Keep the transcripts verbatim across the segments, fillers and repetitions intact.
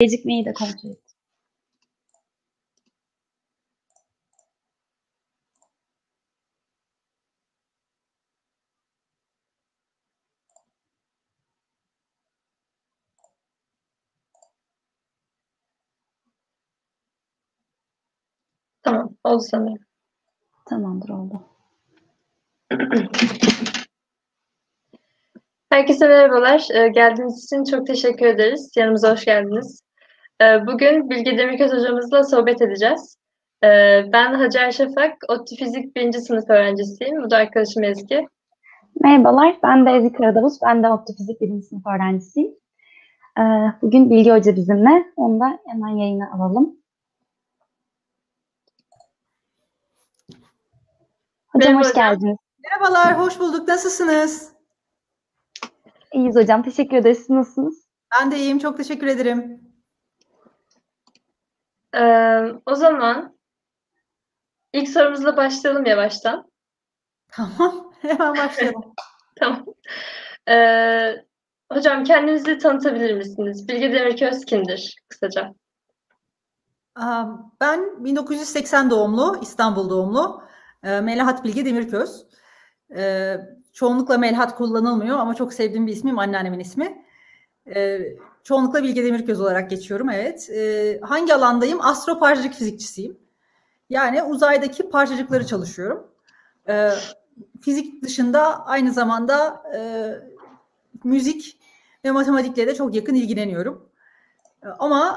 Gecikmeyi de kontrol et. Tamam, oldu sanırım. Tamamdır, oldu. Herkese merhabalar. Ee, geldiğiniz için çok teşekkür ederiz. Yanımıza hoş geldiniz. Ee, bugün Bilge Demirköz hocamızla sohbet edeceğiz. Ee, ben Hacer Şafak, ODTÜ Fizik birinci sınıf öğrencisiyim. Bu da arkadaşım Ezgi. Merhabalar, ben de Ezgi Karadavuz. Ben de ODTÜ Fizik birinci sınıf öğrencisiyim. Ee, bugün Bilge Hoca bizimle. Onu da hemen yayına alalım. Hocam Merhaba hoş hocam. geldiniz. Merhabalar, hoş bulduk. Nasılsınız? İyiyiz hocam, teşekkür ederiz. Siz nasılsınız? Ben de iyiyim, çok teşekkür ederim. Ee, o zaman ilk sorumuzla başlayalım yavaştan. Tamam, hemen başlayalım. Tamam. Ee, hocam kendinizi tanıtabilir misiniz? Bilge Demirköz kimdir kısaca? Ben bin dokuz yüz seksen doğumlu, İstanbul doğumlu Melahat Bilge Demirköz. Çoğunlukla Melahat kullanılmıyor ama çok sevdiğim bir ismim, anneannemin ismi. Çoğunlukla Bilge Demirköz olarak geçiyorum, evet. Hangi alandayım? Astroparçacık fizikçisiyim. Yani uzaydaki parçacıkları çalışıyorum. Fizik dışında aynı zamanda müzik ve matematikle de çok yakın ilgileniyorum. Ama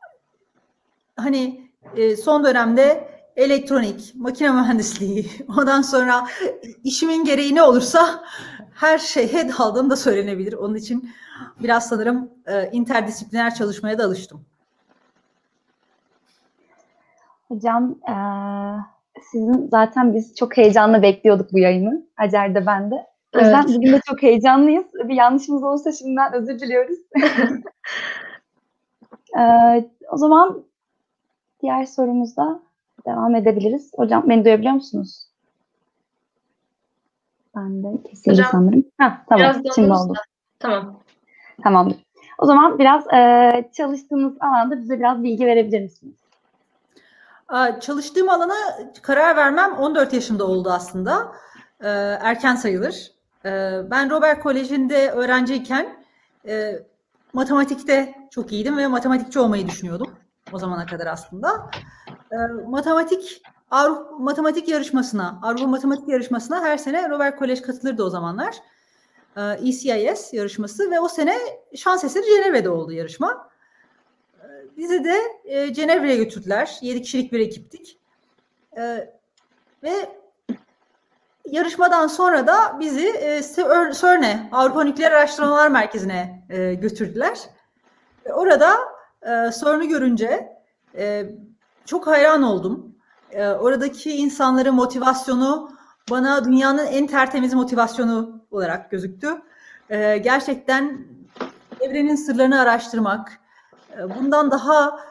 hani son dönemde elektronik, makine mühendisliği, ondan sonra işimin gereği ne olursa her şeye daldığım da söylenebilir. Onun için biraz sanırım interdisipliner çalışmaya da alıştım. Hocam ee, sizin zaten biz çok heyecanla bekliyorduk bu yayını. Hacer de ben de. O yüzden evet. Bugün de çok heyecanlıyız. Bir yanlışımız olursa şimdiden özür diliyoruz. ee, o zaman diğer sorumuzda devam edebiliriz. Hocam beni duyabiliyor musunuz? Ben de kesildi sanırım. Ha, tamam, şimdi oldu. Tamam. Tamamdır. O zaman biraz e, çalıştığınız alanda bize biraz bilgi verebilir misiniz? Çalıştığım alana karar vermem on dört yaşımda oldu aslında. Erken sayılır. Ben Robert Koleji'nde öğrenciyken matematikte çok iyiydim ve matematikçi olmayı düşünüyordum o zamana kadar aslında. Matematik Avrupa matematik yarışmasına, Avrupa matematik yarışmasına her sene Robert Kolej katılırdı o zamanlar. E C I S yarışması ve o sene şans eseri Cenevre'de oldu yarışma. Bizi de e, Cenevre'ye götürdüler. Yedi kişilik bir ekiptik. E, ve yarışmadan sonra da bizi e, CERN'e, Avrupa Nükleer Araştırmalar Merkezi'ne e, götürdüler. E, orada e, CERN'ü görünce e, çok hayran oldum. E, oradaki insanların motivasyonu bana dünyanın en tertemiz motivasyonu olarak gözüktü. E, gerçekten evrenin sırlarını araştırmak, bundan daha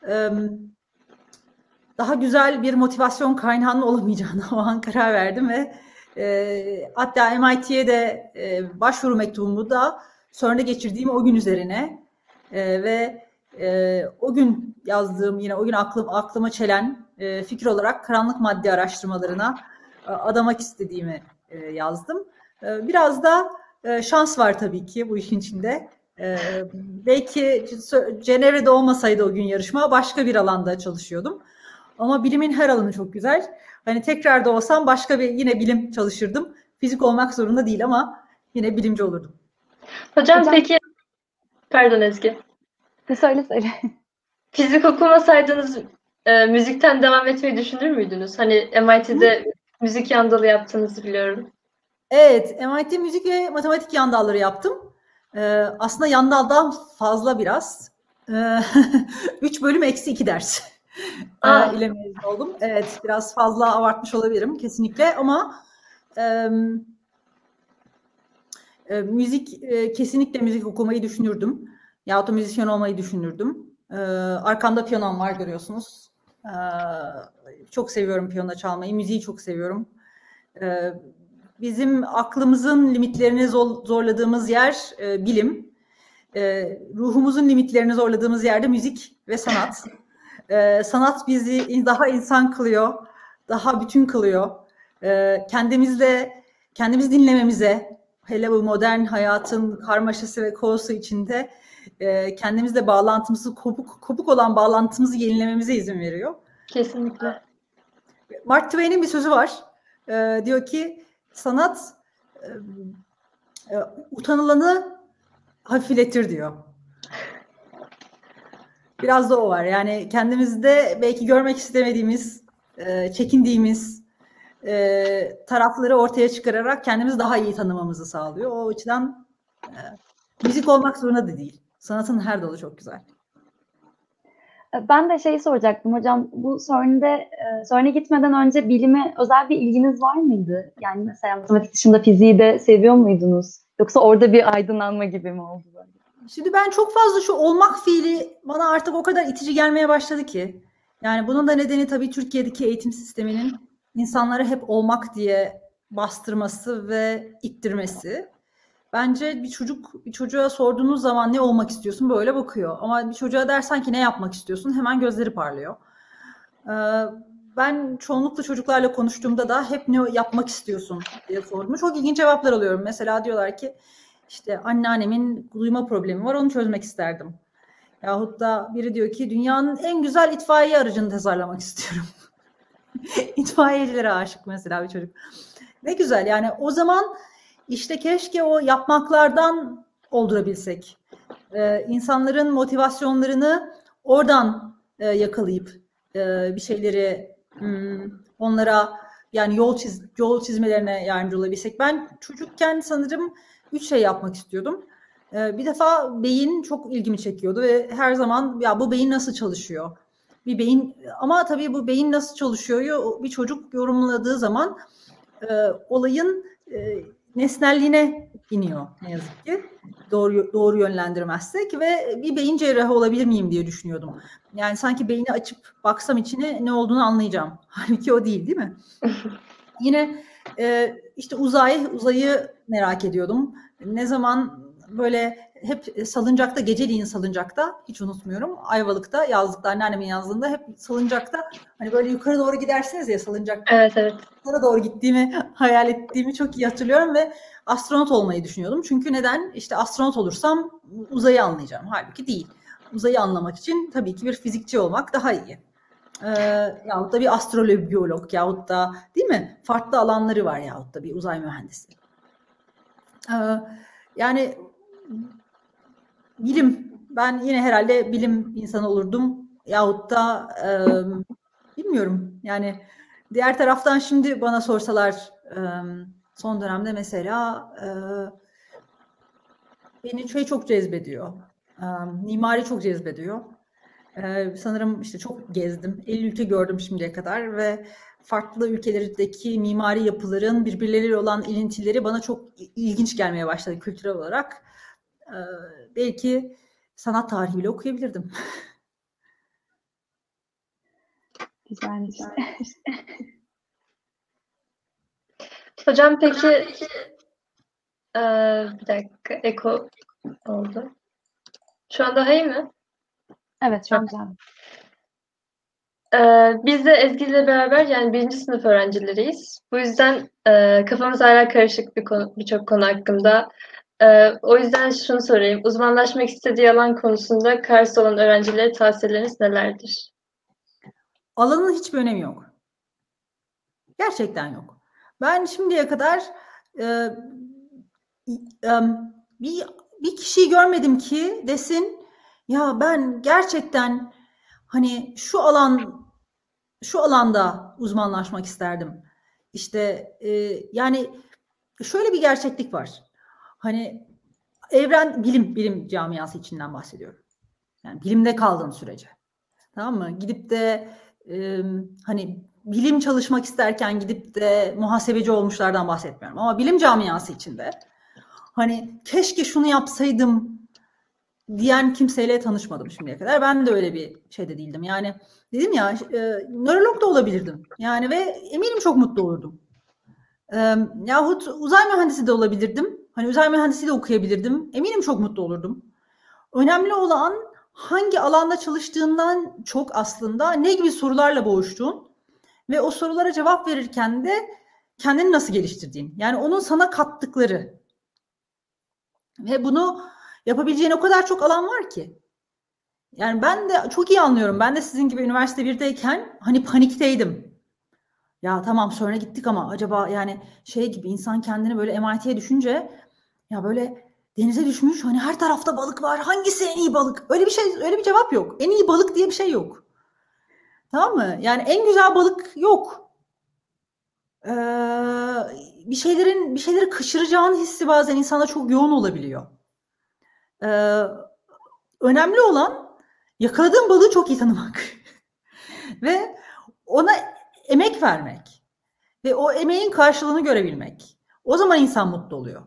daha güzel bir motivasyon kaynağının olamayacağına o an karar verdim ve e, hatta M I T'ye de e, başvuru mektubumu da CERN'de geçirdiğim o gün üzerine e, ve e, o gün yazdığım, yine o gün aklım aklıma çelen e, fikir olarak karanlık madde araştırmalarına e, adamak istediğimi e, yazdım. E, biraz da e, şans var tabii ki bu işin içinde. Ee, belki Cenevre'de olmasaydı o gün yarışma başka bir alanda çalışıyordum. Ama bilimin her alanı çok güzel. Hani tekrar da olsam başka bir yine bilim çalışırdım. Fizik olmak zorunda değil ama yine bilimci olurdum. Hocam, Hocam peki, pardon Ezgi. Söyle söyle. Fizik okumasaydınız e, müzikten devam etmeyi düşünür müydünüz? Hani M I T'de Hı? müzik yan dalı yaptığınızı biliyorum. Evet, M I T müzik ve matematik yan dalları yaptım. Ee, aslında yan daldan fazla biraz. Ee, üç bölüm eksi iki ders ee, ile mezun oldum. Evet, biraz fazla abartmış olabilirim kesinlikle ama e, e, müzik e, kesinlikle müzik okumayı düşünürdüm. Yahut da müzisyen olmayı düşünürdüm. Ee, arkamda piyanom var, görüyorsunuz. Ee, çok seviyorum piyano çalmayı, müziği çok seviyorum. Ee, Bizim aklımızın limitlerini zorladığımız yer e, bilim. e, ruhumuzun limitlerini zorladığımız yerde müzik ve sanat. E, sanat bizi daha insan kılıyor, daha bütün kılıyor. E, kendimizle, kendimizi dinlememize, hele bu modern hayatın karmaşası ve kaosu içinde e, kendimizle bağlantımızı, kopuk, kopuk olan bağlantımızı yenilememize izin veriyor. Kesinlikle. Mark Twain'in bir sözü var. E, diyor ki sanat e, e, utanılanı hafifletir diyor. Biraz da o var. Yani kendimizde belki görmek istemediğimiz, e, çekindiğimiz e, tarafları ortaya çıkararak kendimizi daha iyi tanımamızı sağlıyor. O açıdan e, müzik olmak zorunda da değil. Sanatın her dalı çok güzel. Ben de şeyi soracaktım hocam. Bu CERN'de, CERN'e gitmeden önce bilime özel bir ilginiz var mıydı? Yani mesela matematik dışında fiziği de seviyor muydunuz? Yoksa orada bir aydınlanma gibi mi oldu böyle? Şimdi ben çok fazla şu olmak fiili bana artık o kadar itici gelmeye başladı ki. Yani bunun da nedeni tabii Türkiye'deki eğitim sisteminin insanları hep olmak diye bastırması ve ittirmesi. Bence bir çocuk bir çocuğa sorduğunuz zaman ne olmak istiyorsun böyle bakıyor. Ama bir çocuğa dersen ki ne yapmak istiyorsun hemen gözleri parlıyor. Ee, ben çoğunlukla çocuklarla konuştuğumda da hep ne yapmak istiyorsun diye sormuş. Çok ilginç cevaplar alıyorum. Mesela diyorlar ki işte anneannemin duyma problemi var onu çözmek isterdim. Yahut da biri diyor ki dünyanın en güzel itfaiye aracını tasarlamak istiyorum. İtfaiyecilere aşık mesela bir çocuk. Ne güzel yani o zaman işte keşke o yapmaklardan oldurabilsek. Ee, insanların motivasyonlarını oradan e, yakalayıp e, bir şeyleri hmm, onlara yani yol çiz yol çizmelerine yardımcı olabilsek. Ben çocukken sanırım üç şey yapmak istiyordum. Ee, bir defa beyin çok ilgimi çekiyordu ve her zaman ya bu beyin nasıl çalışıyor? Bir beyin ama tabii bu beyin nasıl çalışıyor bir çocuk yorumladığı zaman e, olayın e, nesnelliğine iniyor ne yazık ki. Doğru doğru yönlendirmezsek ve bir beyin cerrahı olabilir miyim diye düşünüyordum. Yani sanki beyni açıp baksam içine ne olduğunu anlayacağım. Halbuki o değil, değil mi? Yine e, işte uzay, uzayı merak ediyordum. Ne zaman böyle hep salıncakta, geceliğin salıncakta, hiç unutmuyorum. Ayvalık'ta, yazlıkta, anneannemin yazdığında hep salıncakta hani böyle yukarı doğru gidersiniz ya salıncakta. Evet, evet. Yukarı doğru gittiğimi, hayal ettiğimi çok iyi hatırlıyorum ve astronot olmayı düşünüyordum. Çünkü neden? İşte astronot olursam uzayı anlayacağım. Halbuki değil. Uzayı anlamak için tabii ki bir fizikçi olmak daha iyi. Ee, yahut da bir astrolog, biyolog yahut da değil mi? Farklı alanları var yahut da bir uzay mühendisi. Ee, yani bilim, ben yine herhalde bilim insanı olurdum yahut da e, bilmiyorum yani diğer taraftan şimdi bana sorsalar e, son dönemde mesela e, beni şey çok cezbediyor, e, mimari çok cezbediyor. Ee, sanırım işte çok gezdim. elli ülke gördüm şimdiye kadar ve farklı ülkelerdeki mimari yapıların birbirleriyle olan ilintileri bana çok ilginç gelmeye başladı kültürel olarak. Ee, belki sanat tarihi bile okuyabilirdim. Güzelmiş. Hocam peki e, bir dakika eko oldu. Şu an daha iyi mi? Evet, çok güzel. Ee, biz de Ezgi ile beraber yani birinci sınıf öğrencileriyiz. Bu yüzden e, kafamız hala karışık bir konu, birçok konu hakkında. E, o yüzden şunu sorayım. Uzmanlaşmak istediği alan konusunda karşı olan öğrencilere tavsiyeleriniz nelerdir? Alanın hiçbir önemi yok. Gerçekten yok. Ben şimdiye kadar e, e, bir, bir kişiyi görmedim ki desin ya ben gerçekten hani şu alan şu alanda uzmanlaşmak isterdim. İşte e, yani şöyle bir gerçeklik var. Hani evren bilim bilim camiası içinden bahsediyorum. Yani bilimde kaldığın sürece. Tamam mı? Gidip de e, hani bilim çalışmak isterken gidip de muhasebeci olmuşlardan bahsetmiyorum. Ama bilim camiası içinde hani keşke şunu yapsaydım diyen kimseyle tanışmadım şimdiye kadar. Ben de öyle bir şeyde değildim. Yani dedim ya e, nörolog da olabilirdim. Yani ve eminim çok mutlu olurdum. E, yahut uzay mühendisi de olabilirdim. Hani uzay mühendisi de okuyabilirdim. Eminim çok mutlu olurdum. önemli olan hangi alanda çalıştığından çok aslında ne gibi sorularla boğuştuğun ve o sorulara cevap verirken de kendini nasıl geliştirdiğin. Yani onun sana kattıkları. Ve bunu yapabileceğin o kadar çok alan var ki. Yani ben de çok iyi anlıyorum. Ben de sizin gibi üniversite birdeyken hani panikteydim. Ya tamam sonra gittik ama acaba yani şey gibi insan kendini böyle M I T'ye düşünce ya böyle denize düşmüş hani her tarafta balık var. Hangisi en iyi balık? Öyle bir şey, öyle bir cevap yok. En iyi balık diye bir şey yok. Tamam mı? Yani en güzel balık yok. Ee, bir şeylerin bir şeyleri kaçıracağın hissi bazen insanda çok yoğun olabiliyor. Ee, önemli olan yakaladığın balığı çok iyi tanımak ve ona emek vermek ve o emeğin karşılığını görebilmek. O zaman insan mutlu oluyor.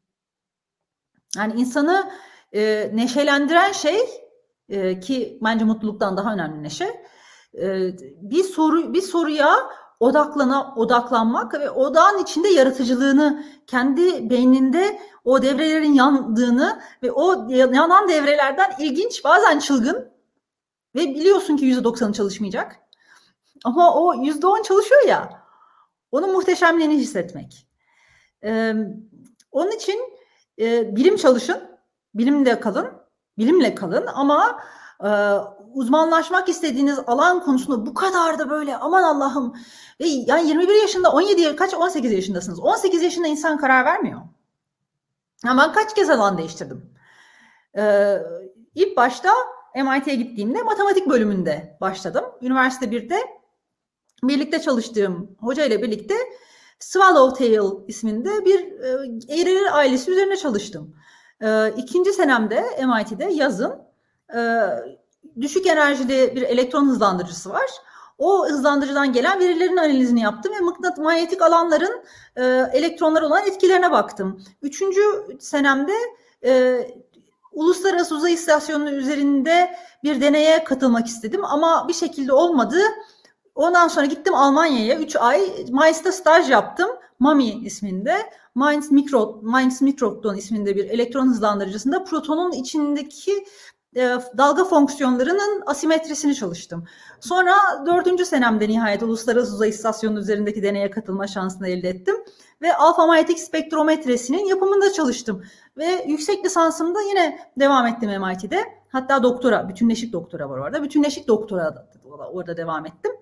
Yani insanı e, neşelendiren şey e, ki bence mutluluktan daha önemli neşe. E, bir soru bir soruya odaklana odaklanmak ve odağın içinde yaratıcılığını, kendi beyninde o devrelerin yandığını ve o yanan devrelerden ilginç, bazen çılgın ve biliyorsun ki yüzde doksanı çalışmayacak. Ama o yüzde on çalışıyor ya, onun muhteşemliğini hissetmek. Ee, onun için e, bilim çalışın, bilimle kalın, bilimle kalın ama e, uzmanlaşmak istediğiniz alan konusunda bu kadar da böyle aman Allah'ım. Ve yani yirmi bir yaşında, on yedi kaç on sekiz yaşındasınız. on sekiz yaşında insan karar vermiyor. Yani ben kaç kez alan değiştirdim. Ee, ilk başta M I T'ye gittiğimde matematik bölümünde başladım. Üniversite birde birlikte çalıştığım hoca ile birlikte Swallowtail isminde bir e, eğriler ailesi üzerine çalıştım. E, ikinci senemde M I T'de yazın e, düşük enerjili bir elektron hızlandırıcısı var. O hızlandırıcıdan gelen verilerin analizini yaptım ve manyetik alanların e, elektronlara olan etkilerine baktım. Üçüncü senemde e, Uluslararası Uzay İstasyonu üzerinde bir deneye katılmak istedim ama bir şekilde olmadı. Ondan sonra gittim Almanya'ya üç ay Mainz'da staj yaptım. MAMI isminde. Mainz Mikro, Mainz Mikrotron isminde bir elektron hızlandırıcısında protonun içindeki e, dalga fonksiyonlarının asimetrisini çalıştım. Sonra dördüncü senemde nihayet Uluslararası Uzay İstasyonu üzerindeki deneye katılma şansını elde ettim. Ve alfa manyetik spektrometresinin yapımında çalıştım. Ve yüksek lisansımda yine devam ettim M I T'de. Hatta doktora, bütünleşik doktora var orada. Bütünleşik doktora da orada devam ettim.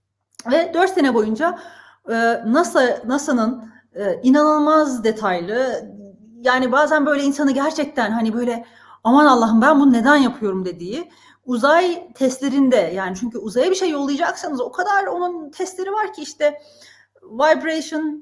Ve dört sene boyunca NASA, NASA'nın inanılmaz detaylı, yani bazen böyle insanı gerçekten hani böyle aman Allah'ım ben bunu neden yapıyorum dediği uzay testlerinde, yani çünkü uzaya bir şey yollayacaksanız o kadar onun testleri var ki işte vibration,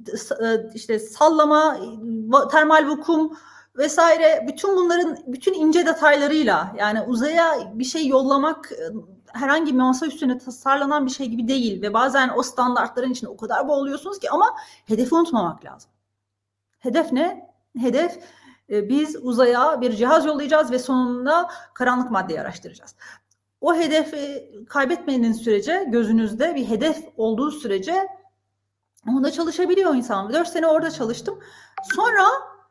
işte sallama, termal vakum vesaire, bütün bunların bütün ince detaylarıyla, yani uzaya bir şey yollamak herhangi bir masa üstüne tasarlanan bir şey gibi değil ve bazen o standartların içinde o kadar boğuluyorsunuz ki, ama hedefi unutmamak lazım. Hedef ne? Hedef biz uzaya bir cihaz yollayacağız ve sonunda karanlık maddeyi araştıracağız. O hedefi kaybetmediğiniz sürece, gözünüzde bir hedef olduğu sürece onda çalışabiliyor insan. Dört sene orada çalıştım. Sonra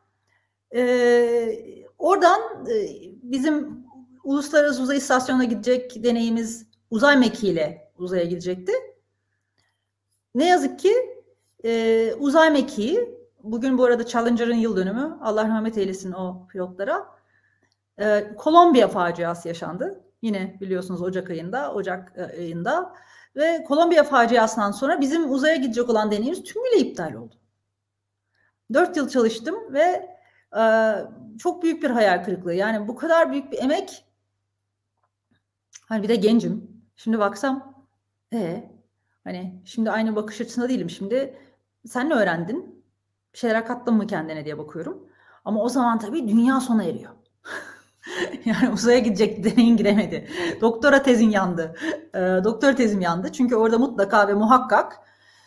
e, oradan e, bizim Uluslararası Uzay İstasyonu'na gidecek deneyimiz uzay mekiğiyle uzaya gidecekti. Ne yazık ki e, uzay mekiği, bugün bu arada Challenger'ın yıl dönümü, Allah rahmet eylesin o pilotlara, e, Kolombiya faciası yaşandı. Yine biliyorsunuz Ocak ayında, Ocak ayında ve Kolombiya faciasından sonra bizim uzaya gidecek olan deneyimiz tümüyle iptal oldu. Dört yıl çalıştım ve e, çok büyük bir hayal kırıklığı. Yani bu kadar büyük bir emek. Hani bir de gencim. Şimdi baksam, e, hani şimdi aynı bakış açısında değilim. Şimdi sen ne öğrendin? Bir şeyler kattın mı kendine diye bakıyorum. Ama o zaman tabii dünya sona eriyor. Yani uzaya gidecek deneyin giremedi. Doktora tezin yandı. E, doktora tezim yandı. Çünkü orada mutlaka ve muhakkak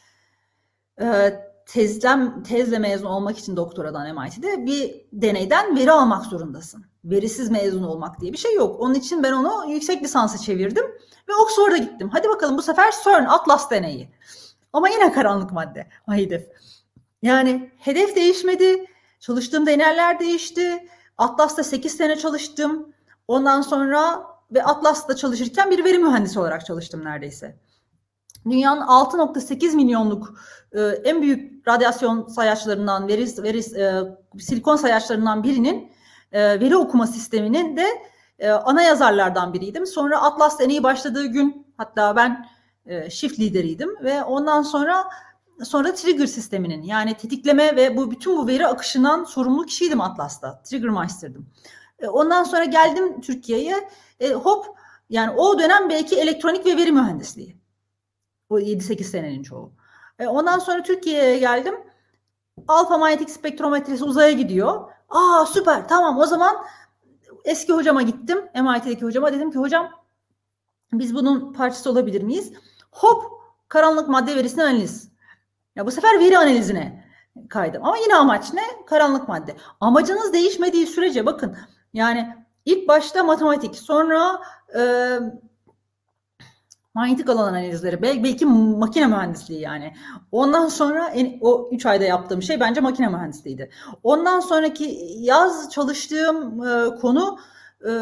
e, tezlem, tezle mezun olmak için doktoradan M I T'de bir deneyden veri almak zorundasın. Verisiz mezun olmak diye bir şey yok. Onun için ben onu yüksek lisansa çevirdim ve Oxford'a gittim. Hadi bakalım bu sefer CERN, Atlas deneyi. Ama yine karanlık madde, hedef. Yani hedef değişmedi. Çalıştığım deneyler değişti. Atlas'ta sekiz sene çalıştım. Ondan sonra ve Atlas'ta çalışırken bir veri mühendisi olarak çalıştım neredeyse. Dünyanın altı nokta sekiz milyonluk e, en büyük radyasyon sayaçlarından, veri, veri e, silikon sayaçlarından birinin e, veri okuma sisteminin de e, ana yazarlardan biriydim. Sonra Atlas en iyi başladığı gün hatta ben e, shift lideriydim ve ondan sonra sonra trigger sisteminin yani tetikleme ve bu bütün bu veri akışından sorumlu kişiydim Atlas'ta. Triggermeister'dım. E, ondan sonra geldim Türkiye'ye. E, hop yani o dönem belki elektronik ve veri mühendisliği. O yedi sekiz senenin çoğu. E, ondan sonra Türkiye'ye geldim. Alfa manyetik spektrometresi uzaya gidiyor. Aa süper tamam o zaman eski hocama gittim. M I T'deki hocama dedim ki hocam biz bunun parçası olabilir miyiz? Hop karanlık madde verisini analiz. Ya bu sefer veri analizine kaydım. Ama yine amaç ne? Karanlık madde. Amacınız değişmediği sürece bakın yani ilk başta matematik sonra e, manyetik alan analizleri, belki, belki makine mühendisliği yani. Ondan sonra en, o üç ayda yaptığım şey bence makine mühendisliğiydi. Ondan sonraki yaz çalıştığım e, konu e,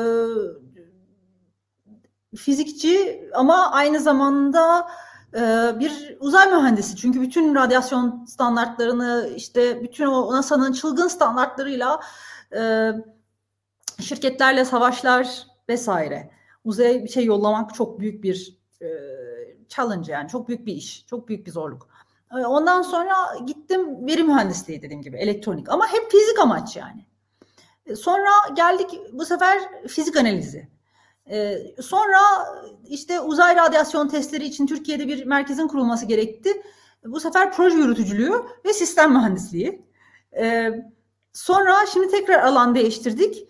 fizikçi ama aynı zamanda e, bir uzay mühendisi. Çünkü bütün radyasyon standartlarını işte bütün o NASA'nın çılgın standartlarıyla e, şirketlerle savaşlar vesaire. Uzaya bir şey yollamak çok büyük bir challenge yani çok büyük bir iş, çok büyük bir zorluk. Ondan sonra gittim veri mühendisliği dediğim gibi elektronik ama hep fizik amaç yani. Sonra geldik bu sefer fizik analizi. Sonra işte uzay radyasyon testleri için Türkiye'de bir merkezin kurulması gerekti. Bu sefer proje yürütücülüğü ve sistem mühendisliği. Sonra şimdi tekrar alan değiştirdik.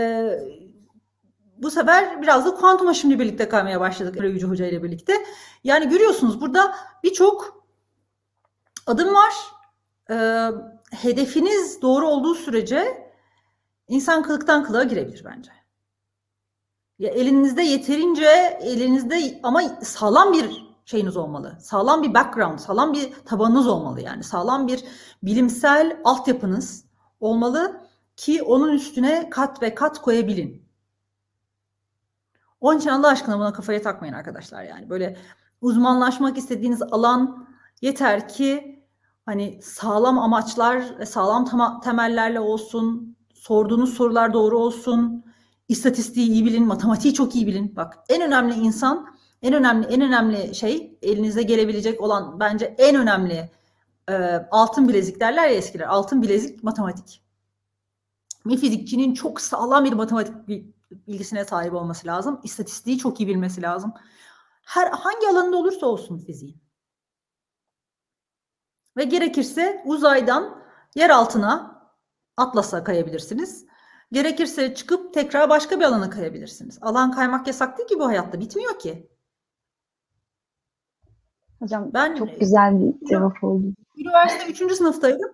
Bu sefer biraz da kuantuma şimdi birlikte kaymaya başladık Emre Yüce Hoca ile birlikte. Yani görüyorsunuz burada birçok adım var. Ee, hedefiniz doğru olduğu sürece insan kılıktan kılığa girebilir bence. Ya elinizde yeterince elinizde ama sağlam bir şeyiniz olmalı. Sağlam bir background, sağlam bir tabanınız olmalı yani. Sağlam bir bilimsel altyapınız olmalı ki onun üstüne kat ve kat koyabilin. Onun için Allah aşkına buna kafaya takmayın arkadaşlar yani. Böyle uzmanlaşmak istediğiniz alan yeter ki hani sağlam amaçlar, sağlam temellerle olsun, sorduğunuz sorular doğru olsun, istatistiği iyi bilin, matematiği çok iyi bilin. Bak en önemli insan, en önemli en önemli şey elinize gelebilecek olan bence en önemli e, altın bilezik derler ya eskiler. Altın bilezik matematik. Bir fizikçinin çok sağlam bir matematik bilgisine sahip olması lazım. İstatistiği çok iyi bilmesi lazım. Her hangi alanında olursa olsun fiziğin. Ve gerekirse uzaydan yer altına Atlas'a kayabilirsiniz. Gerekirse çıkıp tekrar başka bir alana kayabilirsiniz. Alan kaymak yasak değil ki bu hayatta. Bitmiyor ki. Hocam ben çok güzel bir cevap oldu. Üniversite üçüncü sınıftaydım.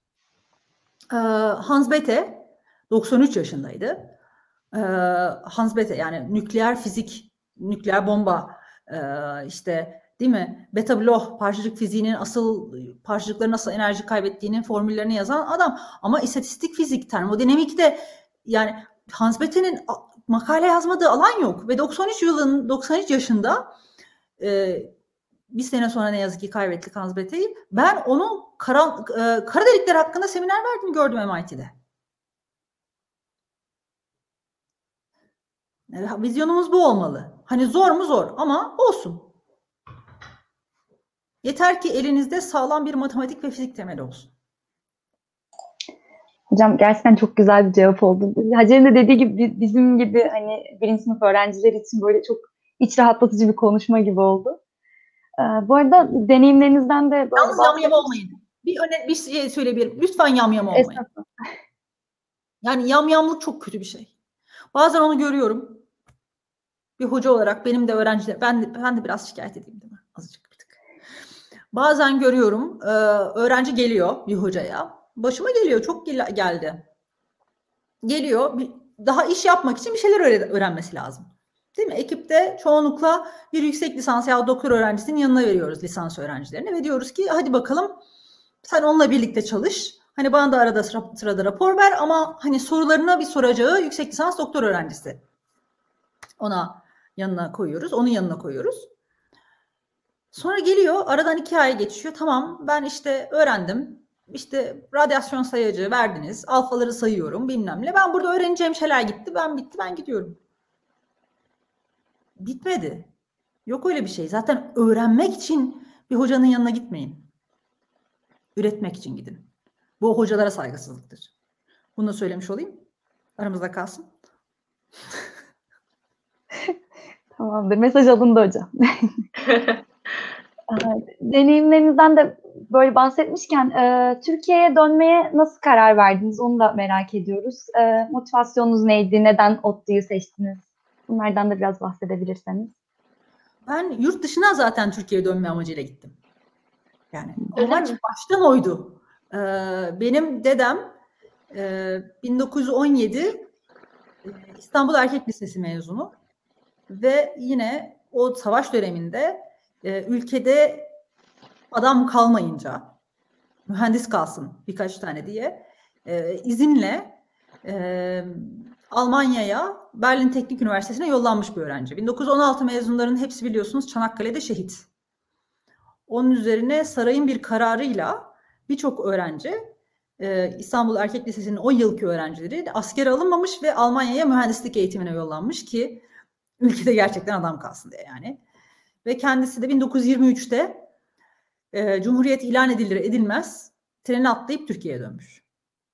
Hans Bethe doksan üç yaşındaydı. Hans Bethe yani nükleer fizik, nükleer bomba işte değil mi? Beta Bloch parçacık fiziğinin asıl parçacıkların nasıl enerji kaybettiğinin formüllerini yazan adam. Ama istatistik fizik, termodinamikte yani Hans Bethe'nin makale yazmadığı alan yok ve doksan üç yılın doksan üç yaşında e, bir sene sonra ne yazık ki kaybettik Hans Bethe'yi. Ben onun kara, e, kara delikler hakkında seminer verdiğini gördüm M I T'de. Yani vizyonumuz bu olmalı. Hani zor mu zor ama olsun. Yeter ki elinizde sağlam bir matematik ve fizik temeli olsun. Hocam gerçekten çok güzel bir cevap oldu. Hacer'in de dediği gibi bizim gibi hani birinci sınıf öğrenciler için böyle çok iç rahatlatıcı bir konuşma gibi oldu. Ee, bu arada deneyimlerinizden de... Yalnız yamyam olmayın. Bir, öne, bir şey söyleyebilirim. Lütfen yamyam olmayın. Esnafım. Yani yamyamlık çok kötü bir şey. Bazen onu görüyorum. Bir hoca olarak benim de öğrenciler, ben de, ben de biraz şikayet edeyim değil mi? Azıcık bir tık. Bazen görüyorum, e, öğrenci geliyor bir hocaya. Başıma geliyor, çok gel- geldi. Geliyor, bir, daha iş yapmak için bir şeyler öğren- öğrenmesi lazım. Değil mi? Ekipte çoğunlukla bir yüksek lisans ya doktor öğrencisinin yanına veriyoruz lisans öğrencilerine ve diyoruz ki hadi bakalım sen onunla birlikte çalış. Hani bana da arada sıra, sırada rapor ver ama hani sorularına bir soracağı yüksek lisans doktor öğrencisi Ona yanına koyuyoruz. Onun yanına koyuyoruz. Sonra geliyor, aradan iki ay geçiyor. Tamam, ben işte öğrendim. İşte radyasyon sayacı verdiniz. Alfaları sayıyorum bilmem ne. Ben burada öğreneceğim şeyler gitti. Ben bitti, ben gidiyorum. Bitmedi. Yok öyle bir şey. Zaten öğrenmek için bir hocanın yanına gitmeyin. Üretmek için gidin. Bu hocalara saygısızlıktır. Bunu da söylemiş olayım. Aramızda kalsın. Tamamdır. Mesaj alındı hocam. Deneyimlerinizden de böyle bahsetmişken e, Türkiye'ye dönmeye nasıl karar verdiniz? Onu da merak ediyoruz. E, motivasyonunuz neydi? Neden ODTÜ'yü seçtiniz? Bunlardan da biraz bahsedebilirseniz. Ben yurt dışına zaten Türkiye'ye dönme amacıyla gittim. Yani amaç baştan oydu. Ee, benim dedem e, bin dokuz yüz on yedi e, İstanbul Erkek Lisesi mezunu ve yine o savaş döneminde e, ülkede adam kalmayınca mühendis kalsın birkaç tane diye e, izinle e, Almanya'ya Berlin Teknik Üniversitesi'ne yollanmış bir öğrenci. bin dokuz yüz on altı mezunlarının hepsi biliyorsunuz Çanakkale'de şehit. Onun üzerine sarayın bir kararıyla birçok öğrenci e, İstanbul Erkek Lisesi'nin o yılki öğrencileri askere alınmamış ve Almanya'ya mühendislik eğitimine yollanmış ki ülkede gerçekten adam kalsın diye yani. Ve kendisi de bin dokuz yüz yirmi üçte e, Cumhuriyet ilan edilir edilmez treni atlayıp Türkiye'ye dönmüş.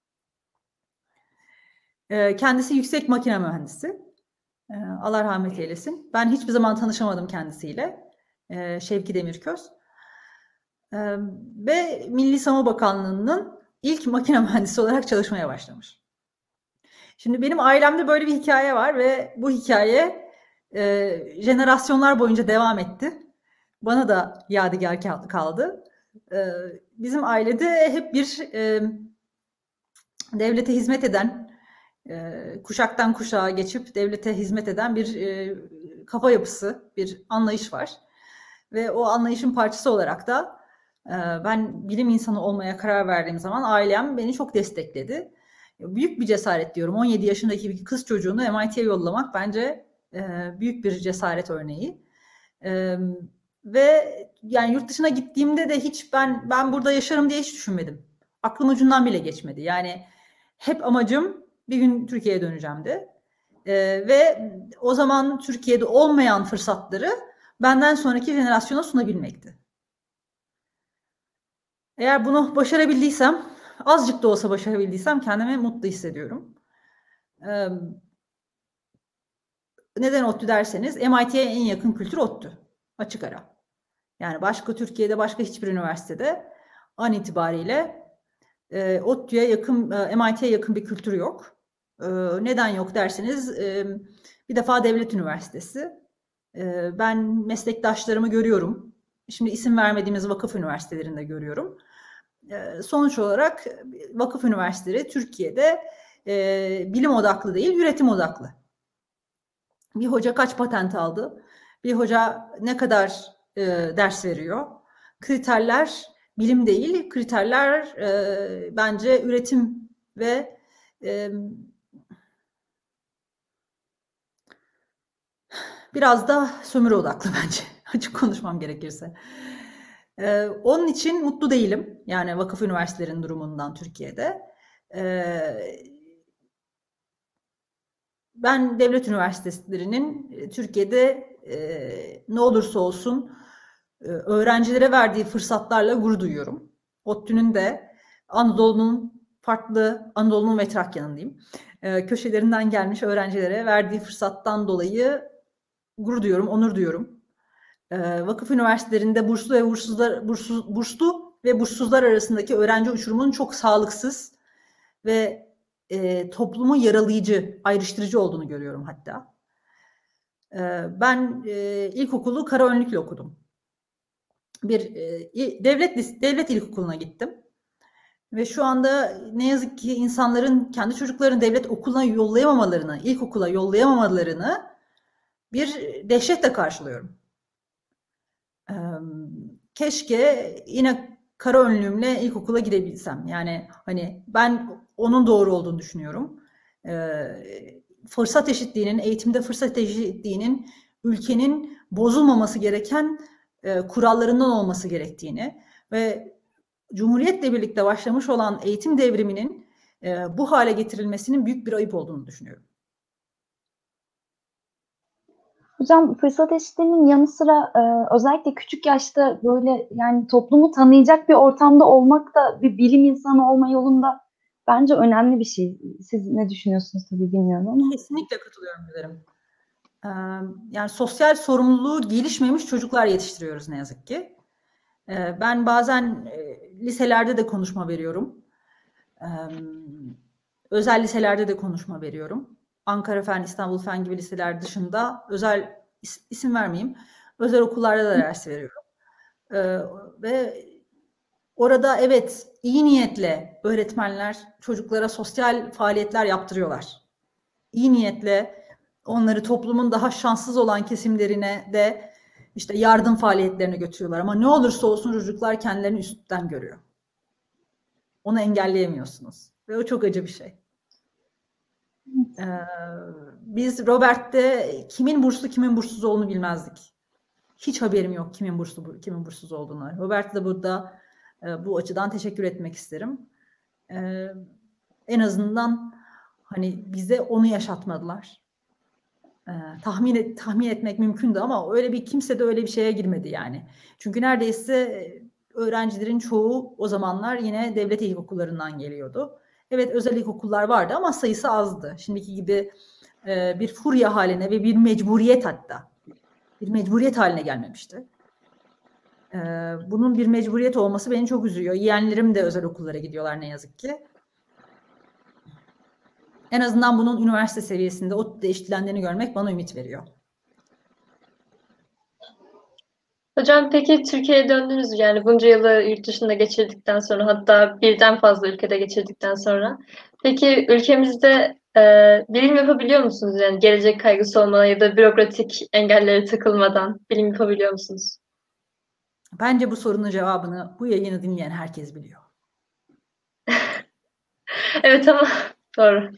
E, kendisi yüksek makine mühendisi. E, Allah rahmet eylesin. Ben hiçbir zaman tanışamadım kendisiyle. E, Şevki Demirköz. E, ve Milli Savunma Bakanlığı'nın ilk makine mühendisi olarak çalışmaya başlamış. Şimdi benim ailemde böyle bir hikaye var ve bu hikaye e, jenerasyonlar boyunca devam etti. Bana da yadigar kaldı. E, bizim ailede hep bir e, devlete hizmet eden, e, kuşaktan kuşağa geçip devlete hizmet eden bir e, kafa yapısı, bir anlayış var. Ve o anlayışın parçası olarak da e, ben bilim insanı olmaya karar verdiğim zaman ailem beni çok destekledi. Büyük bir cesaret diyorum. on yedi yaşındaki bir kız çocuğunu M I T'ye yollamak bence e, büyük bir cesaret örneği. E, ve yani yurt dışına gittiğimde de hiç ben ben burada yaşarım diye hiç düşünmedim. Aklım ucundan bile geçmedi. Yani hep amacım bir gün Türkiye'ye döneceğimdi. E, ve o zaman Türkiye'de olmayan fırsatları benden sonraki jenerasyona sunabilmekti. Eğer bunu başarabildiysem, azıcık da olsa başarabildiysem kendimi mutlu hissediyorum. Ee, neden ODTÜ derseniz, M I T'ye en yakın kültür ODTÜ. Açık ara. Yani başka Türkiye'de başka hiçbir üniversitede an itibariyle e, ODTÜ'ye yakın, e, M I T'ye yakın bir kültür yok. E, neden yok derseniz, e, bir defa devlet üniversitesi. E, ben meslektaşlarımı görüyorum. Şimdi isim vermediğimiz vakıf üniversitelerinde görüyorum. Sonuç olarak vakıf üniversiteleri Türkiye'de e, bilim odaklı değil, üretim odaklı. Bir hoca kaç patent aldı? Bir hoca ne kadar e, ders veriyor? Kriterler bilim değil, kriterler e, bence üretim ve e, biraz da sömürü odaklı bence. Açık konuşmam gerekirse. Ee, onun için mutlu değilim. Yani vakıf üniversitelerinin durumundan Türkiye'de. Ee, ben devlet üniversitelerinin Türkiye'de e, ne olursa olsun e, öğrencilere verdiği fırsatlarla gurur duyuyorum. ODTÜ'nün de Anadolu'nun farklı, Anadolu'nun ve Trakya'nın diyeyim, e, köşelerinden gelmiş öğrencilere verdiği fırsattan dolayı gurur duyuyorum, onur duyuyorum. Vakıf üniversitelerinde burslu ve burssuzlar, bursuz, burslu ve burssuzlar arasındaki öğrenci uçurumunun çok sağlıksız ve e, toplumu yaralayıcı, ayrıştırıcı olduğunu görüyorum hatta. E, ben e, ilkokulu Karaönlük'le okudum. Bir e, devlet devlet ilkokuluna gittim. Ve şu anda ne yazık ki insanların kendi çocuklarını devlet okuluna yollayamamalarını, ilkokula yollayamamalarını bir dehşetle karşılıyorum. Keşke yine Karaönlüğümle ilkokula gidebilsem. Yani hani ben onun doğru olduğunu düşünüyorum. fırsat eşitliğinin, eğitimde fırsat eşitliğinin ülkenin bozulmaması gereken e, kurallarından olması gerektiğini ve Cumhuriyetle birlikte başlamış olan eğitim devriminin e, bu hale getirilmesinin büyük bir ayıp olduğunu düşünüyorum. Hocam fırsat eşitliğinin yanı sıra e, özellikle küçük yaşta böyle yani toplumu tanıyacak bir ortamda olmak da bir bilim insanı olma yolunda bence önemli bir şey. Siz ne düşünüyorsunuz tabii bilmiyorum ama. Kesinlikle katılıyorum Gülerim. Ee, yani sosyal sorumluluğu gelişmemiş çocuklar yetiştiriyoruz ne yazık ki. Ee, ben bazen e, liselerde de konuşma veriyorum. Ee, özel liselerde de konuşma veriyorum. Ankara Fen, İstanbul Fen gibi liseler dışında özel isim vermeyeyim. Özel okullarda da ders veriyorum. Ee, ve orada evet iyi niyetle öğretmenler çocuklara sosyal faaliyetler yaptırıyorlar. İyi niyetle onları toplumun daha şanssız olan kesimlerine de işte yardım faaliyetlerine götürüyorlar. Ama ne olursa olsun çocuklar kendilerini üstten görüyor. Onu engelleyemiyorsunuz. Ve o çok acı bir şey. Ee, biz Robert'te kimin burslu kimin burssuz olduğunu bilmezdik. Hiç haberim yok kimin burslu kimin burssuz olduğunu. Robert'e de burada e, bu açıdan teşekkür etmek isterim. E, en azından hani bize onu yaşatmadılar. E, tahmin et, tahmin etmek mümkündü ama öyle bir kimse de öyle bir şeye girmedi yani. Çünkü neredeyse öğrencilerin çoğu o zamanlar yine devlet ilkokullarından geliyordu. Evet özel ilkokullar vardı ama sayısı azdı. Şimdiki gibi e, bir furya haline ve bir mecburiyet hatta bir mecburiyet haline gelmemişti. Ee, bunun bir mecburiyet olması beni çok üzüyor. Yeğenlerim de özel okullara gidiyorlar ne yazık ki. En azından bunun üniversite seviyesinde o eşitlendiğini görmek bana ümit veriyor. Hocam peki Türkiye'ye döndünüz mü? Yani bunca yılı yurt dışında geçirdikten sonra hatta birden fazla ülkede geçirdikten sonra. Peki ülkemizde e, bilim yapabiliyor musunuz? Yani gelecek kaygısı olmadan ya da bürokratik engellere takılmadan bilim yapabiliyor musunuz? Bence bu sorunun cevabını bu yayını dinleyen herkes biliyor. Evet ama doğru.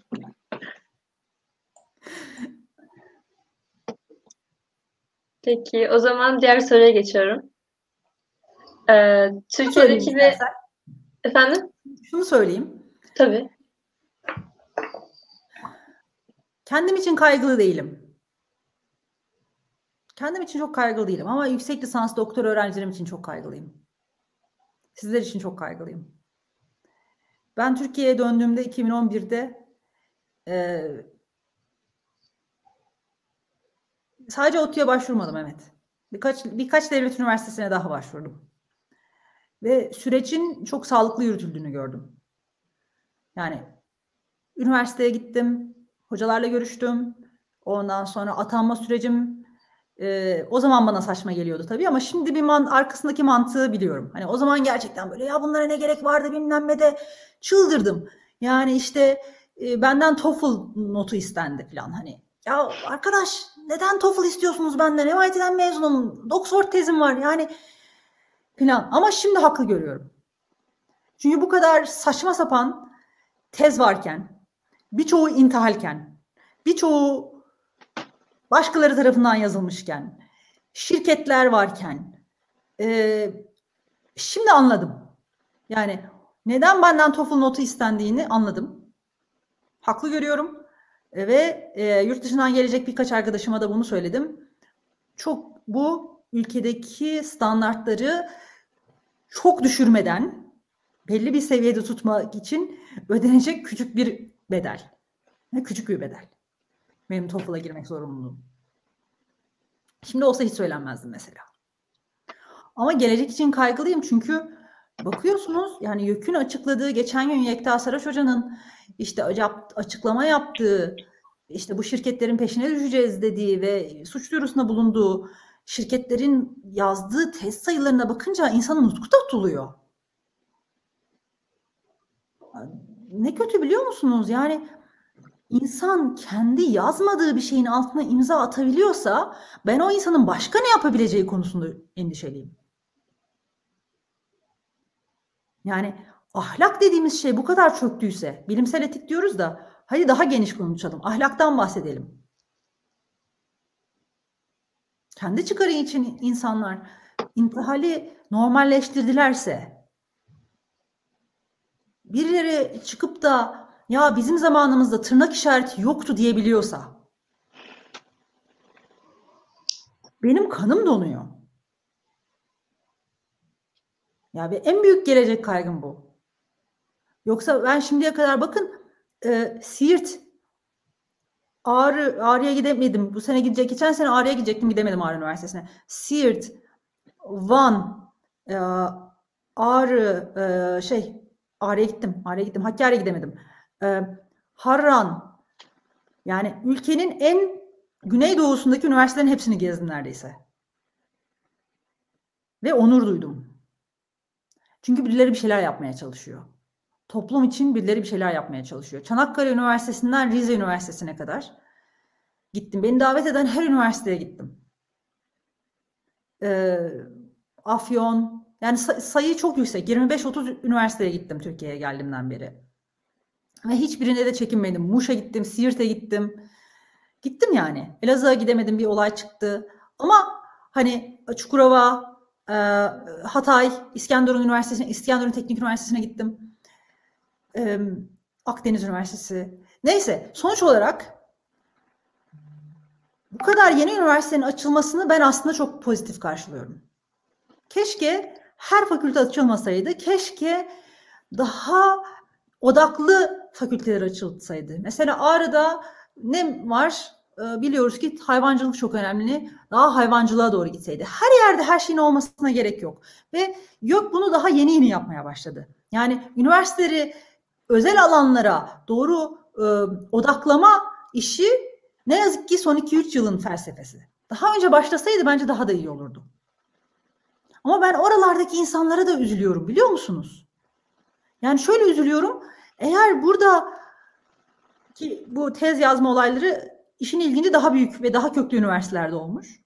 Peki o zaman diğer soruya geçiyorum. Ee, Türkiye'deki ve... Efendim? Şunu söyleyeyim. Tabii. Kendim için kaygılı değilim. Kendim için çok kaygılı değilim ama yüksek lisans doktor öğrencilerim için çok kaygılıyım. Sizler için çok kaygılıyım. Ben Türkiye'ye döndüğümde iki bin on birde e, sadece ODTÜ'ye başvurmadım evet. Birkaç birkaç devlet üniversitesine daha başvurdum. Ve sürecin çok sağlıklı yürütüldüğünü gördüm. Yani üniversiteye gittim, hocalarla görüştüm. Ondan sonra atanma sürecim e, o zaman bana saçma geliyordu tabii ama şimdi bir man, arkasındaki mantığı biliyorum. Hani o zaman gerçekten böyle ya bunlara ne gerek vardı bilmem ne de çıldırdım. Yani işte e, benden TOEFL notu istendi falan hani. Ya arkadaş neden TOEFL istiyorsunuz benden? M I T'den mezunum. Oxford tezim var yani falan. Ama şimdi haklı görüyorum. Çünkü bu kadar saçma sapan tez varken, birçoğu intihalken, birçoğu başkaları tarafından yazılmışken, şirketler varken, e, şimdi anladım. Yani neden benden TOEFL notu istendiğini anladım. Haklı görüyorum. E, ve e, yurt dışından gelecek birkaç arkadaşıma da bunu söyledim. Çok bu ülkedeki standartları çok düşürmeden belli bir seviyede tutmak için ödenecek küçük bir bedel. Ne küçük bir bedel. Benim TOEFL'a girmek zorunluluğum. Şimdi olsa hiç söylenmezdi mesela. Ama gelecek için kaygılıyım çünkü bakıyorsunuz yani YÖK'ün açıkladığı geçen gün Yekta Saraç Hoca'nın işte açıklama yaptığı işte bu şirketlerin peşine düşeceğiz dediği ve suç duyurusunda bulunduğu şirketlerin yazdığı test sayılarına bakınca insanın nutku da tutuluyor. Ne kötü biliyor musunuz? Yani İnsan kendi yazmadığı bir şeyin altına imza atabiliyorsa ben o insanın başka ne yapabileceği konusunda endişeliyim. Yani ahlak dediğimiz şey bu kadar çöktüyse, bilimsel etik diyoruz da Hadi daha geniş konuşalım. Ahlaktan bahsedelim. Kendi çıkarı için insanlar intihali normalleştirdilerse, birileri çıkıp da ya bizim zamanımızda tırnak işareti yoktu diyebiliyorsa, benim kanım donuyor. Ya ve en büyük gelecek kaygım bu. Yoksa ben şimdiye kadar bakın e, Siirt, Ağrı, Ağrı'ya gidemedim. Bu sene gidecek. Geçen sene Ağrı'ya gidecektim, gidemedim Ağrı Üniversitesi'ne. Siirt, Van, e, Ağrı, e, şey, Ağrı'ya gittim. Ağrı'ya gittim. Hakkari'ye gidemedim. E, Harran. Yani ülkenin en güneydoğusundaki üniversitelerin hepsini gezdim neredeyse. Ve onur duydum. Çünkü birileri bir şeyler yapmaya çalışıyor. Toplum için birileri bir şeyler yapmaya çalışıyor. Çanakkale Üniversitesi'nden Rize Üniversitesi'ne kadar gittim. Beni davet eden her üniversiteye gittim. Ee, Afyon, yani sayı çok yüksek. yirmi beş otuz üniversiteye gittim Türkiye'ye geldiğimden beri. Ve hiçbirine de çekinmedim. Muş'a gittim, Siirt'e gittim. Gittim yani. Elazığ'a gidemedim, bir olay çıktı. Ama hani Çukurova, e, Hatay, İskenderun Üniversitesi'ne, İskenderun Teknik Üniversitesi'ne gittim. E, Akdeniz Üniversitesi. Neyse, sonuç olarak bu kadar yeni üniversitenin açılmasını ben aslında çok pozitif karşılıyorum. Keşke her fakülte açılmasaydı. Keşke daha odaklı fakülteler açılsaydı. Mesela Ağrı'da ne var? Ee, biliyoruz ki hayvancılık çok önemli. Daha hayvancılığa doğru gitseydi. Her yerde her şeyin olmasına gerek yok. Ve YÖK bunu daha yeni yeni yapmaya başladı. Yani üniversiteleri özel alanlara doğru e, odaklama işi ne yazık ki son iki üç yılın felsefesi. Daha önce başlasaydı bence daha da iyi olurdu. Ama ben oralardaki insanlara da üzülüyorum, biliyor musunuz? Yani şöyle üzülüyorum. Eğer burada ki bu tez yazma olayları işin ilginci daha büyük ve daha köklü üniversitelerde olmuş.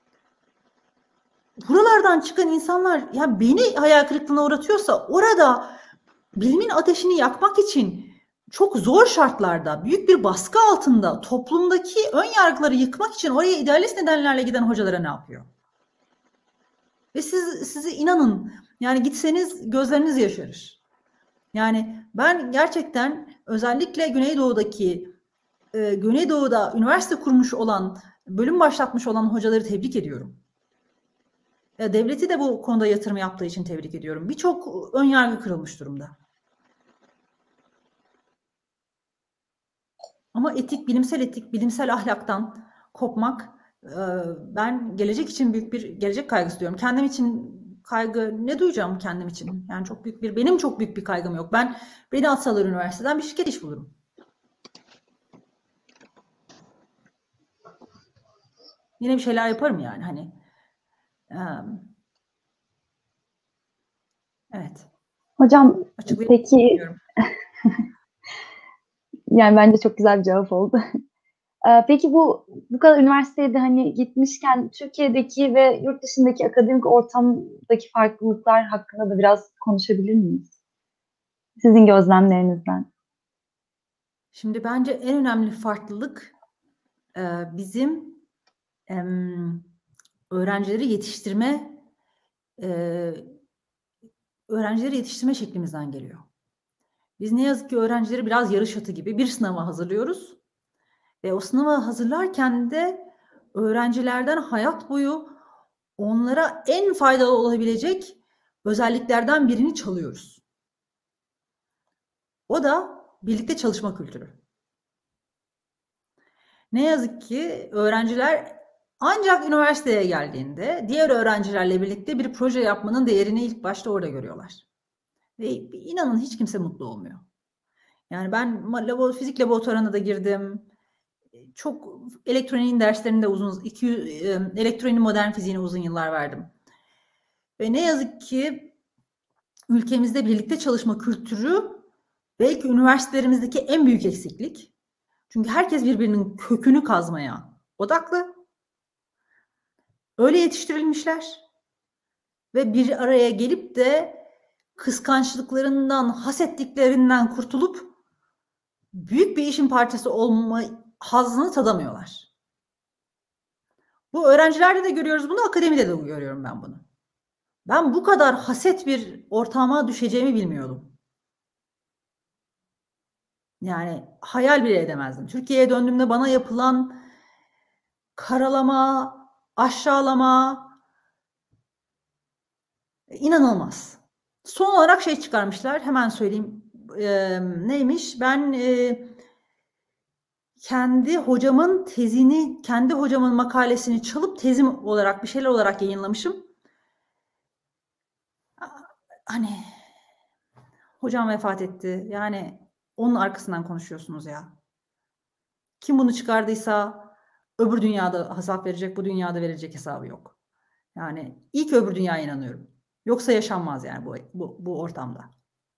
Buralardan çıkan insanlar ya beni hayal kırıklığına uğratıyorsa orada bilimin ateşini yakmak için çok zor şartlarda, büyük bir baskı altında toplumdaki ön yargıları yıkmak için oraya idealist nedenlerle giden hocalara ne yapıyor? Ve siz sizi inanın yani gitseniz gözleriniz yaşarır. Yani ben gerçekten özellikle Güneydoğu'daki e, Güneydoğu'da üniversite kurmuş olan, bölüm başlatmış olan hocaları tebrik ediyorum. E, devleti de bu konuda yatırım yaptığı için tebrik ediyorum. Birçok ön yargı kırılmış durumda. Ama etik, bilimsel etik, bilimsel ahlaktan kopmak, e, ben gelecek için büyük bir gelecek kaygısı duyuyorum. Kendim için kaygı ne duyacağım kendim için? Yani çok büyük bir, benim çok büyük bir kaygım yok. Ben beni atsalar üniversiteden bir şirket iş bulurum. Yine bir şeyler yaparım yani hani. Um, evet. Hocam Açık peki yani bence çok güzel bir cevap oldu. Peki bu bu kadar üniversitede hani gitmişken Türkiye'deki ve yurt dışındaki akademik ortamdaki farklılıklar hakkında da biraz konuşabilir miyiz? Sizin gözlemlerinizden. Şimdi bence en önemli farklılık bizim öğrencileri yetiştirme öğrencileri yetiştirme şeklimizden geliyor. Biz ne yazık ki öğrencileri biraz yarış atı gibi bir sınava hazırlıyoruz. Ve o sınava hazırlarken de öğrencilerden hayat boyu onlara en faydalı olabilecek özelliklerden birini çalıyoruz. O da birlikte çalışma kültürü. Ne yazık ki öğrenciler ancak üniversiteye geldiğinde diğer öğrencilerle birlikte bir proje yapmanın değerini ilk başta orada görüyorlar. Ve inanın hiç kimse mutlu olmuyor. Yani ben labo, fizik laboratuvarına da girdim. Çok elektroniğin derslerinde uzun, iki yüz, elektroniğin modern fiziğine uzun yıllar verdim. Ve ne yazık ki ülkemizde birlikte çalışma kültürü belki üniversitelerimizdeki en büyük eksiklik. Çünkü herkes birbirinin kökünü kazmaya odaklı. Öyle yetiştirilmişler. Ve bir araya gelip de kıskançlıklarından, hasetliklerinden kurtulup büyük bir işin parçası olma hazzını tadamıyorlar. Bu öğrencilerde de görüyoruz bunu, akademide de görüyorum ben bunu. Ben bu kadar haset bir ortama düşeceğimi bilmiyordum. Yani hayal bile edemezdim. Türkiye'ye döndüğümde bana yapılan karalama, aşağılama inanılmaz. Son olarak şey çıkarmışlar, hemen söyleyeyim. Ee, neymiş? Ben e, kendi hocamın tezini, kendi hocamın makalesini çalıp tezim olarak bir şeyler olarak yayınlamışım. Hani hocam vefat etti. Yani onun arkasından konuşuyorsunuz ya. Kim bunu çıkardıysa öbür dünyada hesap verecek, bu dünyada verilecek hesabı yok. Yani ilk öbür dünyaya inanıyorum. Yoksa yaşanmaz yani bu, bu, bu ortamda.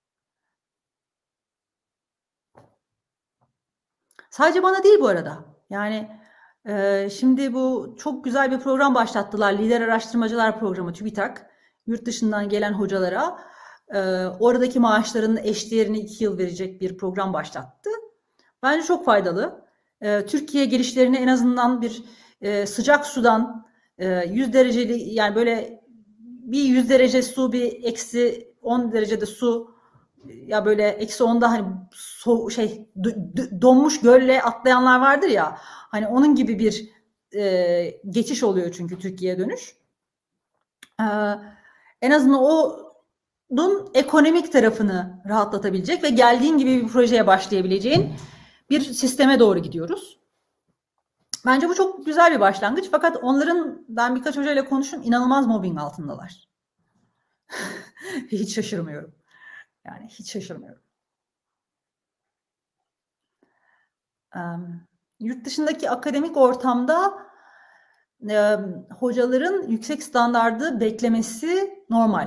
Sadece bana değil bu arada. Yani e, şimdi bu çok güzel bir program başlattılar. Lider Araştırmacılar Programı, TÜBİTAK. Yurt dışından gelen hocalara e, oradaki maaşlarının eşdeğerini iki yıl verecek bir program başlattı. Bence çok faydalı. E, Türkiye girişlerini en azından bir e, sıcak sudan e, yüz dereceli, yani böyle bir yüz derece su, bir eksi on derecede su, ya böyle eksi onda hani so şey donmuş gölle atlayanlar vardır ya, hani onun gibi bir e, geçiş oluyor çünkü Türkiye'ye dönüş. E, en azından onun ekonomik tarafını rahatlatabilecek ve geldiğin gibi bir projeye başlayabileceğin bir sisteme doğru gidiyoruz. Bence bu çok güzel bir başlangıç, fakat onların, ben birkaç hocayla konuştum, inanılmaz mobbing altındalar. Hiç şaşırmıyorum. Yani hiç şaşırmıyorum. Um, yurt dışındaki akademik ortamda e, hocaların yüksek standardı beklemesi normal.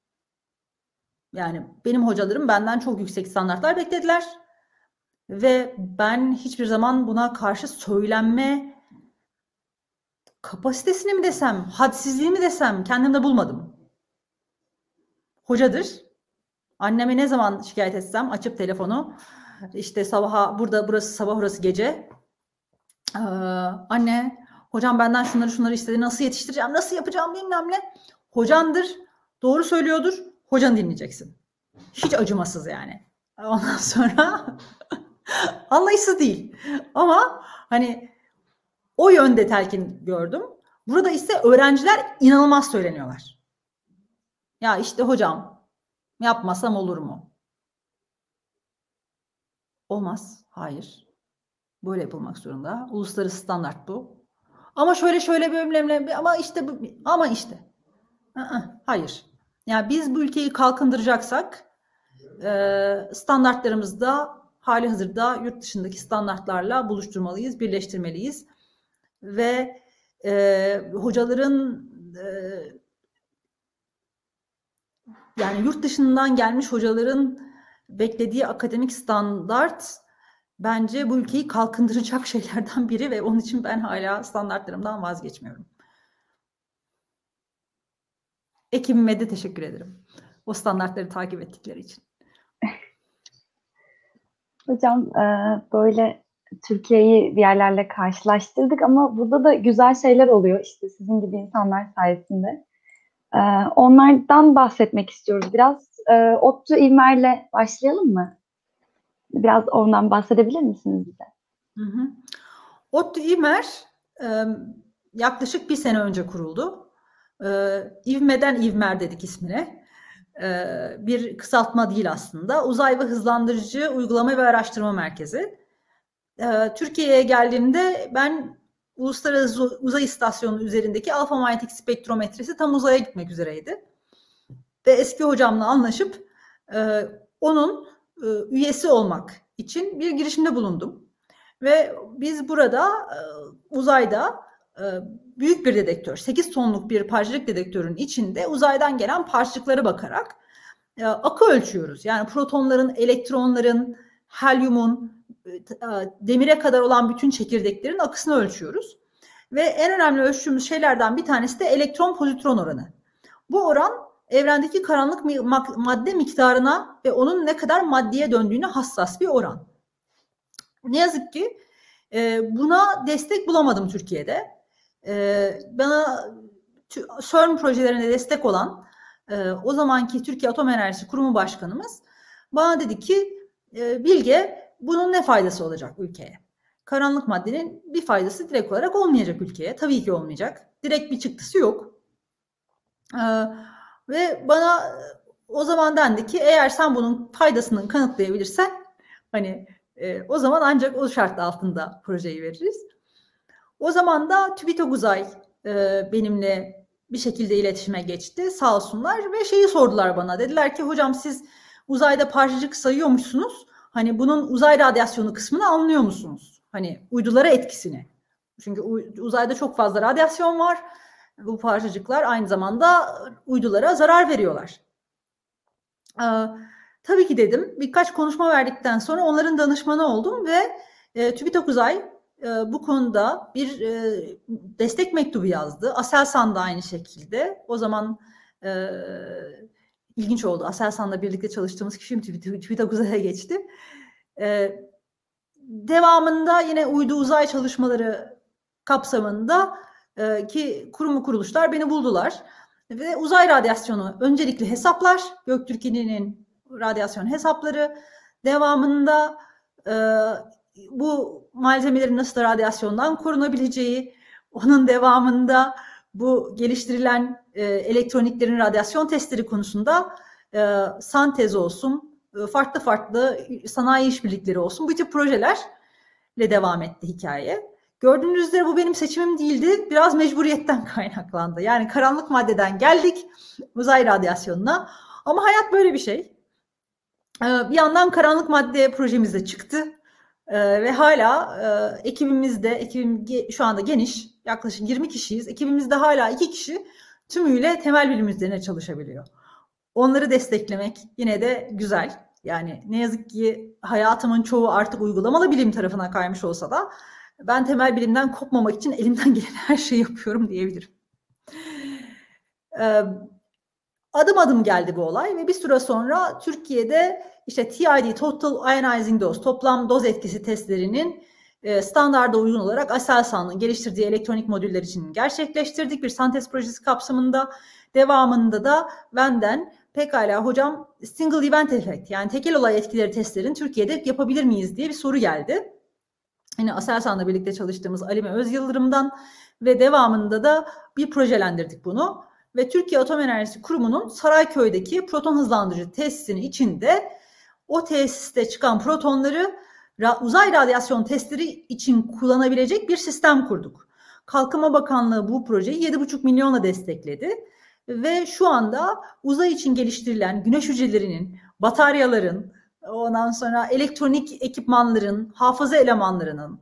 Yani benim hocalarım benden çok yüksek standartlar beklediler. Ve ben hiçbir zaman buna karşı söylenme kapasitesini mi desem, hadsizliği mi desem kendimde bulmadım. Hocadır. Anneme ne zaman şikayet etsem açıp telefonu, işte sabaha, burada burası sabah, orası gece. Ee, anne, hocam benden şunları şunları istedi, nasıl yetiştireceğim, nasıl yapacağım bilmem ne. Hocandır, doğru söylüyordur, hocanı dinleyeceksin. Hiç acımasız yani. Ondan sonra anlayışsız değil. Ama hani o yönde telkin gördüm. Burada ise öğrenciler inanılmaz söyleniyorlar. Ya işte hocam, yapmasam olur mu? Olmaz. Hayır. Böyle yapılmak zorunda. Uluslararası standart bu. Ama şöyle şöyle bölümlemle, ama işte ama işte. Hayır. Yani biz bu ülkeyi kalkındıracaksak standartlarımızda hali hazırda yurt dışındaki standartlarla buluşturmalıyız, birleştirmeliyiz. Ve e, hocaların e, yani yurt dışından gelmiş hocaların beklediği akademik standart bence bu ülkeyi kalkındıracak şeylerden biri ve onun için ben hala standartlarımdan vazgeçmiyorum. Ekibime de teşekkür ederim. O standartları takip ettikleri için. Hocam böyle Türkiye'yi bir yerlerle karşılaştırdık ama burada da güzel şeyler oluyor işte sizin gibi insanlar sayesinde. Onlardan bahsetmek istiyoruz biraz. ODTÜ İvmer'le başlayalım mı? Biraz ondan bahsedebilir misiniz bize? Hı hı. ODTÜ İvmer yaklaşık bir sene önce kuruldu. İvme'den İvmer dedik ismine. Bir kısaltma değil aslında. Uzay ve Hızlandırıcı Uygulama ve Araştırma Merkezi. Türkiye'ye geldiğimde ben Uluslararası Uzay İstasyonu üzerindeki alfa manyetik spektrometresi tam uzaya gitmek üzereydi. Ve eski hocamla anlaşıp onun üyesi olmak için bir girişimde bulundum. Ve biz burada uzayda büyük bir dedektör, sekiz tonluk bir parçacık dedektörün içinde uzaydan gelen parçacıklara bakarak akı ölçüyoruz. Yani protonların, elektronların, helyumun, demire kadar olan bütün çekirdeklerin akısını ölçüyoruz. Ve en önemli ölçtüğümüz şeylerden bir tanesi de elektron pozitron oranı. Bu oran evrendeki karanlık madde miktarına ve onun ne kadar maddeye döndüğüne hassas bir oran. Ne yazık ki e, buna destek bulamadım Türkiye'de. E, bana CERN projelerine destek olan e, o zamanki Türkiye Atom Enerjisi Kurumu Başkanımız bana dedi ki e, Bilge, bunun ne faydası olacak ülkeye? Karanlık maddenin bir faydası direkt olarak olmayacak ülkeye. Tabii ki olmayacak. Direkt bir çıktısı yok. E, ve bana o zaman dendi ki eğer sen bunun faydasını kanıtlayabilirsen hani e, o zaman ancak o şart altında projeyi veririz. O zaman da TÜBİTAK Uzay e, benimle bir şekilde iletişime geçti, sağ olsunlar, ve şeyi sordular bana. Dediler ki hocam siz uzayda parçacık sayıyormuşsunuz. Hani bunun uzay radyasyonu kısmını anlıyor musunuz? Hani uydulara etkisini. Çünkü uzayda çok fazla radyasyon var. Bu parçacıklar aynı zamanda uydulara zarar veriyorlar. Ee, tabii ki dedim. Birkaç konuşma verdikten sonra onların danışmanı oldum ve e, TÜBİTAK Uzay e, bu konuda bir e, destek mektubu yazdı. Aselsan da aynı şekilde. O zaman e, ilginç oldu. Aselsan'la birlikte çalıştığımız kişi TÜBİTAK Uzay'a geçti. E, devamında yine uydu uzay çalışmaları kapsamında e, ki kurum kuruluşlar beni buldular. Ve uzay radyasyonu öncelikli hesaplar, Göktürk'ünün radyasyon hesapları, devamında e, bu malzemelerin nasıl radyasyondan korunabileceği, onun devamında bu geliştirilen e, elektroniklerin radyasyon testleri konusunda e, Santez olsun, e, farklı farklı sanayi işbirlikleri olsun, bu tip projelerle devam etti hikaye. Gördüğünüz üzere bu benim seçimim değildi. Biraz mecburiyetten kaynaklandı. Yani karanlık maddeden geldik uzay radyasyonuna. Ama hayat böyle bir şey. Bir yandan karanlık madde projemiz de çıktı. Ve hala ekibimizde, ekibim şu anda geniş, yaklaşık yirmi kişiyiz. Ekibimizde hala iki kişi tümüyle temel bilim üzerine çalışabiliyor. Onları desteklemek yine de güzel. Yani ne yazık ki hayatımın çoğu artık uygulamalı bilim tarafına kaymış olsa da ben temel bilimden kopmamak için elimden gelen her şeyi yapıyorum diyebilirim. Ee, adım adım geldi bu olay ve bir süre sonra Türkiye'de işte T I D, Total Ionizing Dose, toplam doz etkisi testlerinin e, standarda uygun olarak Aselsan'ın geliştirdiği elektronik modüller için gerçekleştirdik. Bir sentez projesi kapsamında, devamında da benden pekala hocam single event effect, yani tekel olay etkileri testlerin Türkiye'de yapabilir miyiz diye bir soru geldi. Yine Aselsan'la birlikte çalıştığımız Alime Özyıldırım'dan ve devamında da bir projelendirdik bunu. Ve Türkiye Atom Enerjisi Kurumu'nun Sarayköy'deki proton hızlandırıcı tesisinin içinde o tesiste çıkan protonları uzay radyasyon testleri için kullanabilecek bir sistem kurduk. Kalkınma Bakanlığı bu projeyi yedi buçuk milyonla destekledi. Ve şu anda uzay için geliştirilen güneş hücrelerinin, bataryaların, ondan sonra elektronik ekipmanların, hafıza elemanlarının,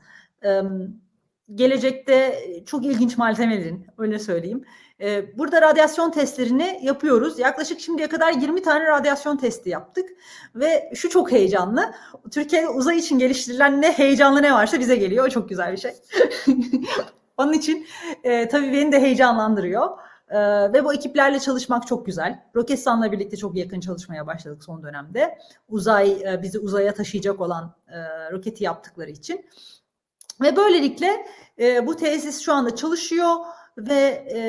gelecekte çok ilginç malzemelerin, öyle söyleyeyim. Burada radyasyon testlerini yapıyoruz. Yaklaşık şimdiye kadar yirmi tane radyasyon testi yaptık. Ve şu çok heyecanlı. Türkiye'de uzay için geliştirilen ne heyecanlı ne varsa bize geliyor. O çok güzel bir şey. Onun için e, tabii beni de heyecanlandırıyor. Ee, ve bu ekiplerle çalışmak çok güzel. Roketsan'la birlikte çok yakın çalışmaya başladık son dönemde. Uzay e, bizi uzaya taşıyacak olan e, roketi yaptıkları için. Ve böylelikle e, bu tesis şu anda çalışıyor ve e,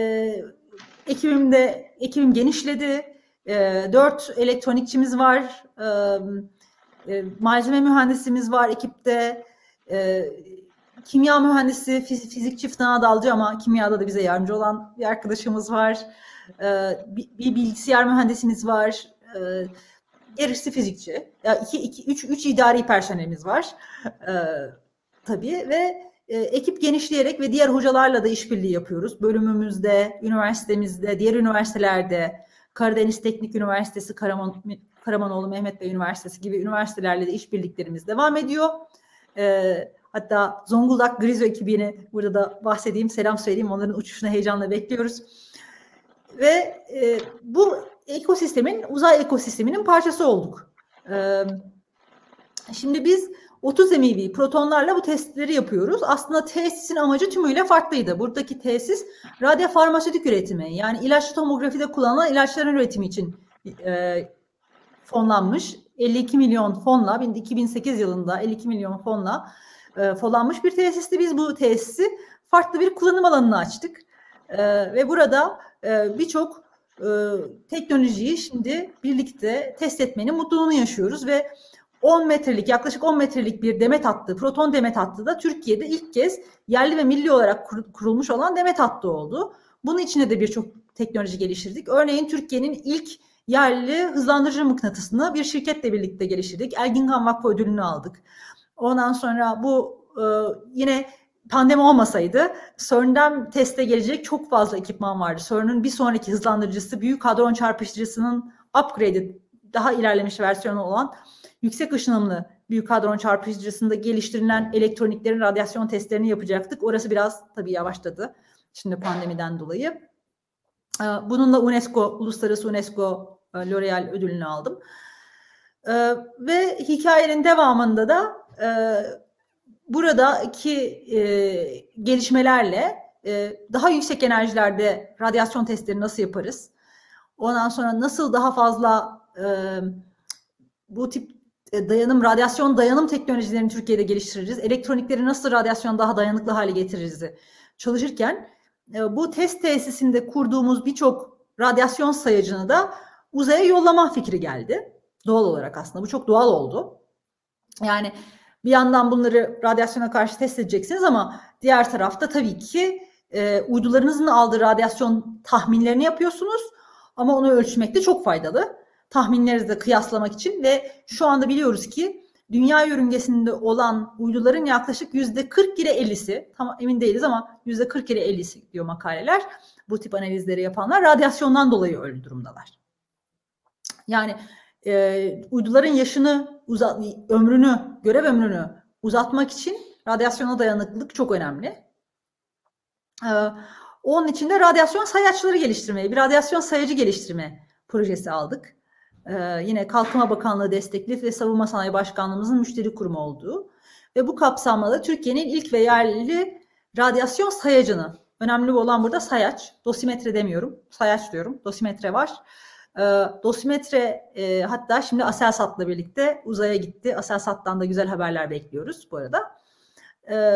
ekibimde ekibim genişledi. E, dört elektronikçimiz var. E, e, malzeme mühendisimiz var ekipte. E, Kimya mühendisi, fizikçi Fına Dalcı ama kimyada da bize yardımcı olan bir arkadaşımız var. Ee, bir bilgisayar mühendisimiz var. Ee, gerisi fizikçi. Ya iki, iki, üç, üç idari personelimiz var. Ee, tabii ve e, ekip genişleyerek ve diğer hocalarla da işbirliği yapıyoruz. Bölümümüzde, üniversitemizde, diğer üniversitelerde, Karadeniz Teknik Üniversitesi, Karaman, Karamanoğlu Mehmet Bey Üniversitesi gibi üniversitelerle de işbirliklerimiz devam ediyor. Ee, Hatta Zonguldak Grizo ekibini burada da bahsedeyim, selam söyleyeyim. Onların uçuşunu heyecanla bekliyoruz. Ve e, bu ekosistemin, uzay ekosisteminin parçası olduk. E, şimdi biz otuz M E V protonlarla bu testleri yapıyoruz. Aslında tesisin amacı tümüyle farklıydı. Buradaki tesis radyofarmasötik üretimi, yani ilaçlı tomografide kullanılan ilaçların üretimi için e, fonlanmış. elli iki milyon fonla, iki bin sekiz yılında elli iki milyon fonla e, fonlanmış bir tesisti. Biz bu tesisi farklı bir kullanım alanına açtık. E, ve burada e, birçok e, teknolojiyi şimdi birlikte test etmenin mutluluğunu yaşıyoruz ve on metrelik, yaklaşık on metrelik bir demet hattı, proton demet hattı da Türkiye'de ilk kez yerli ve milli olarak kur, kurulmuş olan demet hattı oldu. Bunun içine de birçok teknoloji geliştirdik. Örneğin Türkiye'nin ilk yerli hızlandırıcı mıknatısını bir şirketle birlikte geliştirdik. Erginkan Vakfı ödülünü aldık. Ondan sonra bu e, yine pandemi olmasaydı CERN'den teste gelecek çok fazla ekipman vardı. CERN'ün bir sonraki hızlandırıcısı büyük hadron çarpıştırıcısının upgrade'ed, daha ilerlemiş versiyonu olan yüksek ışınımlı büyük hadron çarpıştırıcısında geliştirilen elektroniklerin radyasyon testlerini yapacaktık. Orası biraz tabii yavaşladı şimdi pandemiden dolayı. Bununla UNESCO, Uluslararası UNESCO L'Oreal ödülünü aldım. Ve hikayenin devamında da buradaki gelişmelerle daha yüksek enerjilerde radyasyon testleri nasıl yaparız? Ondan sonra nasıl daha fazla bu tip dayanım, radyasyon dayanım teknolojilerini Türkiye'de geliştiririz? Elektronikleri nasıl radyasyon daha dayanıklı hale getiririz? Çalışırken bu test tesisinde kurduğumuz birçok radyasyon sayacını da uzaya yollama fikri geldi. Doğal olarak aslında bu çok doğal oldu. Yani bir yandan bunları radyasyona karşı test edeceksiniz ama diğer tarafta tabii ki e, uydularınızın aldığı radyasyon tahminlerini yapıyorsunuz ama onu ölçmek de çok faydalı. Tahminleri de kıyaslamak için ve şu anda biliyoruz ki dünya yörüngesinde olan uyduların yaklaşık yüzde kırk ile ellisi, tam emin değiliz ama yüzde kırk ile ellisi diyor makaleler, bu tip analizleri yapanlar radyasyondan dolayı öyle durumdalar. Yani e, uyduların yaşını, uzat, ömrünü, görev ömrünü uzatmak için radyasyona dayanıklılık çok önemli. E, onun için de radyasyon sayaçları geliştirmeye, bir radyasyon sayacı geliştirme projesi aldık. Ee, yine Kalkınma Bakanlığı destekli ve Savunma Sanayi Başkanlığımızın müşteri kurumu olduğu ve bu kapsamda da Türkiye'nin ilk ve yerli radyasyon sayacını, önemli olan burada sayaç, dosimetre demiyorum, sayaç diyorum, dosimetre var. Ee, dosimetre e, hatta şimdi Aselsan'la birlikte uzaya gitti. Aselsan'dan da güzel haberler bekliyoruz bu arada. Ee,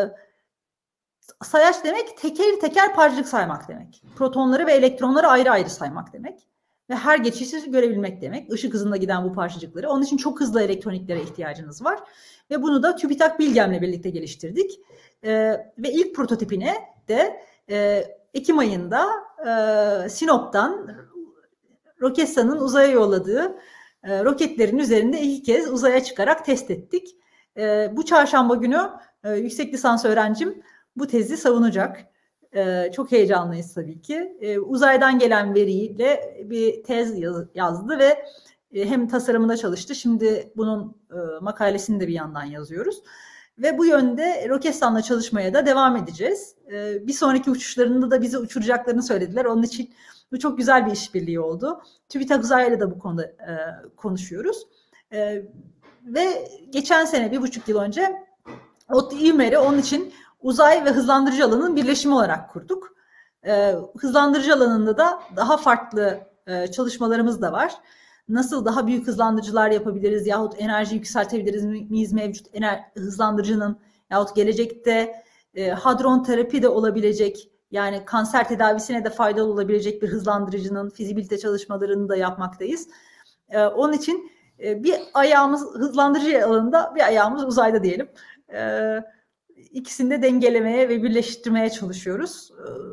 sayaç demek teker teker parçacık saymak demek. Protonları ve elektronları ayrı ayrı saymak demek. Ve her geçişi görebilmek demek. Işık hızında giden bu parçacıkları. Onun için çok hızlı elektroniklere ihtiyacınız var. Ve bunu da TÜBİTAK Bilgem'le birlikte geliştirdik. Ee, ve ilk prototipine de e, Ekim ayında e, Sinop'tan Roketsan'ın uzaya yolladığı e, roketlerin üzerinde iki kez uzaya çıkarak test ettik. E, bu çarşamba günü e, yüksek lisans öğrencim bu tezi savunacak. Ee, çok heyecanlıyız tabii ki. Ee, uzaydan gelen veriyle bir tez yaz, yazdı ve e, hem tasarımında çalıştı. Şimdi bunun e, makalesini de bir yandan yazıyoruz. Ve bu yönde Roketsan'la çalışmaya da devam edeceğiz. Ee, bir sonraki uçuşlarında da bizi uçuracaklarını söylediler. Onun için bu çok güzel bir işbirliği oldu. TÜBİTAK Uzay'la da bu konuda e, konuşuyoruz. E, ve geçen sene, bir buçuk yıl önce ODTÜ İMER'i onun için uzay ve hızlandırıcı alanının birleşimi olarak kurduk. Ee, hızlandırıcı alanında da daha farklı e, çalışmalarımız da var. Nasıl daha büyük hızlandırıcılar yapabiliriz yahut enerji yükseltebiliriz miyiz mevcut ener hızlandırıcının yahut gelecekte e, hadron terapi de olabilecek, yani kanser tedavisine de faydalı olabilecek bir hızlandırıcının fizibilite çalışmalarını da yapmaktayız. E, onun için e, bir ayağımız hızlandırıcı alanında, bir ayağımız uzayda diyelim. Evet. İkisini de dengelemeye ve birleştirmeye çalışıyoruz.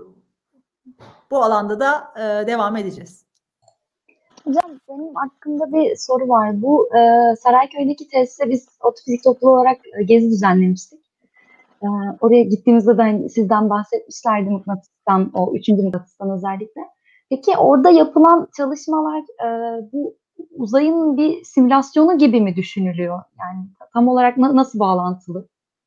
Bu alanda da devam edeceğiz. Hocam benim aklımda bir soru var. Bu e, Sarayköy'deki tesise biz ODTÜ Fizik Topluluğu olarak e, gezi düzenlemiştik. E, oraya gittiğimizde de hani sizden bahsetmişlerdi, mıknatıstan, o üçüncü mıknatıstan özellikle. Peki orada yapılan çalışmalar e, bu uzayın bir simülasyonu gibi mi düşünülüyor? Yani tam olarak na- nasıl bağlantılı?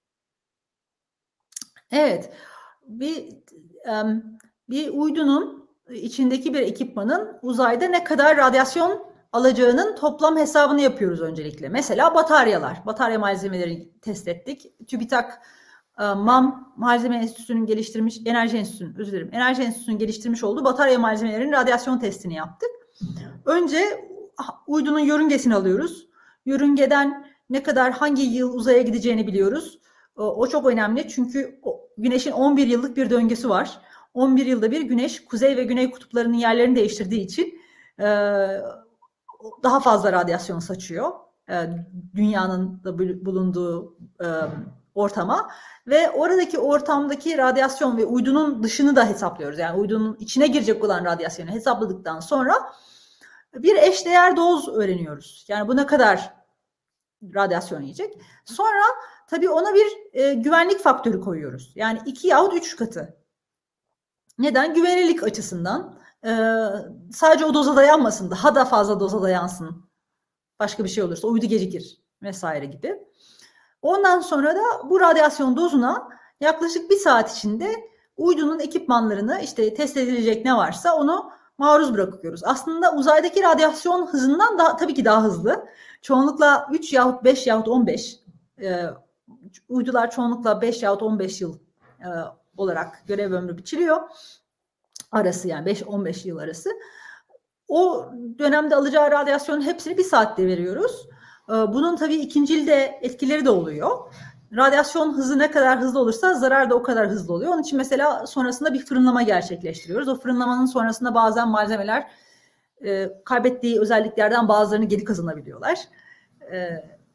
Evet, bir um, bir uydunun içindeki bir ekipmanın uzayda ne kadar radyasyon alacağının toplam hesabını yapıyoruz öncelikle. Mesela bataryalar, batarya malzemeleri test ettik. TÜBİTAK uh, MAM Malzeme Enstitüsü'nün geliştirmiş, Enerji Enstitüsü'nün, özür dilerim, Enerji Enstitüsü'nün geliştirmiş olduğu batarya malzemelerinin radyasyon testini yaptık. Önce uydunun yörüngesini alıyoruz. Yörüngeden ne kadar hangi yıl uzaya gideceğini biliyoruz. O, o çok önemli çünkü o, Güneş'in on bir yıllık bir döngüsü var. on bir yılda bir Güneş kuzey ve güney kutuplarının yerlerini değiştirdiği için e, daha fazla radyasyon saçıyor. E, dünyanın da bulunduğu e, ortama ve oradaki ortamdaki radyasyon ve uydunun dışını da hesaplıyoruz. Yani uydunun içine girecek olan radyasyonu hesapladıktan sonra bir eşdeğer doz öğreniyoruz. Yani bu ne kadar radyasyon yiyecek. Sonra tabii ona bir e, güvenlik faktörü koyuyoruz. Yani iki yahut üç katı. Neden? Güvenilirlik açısından. E, sadece o doza dayanmasın, daha da fazla doza dayansın. Başka bir şey olursa uydu gecikir vesaire gibi. Ondan sonra da bu radyasyon dozuna yaklaşık bir saat içinde uydunun ekipmanlarını, işte test edilecek ne varsa onu maruz bırakıyoruz. Aslında uzaydaki radyasyon hızından daha, tabii ki daha hızlı. Çoğunlukla üç yahut beş yahut on beş e, uydular çoğunlukla beş yahut on beş yıl e, olarak görev ömrü biçiliyor. Arası yani beş on beş yıl arası. O dönemde alacağı radyasyonun hepsini bir saatte veriyoruz. Bunun tabii ikincilde etkileri de oluyor. Radyasyon hızı ne kadar hızlı olursa zarar da o kadar hızlı oluyor. Onun için mesela sonrasında bir fırınlama gerçekleştiriyoruz. O fırınlamanın sonrasında bazen malzemeler e, kaybettiği özelliklerden bazılarını geri kazanabiliyorlar. E,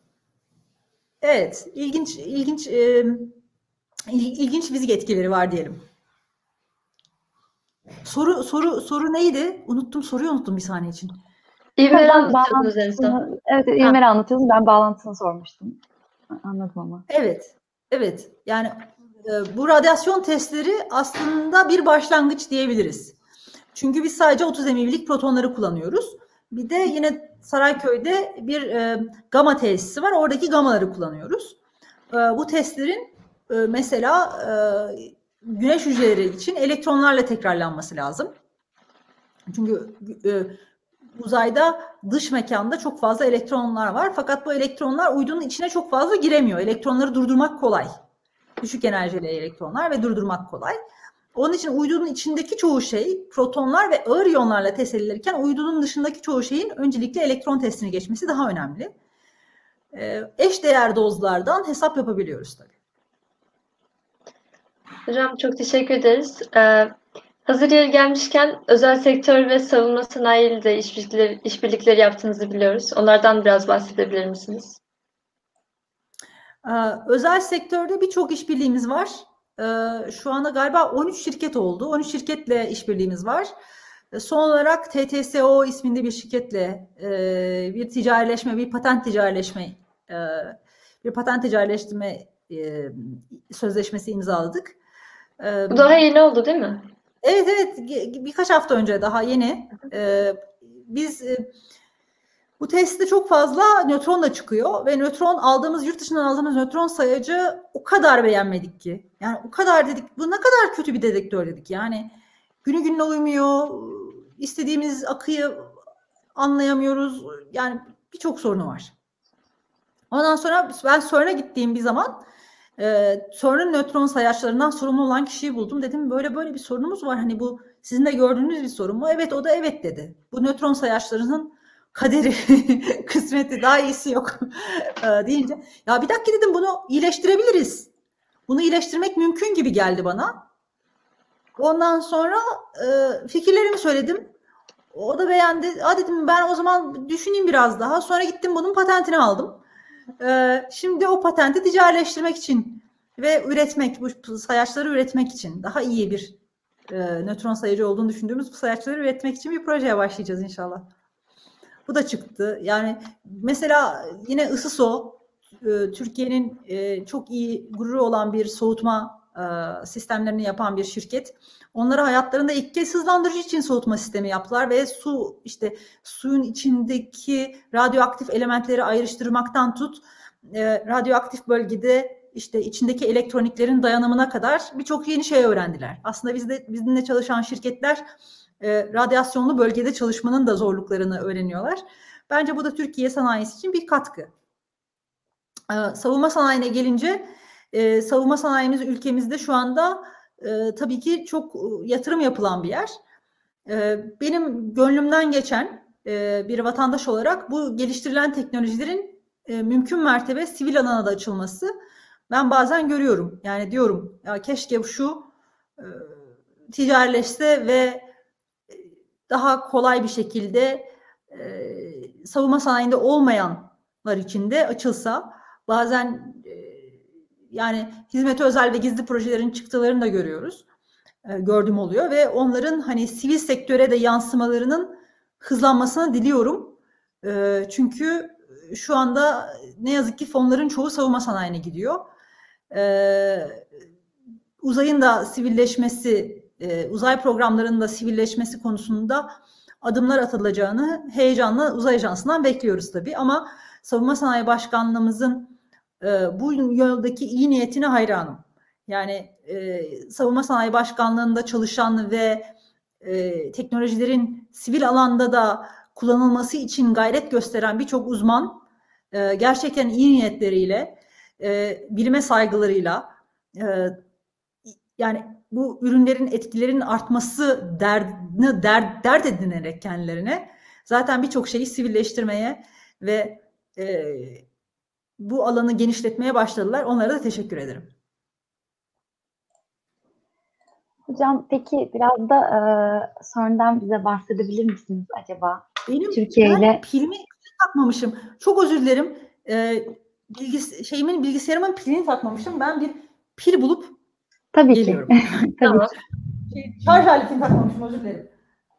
evet, ilginç ilginç e, ilginç fizik etkileri var diyelim. Soru soru soru neydi? Unuttum, soruyu unuttum bir saniye için. İvmeleri anlatıyordunuz en son. Evet, İvmeleri anlatıyordunuz. Ben bağlantısını sormuştum. Anladım ama. Evet, evet. Yani e, bu radyasyon testleri aslında bir başlangıç diyebiliriz. Çünkü biz sadece otuz emivlik protonları kullanıyoruz. Bir de yine Sarayköy'de bir e, gama tesisi var. Oradaki gamaları kullanıyoruz. E, bu testlerin e, mesela e, güneş hücreleri için elektronlarla tekrarlanması lazım. Çünkü e, uzayda dış mekanda çok fazla elektronlar var. Fakat bu elektronlar uydunun içine çok fazla giremiyor. Elektronları durdurmak kolay. Düşük enerjili elektronlar ve durdurmak kolay. Onun için uydunun içindeki çoğu şey protonlar ve ağır iyonlarla test edilirken uydunun dışındaki çoğu şeyin öncelikle elektron testini geçmesi daha önemli. Ee, eşdeğer dozlardan hesap yapabiliyoruz tabii. Hocam çok teşekkür ederiz. Ee, hazır yeri gelmişken özel sektör ve savunma sanayiyle de işbirlikleri, işbirlikleri yaptığınızı biliyoruz. Onlardan biraz bahsedebilir misiniz? Ee, özel sektörde birçok işbirliğimiz var. Ee, şu anda galiba on üç şirket oldu. on üç şirketle işbirliğimiz var. Ee, son olarak T T S O isminde bir şirketle e, bir ticarileşme, bir patent ticarileşme, e, bir patent ticarileştirme e, sözleşmesi imzaladık. Bu daha yeni oldu değil mi? Evet evet birkaç hafta önce daha yeni. Ee, biz e, bu testte çok fazla nötron da çıkıyor ve nötron aldığımız yurt dışından aldığımız nötron sayacı o kadar beğenmedik ki. Yani o kadar dedik bu ne kadar kötü bir dedektör dedik. Yani günü gününe uymuyor. İstediğimiz akıyı anlayamıyoruz. Yani birçok sorunu var. Ondan sonra ben CERN'e gittiğim bir zaman Ee, CERN'in nötron sayaçlarından sorumlu olan kişiyi buldum. Dedim böyle böyle bir sorunumuz var. Hani bu sizin de gördüğünüz bir sorun mu? Evet o da evet dedi. Bu nötron sayaçlarının kaderi, kısmeti daha iyisi yok ee, deyince. Ya bir dakika dedim bunu iyileştirebiliriz. Bunu iyileştirmek mümkün gibi geldi bana. Ondan sonra e, fikirlerimi söyledim. O da beğendi. Aa dedim ben o zaman düşüneyim biraz daha. Sonra gittim bunun patentini aldım. Şimdi o patenti ticarileştirmek için ve üretmek, bu sayaçları üretmek için daha iyi bir e, nötron sayacı olduğunu düşündüğümüz bu sayaçları üretmek için bir projeye başlayacağız inşallah. Bu da çıktı. Yani mesela yine ISISO, e, Türkiye'nin e, çok iyi gururu olan bir soğutma e, sistemlerini yapan bir şirket. Onlara hayatlarında ilk kez hızlandırıcı için soğutma sistemi yaptılar ve su işte suyun içindeki radyoaktif elementleri ayrıştırmaktan tut e, radyoaktif bölgede işte içindeki elektroniklerin dayanımına kadar birçok yeni şey öğrendiler. Aslında bizde bizimle çalışan şirketler e, radyasyonlu bölgede çalışmanın da zorluklarını öğreniyorlar. Bence bu da Türkiye sanayisi için bir katkı. E, savunma sanayine gelince e, savunma sanayimiz ülkemizde şu anda e, tabii ki çok yatırım yapılan bir yer. E, benim gönlümden geçen e, bir vatandaş olarak bu geliştirilen teknolojilerin e, mümkün mertebe sivil alana da açılması ben bazen görüyorum. Yani diyorum ya keşke şu e, ticarileşse ve daha kolay bir şekilde e, savunma sanayinde olmayanlar için de açılsa. Bazen e, yani hizmete özel ve gizli projelerin çıktılarını da görüyoruz. E, gördüğüm oluyor ve onların hani sivil sektöre de yansımalarının hızlanmasını diliyorum. E, çünkü şu anda ne yazık ki fonların çoğu savunma sanayine gidiyor. E, uzayın da sivilleşmesi, e, uzay programlarının da sivilleşmesi konusunda adımlar atılacağını heyecanla uzay ajansından bekliyoruz tabii. Ama Savunma Sanayi Başkanlığımızın e, bu yoldaki iyi niyetine hayranım. Yani e, Savunma Sanayi Başkanlığı'nda çalışan ve e, teknolojilerin sivil alanda da kullanılması için gayret gösteren birçok uzman e, gerçekten iyi niyetleriyle, e, bilime saygılarıyla, e, yani bu ürünlerin etkilerinin artması derdini dert, dert edinerek kendilerine zaten birçok şeyi sivilleştirmeye ve e, bu alanı genişletmeye başladılar. Onlara da teşekkür ederim. Hocam peki biraz da e, CERN'den bize bahsedebilir misiniz acaba? Benim Türkiye ben ile pilimi takmamışım. Çok özür dilerim. E, bilgis şeyimin bilgisayarımın pilini takmamışım. Ben bir pil bulup tabii geliyorum. ki. Tabii Tamam. ki. Şey, şarj aletini takmamışım. Özür dilerim.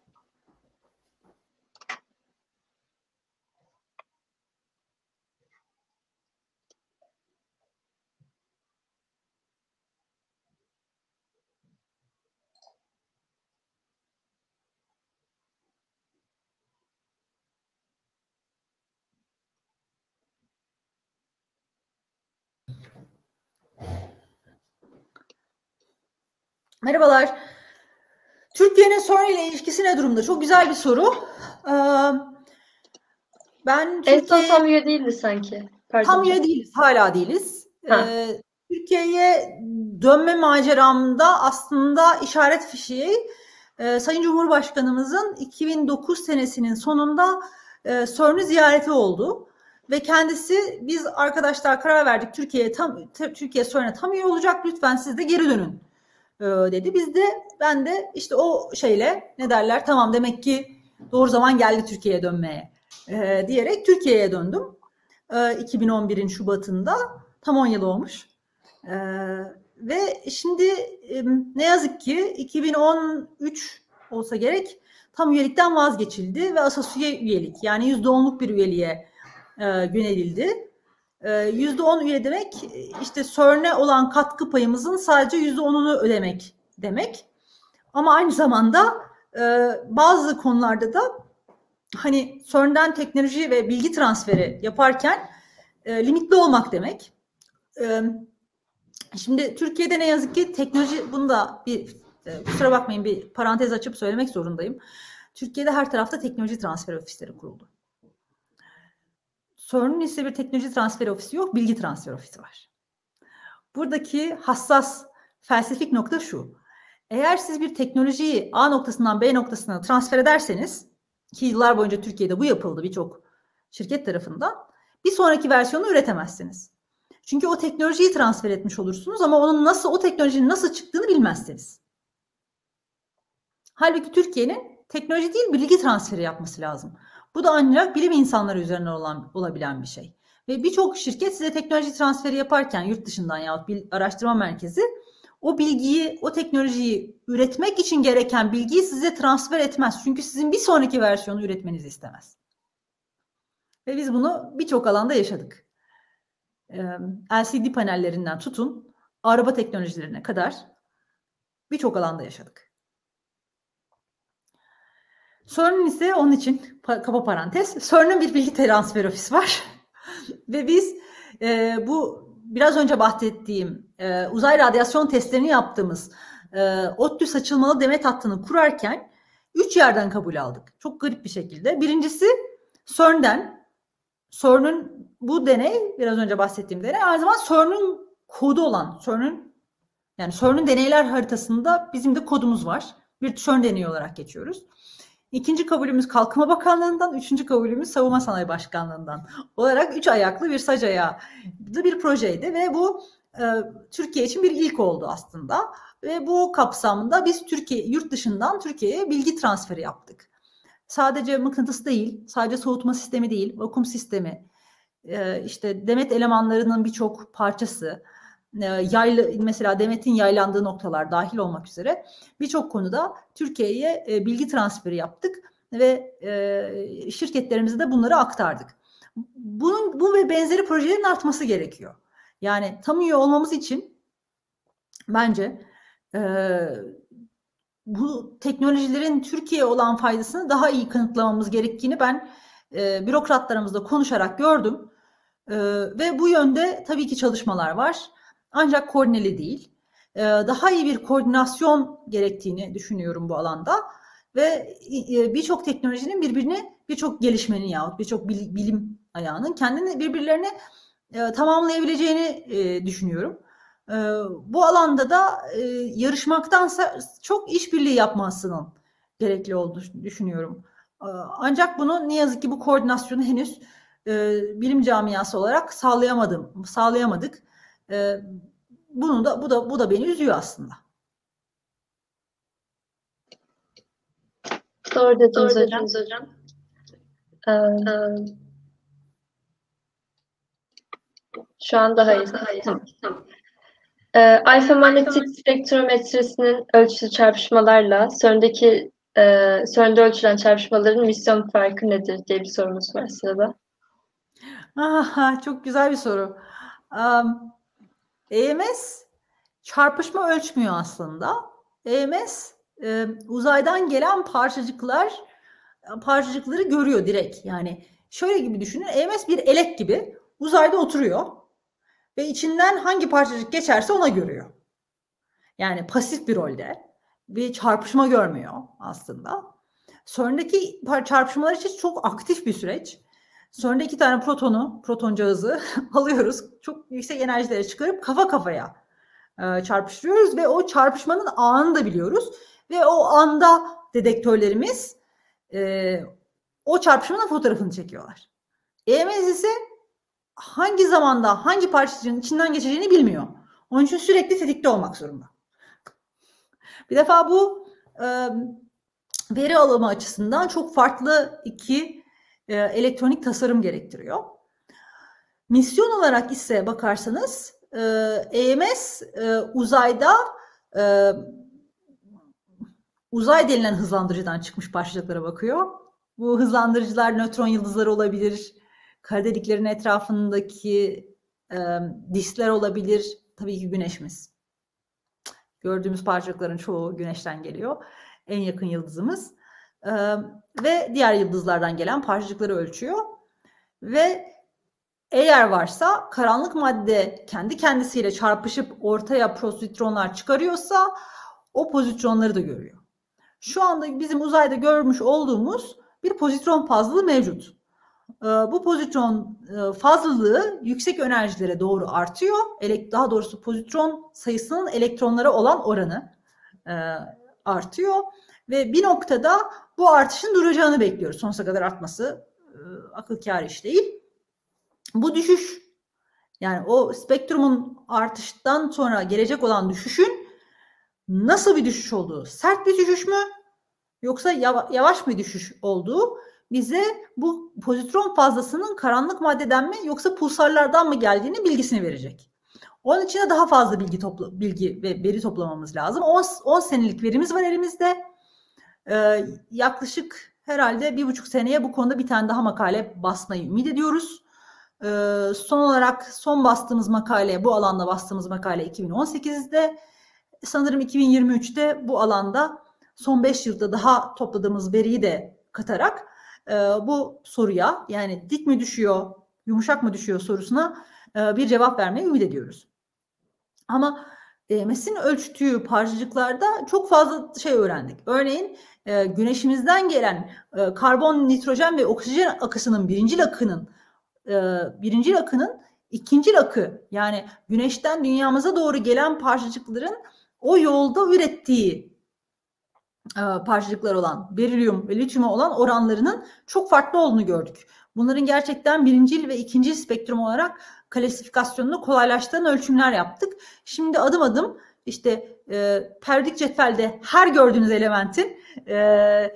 Merhabalar. Türkiye'nin CERN ile ilişkisi ne durumda? Çok güzel bir soru. Ee, ben En son Türkiye'ye tam üye değildi sanki. Pardon. tam üye değiliz, hala değiliz. Ha. Ee, Türkiye'ye dönme maceramda aslında işaret fişeği e, Sayın Cumhurbaşkanımızın iki bin dokuz senesinin sonunda e, CERN'ü ziyareti oldu. Ve kendisi biz arkadaşlar karar verdik Türkiye'ye tam Türkiye CERN'e tam üye olacak, lütfen siz de geri dönün dedi. Biz de ben de işte o şeyle ne derler, tamam demek ki doğru zaman geldi Türkiye'ye dönmeye e, diyerek Türkiye'ye döndüm. E, iki bin on birin Şubat'ında tam on yıl olmuş. E, ve şimdi e, ne yazık ki iki bin on üç olsa gerek tam üyelikten vazgeçildi ve asosiye üyelik, yani yüzde onluk bir üyeliğe e, yönelildi. yüzde on üye demek işte CERN'e olan katkı payımızın sadece yüzde onunu ödemek demek. Ama aynı zamanda e, bazı konularda da hani CERN'den teknoloji ve bilgi transferi yaparken e, limitli olmak demek. E, şimdi Türkiye'de ne yazık ki teknoloji, bunu da bir e, kusura bakmayın bir parantez açıp söylemek zorundayım. Türkiye'de her tarafta teknoloji transfer ofisleri kuruldu. CERN'ün ise bir teknoloji transfer ofisi yok, bilgi transfer ofisi var. Buradaki hassas felsefik nokta şu: eğer siz bir teknolojiyi A noktasından B noktasına transfer ederseniz, ki yıllar boyunca Türkiye'de bu yapıldı birçok şirket tarafından, bir sonraki versiyonu üretemezsiniz. Çünkü o teknolojiyi transfer etmiş olursunuz ama onun nasıl, o teknolojinin nasıl çıktığını bilmezsiniz. Halbuki Türkiye'nin teknoloji değil bilgi transferi yapması lazım. Bu da ancak bilim insanları üzerinden olan, olabilen bir şey. Ve birçok şirket size teknoloji transferi yaparken yurt dışından yahut bir araştırma merkezi o bilgiyi, o teknolojiyi üretmek için gereken bilgiyi size transfer etmez. Çünkü sizin bir sonraki versiyonu üretmenizi istemez. Ve biz bunu birçok alanda yaşadık. L C D panellerinden tutun, araba teknolojilerine kadar birçok alanda yaşadık. CERN'ün ise onun için kapa parantez, CERN'ün bir bilgi transfer ofisi var. Ve biz e, bu biraz önce bahsettiğim e, uzay radyasyon testlerini yaptığımız e, ODTÜ saçılmalı demet hattını kurarken üç yerden kabul aldık. Çok garip bir şekilde. Birincisi CERN'den. CERN'ün bu deney, biraz önce bahsettiğim deney, aynı zamanda CERN'ün kodu olan, CERN'ün yani CERN'ün deneyler haritasında bizim de kodumuz var. Bir CERN deneyi olarak geçiyoruz. İkinci kabulümüz Kalkınma Bakanlığı'ndan, üçüncü kabulümüz Savunma Sanayi Başkanlığı'ndan olarak üç ayaklı bir sac ayağı bir projeydi ve bu e, Türkiye için bir ilk oldu aslında. Ve bu kapsamında biz Türkiye yurt dışından Türkiye'ye bilgi transferi yaptık. Sadece mıknatıs değil, sadece soğutma sistemi değil, vakum sistemi, e, işte demet elemanlarının birçok parçası, e, yaylı, mesela demetin yaylandığı noktalar dahil olmak üzere birçok konuda Türkiye'ye e, bilgi transferi yaptık ve e, şirketlerimize de bunları aktardık. Bunun bu ve benzeri projelerin artması gerekiyor. Yani tam üye olmamız için bence e, bu teknolojilerin Türkiye'ye olan faydasını daha iyi kanıtlamamız gerektiğini ben e, bürokratlarımızla konuşarak gördüm. E, ve bu yönde tabii ki çalışmalar var. Ancak koordineli değil. E, daha iyi bir koordinasyon gerektiğini düşünüyorum bu alanda. Ve e, birçok teknolojinin birbirini, birçok gelişmenin yahut birçok bilim ayağının kendini birbirlerine e, tamamlayabileceğini e, düşünüyorum. E, bu alanda da e, yarışmaktansa çok işbirliği yapmasının gerekli olduğunu düşünüyorum. E, ancak bunu ne yazık ki bu koordinasyonu henüz e, bilim camiası olarak sağlayamadım, sağlayamadık. E, bunu da bu da bu da beni üzüyor aslında. Doğru dediniz Doğru hocam. hocam. Ee, şu an daha iyi. Daha iyi. Tamam. Tamam. Ee, alfa manyetik spektrometresinin ölçüsü çarpışmalarla CERN'deki e, CERN'de ölçülen çarpışmaların misyon farkı nedir diye bir sorumuz var sırada. Aha, çok güzel bir soru. Um, E M S çarpışma ölçmüyor aslında. E M S e, uzaydan gelen parçacıklar parçacıkları görüyor direkt. Yani şöyle gibi düşünün. E M S bir elek gibi uzayda oturuyor ve içinden hangi parçacık geçerse ona görüyor. Yani pasif bir rolde. Bir çarpışma görmüyor aslında. CERN'deki çarpışmalar için çok aktif bir süreç. CERN'de iki tane protonu, proton cihazı alıyoruz. Çok yüksek enerjilere çıkarıp kafa kafaya e, çarpıştırıyoruz ve o çarpışmanın anını da biliyoruz. Ve o anda dedektörlerimiz e, o çarpışmanın fotoğrafını çekiyorlar. E M S ise hangi zamanda hangi parçacığın içinden geçeceğini bilmiyor. Onun için sürekli tetikte olmak zorunda. Bir defa bu e, veri alımı açısından çok farklı iki e, elektronik tasarım gerektiriyor. Misyon olarak ise bakarsanız e, E M S e, uzayda e, uzay denilen hızlandırıcıdan çıkmış parçacıklara bakıyor. Bu hızlandırıcılar nötron yıldızları olabilir, kara deliklerin etrafındaki e, diskler olabilir, tabii ki güneşimiz. Gördüğümüz parçacıkların çoğu güneşten geliyor. En yakın yıldızımız. Ee, ve diğer yıldızlardan gelen parçacıkları ölçüyor. Ve eğer varsa karanlık madde kendi kendisiyle çarpışıp ortaya pozitronlar çıkarıyorsa o pozitronları da görüyor. Şu anda bizim uzayda görmüş olduğumuz bir pozitron fazlalığı mevcut. Ee, bu pozitron e, fazlalığı yüksek enerjilere doğru artıyor. Elek, daha doğrusu pozitron sayısının elektronlara olan oranı e, artıyor. Ve bir noktada bu artışın duracağını bekliyoruz. Sonsuza kadar artması e, akıl kâr iş değil. Bu düşüş, yani o spektrumun artıştan sonra gelecek olan düşüşün nasıl bir düşüş olduğu, sert bir düşüş mü yoksa yavaş bir düşüş olduğu bize bu pozitron fazlasının karanlık maddeden mi yoksa pulsarlardan mı geldiğini bilgisini verecek. Onun için de daha fazla bilgi topla, bilgi ve veri toplamamız lazım. on senelik verimiz var elimizde. Ee, yaklaşık herhalde bir buçuk seneye bu konuda bir tane daha makale basmayı ümit ediyoruz. Ee, son olarak son bastığımız makale, bu alanda bastığımız makale iki bin on sekizde. Sanırım iki bin yirmi üçte bu alanda son beş yılda daha topladığımız veriyi de katarak e, bu soruya, yani dik mi düşüyor, yumuşak mı düşüyor sorusuna e, bir cevap vermeyi ümit ediyoruz. Ama E M S'in ölçtüğü parçacıklarda çok fazla şey öğrendik. Örneğin e, güneşimizden gelen e, karbon, nitrojen ve oksijen akısının birinci akının e, birinci akının ikinci akı, yani güneşten dünyamıza doğru gelen parçacıkların o yolda ürettiği parçacıklar olan berilyum ve lityuma olan oranlarının çok farklı olduğunu gördük. Bunların gerçekten birincil ve ikinci spektrum olarak klasifikasyonunu kolaylaştıran ölçümler yaptık. Şimdi adım adım işte e, periyodik cetvelde her gördüğünüz elementin e,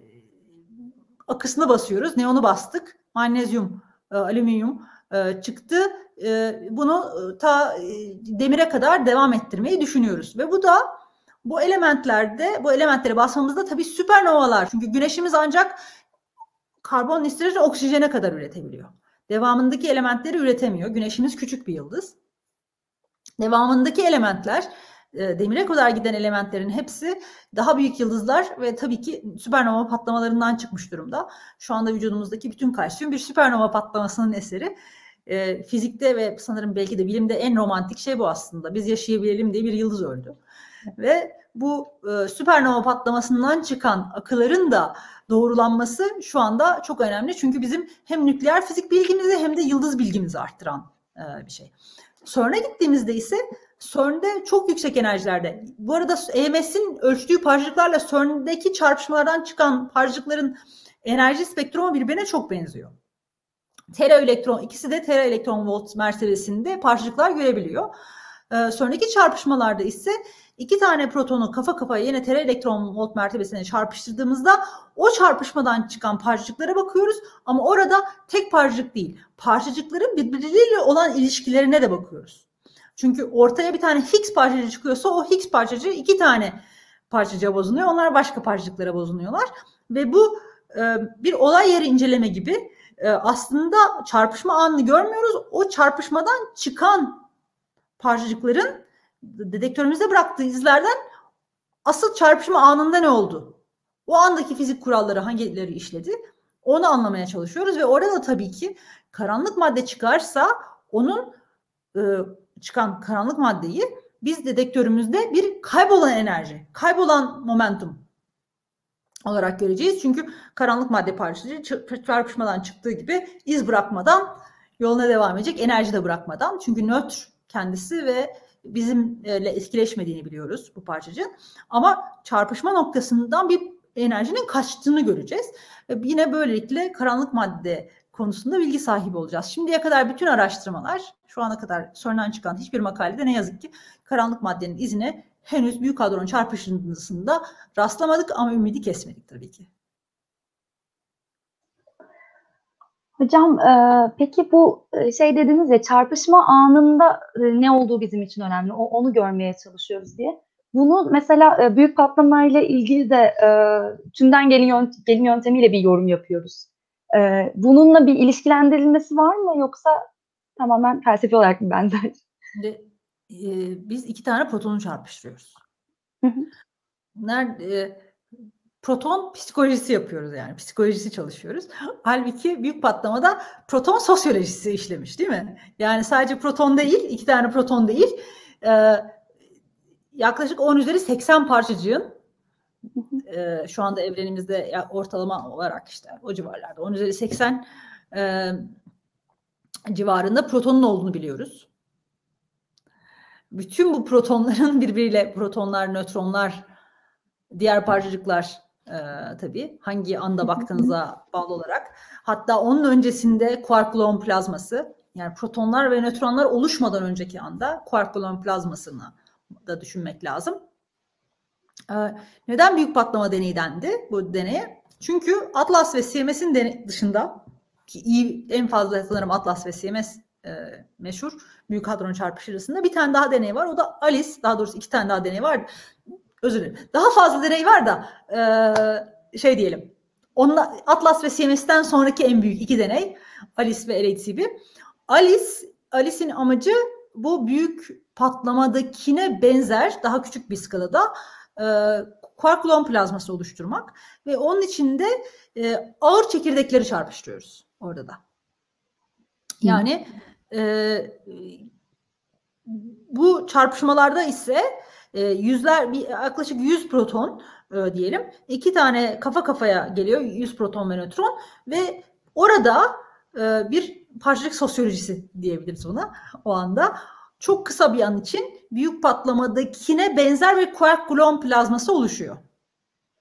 akısını basıyoruz. Neonu bastık. Magnezyum, e, alüminyum e, çıktı. E, bunu ta e, demire kadar devam ettirmeyi düşünüyoruz. Ve bu da bu elementlerde, bu elementlere basmamızda tabii süpernovalar. Çünkü güneşimiz ancak karbon, nitrojen, oksijene kadar üretebiliyor. Devamındaki elementleri üretemiyor. Güneşimiz küçük bir yıldız. Devamındaki elementler, demire kadar giden elementlerin hepsi daha büyük yıldızlar ve tabii ki süpernova patlamalarından çıkmış durumda. Şu anda vücudumuzdaki bütün kalsiyum bir süpernova patlamasının eseri. E, fizikte ve sanırım belki de bilimde en romantik şey bu aslında. Biz yaşayabilelim diye bir yıldız öldü. Ve bu e, süpernova patlamasından çıkan akıların da doğrulanması şu anda çok önemli. Çünkü bizim hem nükleer fizik bilgimizi hem de yıldız bilgimizi arttıran e, bir şey. CERN'e gittiğimizde ise CERN'de çok yüksek enerjilerde. Bu arada E M S'in ölçtüğü parçacıklarla CERN'deki çarpışmalardan çıkan parçacıkların enerji spektrumu birbirine çok benziyor. Tera elektron, ikisi de tera elektron volt mertebesinde parçacıklar görebiliyor. Ee, sonraki çarpışmalarda ise iki tane protonu kafa kafaya yine tera elektron volt mertebesine çarpıştırdığımızda o çarpışmadan çıkan parçacıklara bakıyoruz. Ama orada tek parçacık değil, parçacıkların birbirleriyle olan ilişkilerine de bakıyoruz. Çünkü ortaya bir tane Higgs parçacığı çıkıyorsa o Higgs parçacığı iki tane parçacığa bozuluyor. Onlar başka parçacıklara bozuluyorlar. Ve bu e, bir olay yeri inceleme gibi e, aslında çarpışma anını görmüyoruz. O çarpışmadan çıkan parçacıkların dedektörümüzde bıraktığı izlerden asıl çarpışma anında ne oldu? O andaki fizik kuralları hangileri işledi? Onu anlamaya çalışıyoruz ve orada tabii ki karanlık madde çıkarsa onun e, çıkan karanlık maddeyi biz dedektörümüzde bir kaybolan enerji, kaybolan momentum olarak göreceğiz. Çünkü karanlık madde parçacığı çarpışmadan çıktığı gibi iz bırakmadan yoluna devam edecek, enerji de bırakmadan. Çünkü nötr kendisi ve bizimle etkileşmediğini biliyoruz bu parçacığın. Ama çarpışma noktasından bir enerjinin kaçtığını göreceğiz. Ve yine böylelikle karanlık madde konusunda bilgi sahibi olacağız. Şimdiye kadar bütün araştırmalar, şu ana kadar CERN'den çıkan hiçbir makalede ne yazık ki karanlık maddenin izine henüz büyük hadron çarpışmasında rastlamadık ama ümidi kesmedik tabii ki. Hocam e, peki bu şey dediniz ya, çarpışma anında e, ne olduğu bizim için önemli. O, onu görmeye çalışıyoruz diye. Bunu mesela e, büyük patlamayla ilgili de e, tümden gelin, yönt gelin yöntemiyle bir yorum yapıyoruz. E, bununla bir ilişkilendirilmesi var mı, yoksa tamamen felsefi olarak mı benzer? Şimdi e, biz iki tane protonu çarpıştırıyoruz. Hı hı. Nerede? E, proton psikolojisi yapıyoruz, yani psikolojisi çalışıyoruz. Halbuki büyük patlamada proton sosyolojisi işlemiş, değil mi? Yani sadece proton değil, iki tane proton değil, e, yaklaşık on üzeri seksen parçacığın e, şu anda evrenimizde ortalama olarak işte o civarlarda on üzeri seksen e, civarında protonun olduğunu biliyoruz. Bütün bu protonların birbiriyle, protonlar, nötronlar, diğer parçacıklar Ee, tabii hangi anda baktığınıza bağlı olarak, hatta onun öncesinde kuark gluon plazması, yani protonlar ve nötronlar oluşmadan önceki anda kuark gluon plazmasını da düşünmek lazım. Ee, neden büyük patlama deneyi dendi bu deneye? Çünkü Atlas ve C M S'in dışında, ki iyi, en fazla sanırım Atlas ve C M S e, meşhur büyük hadron çarpışırısında bir tane daha deney var. O da ALICE, daha doğrusu iki tane daha deney var. Özür dilerim. Daha fazla deney var da e, şey diyelim. Onunla, Atlas ve C M S'ten sonraki en büyük iki deney ALICE ve L H C B. ALICE, ALICE'in amacı bu büyük patlamadakine benzer daha küçük bir skalada e, kuark gluon plazması oluşturmak ve onun içinde e, ağır çekirdekleri çarpıştırıyoruz orada da. Yani e, bu çarpışmalarda ise e, yüzler, bir, yaklaşık yüz proton e, diyelim, iki tane kafa kafaya geliyor, yüz proton ve nötron ve orada e, bir parçacık sosyolojisi diyebiliriz buna o anda. Çok kısa bir an için büyük patlamadakine benzer bir kuark gluon plazması oluşuyor.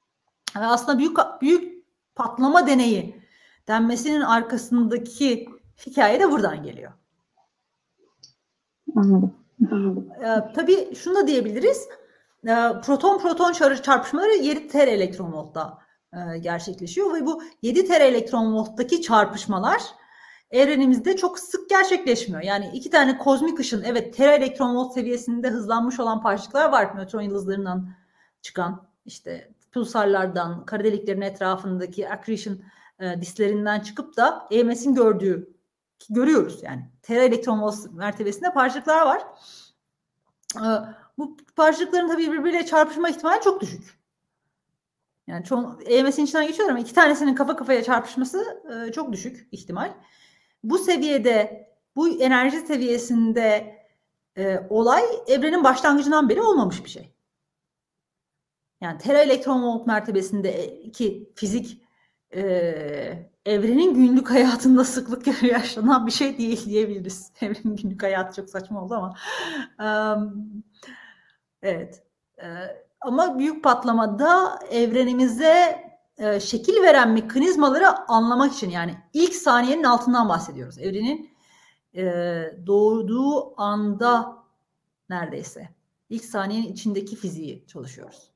Ve aslında büyük büyük patlama deneyi denmesinin arkasındaki hikaye de buradan geliyor. Anladım. Ee, tabii şunu da diyebiliriz. Ee, Proton-proton çarpışmaları yedi tera elektron voltta e, gerçekleşiyor ve bu yedi tera elektron volttaki çarpışmalar evrenimizde çok sık gerçekleşmiyor. Yani iki tane kozmik ışın, evet, tera elektron volt seviyesinde hızlanmış olan parçacıklar var. Nötron yıldızlarından çıkan, işte pulsarlardan, kara deliklerin etrafındaki accretion e, dislerinden çıkıp da E M S'in gördüğü, görüyoruz yani. Tera elektron volt mertebesinde parçacıklar var. E, bu parçacıkların tabii birbiriyle çarpışma ihtimali çok düşük. Yani çoğun, E M S'in içinden geçiyor ama iki tanesinin kafa kafaya çarpışması e, çok düşük ihtimal. Bu seviyede, bu enerji seviyesinde e, olay evrenin başlangıcından beri olmamış bir şey. Yani tera elektron volt mertebesindeki fizik e, evrenin günlük hayatında sıklıkla yaşanan bir şey değil diyebiliriz. Evrenin günlük hayatı çok saçma oldu ama. Um, evet. E, ama büyük patlamada evrenimize e, şekil veren mekanizmaları anlamak için, yani ilk saniyenin altından bahsediyoruz. Evrenin e, doğduğu anda neredeyse ilk saniyenin içindeki fiziği çalışıyoruz.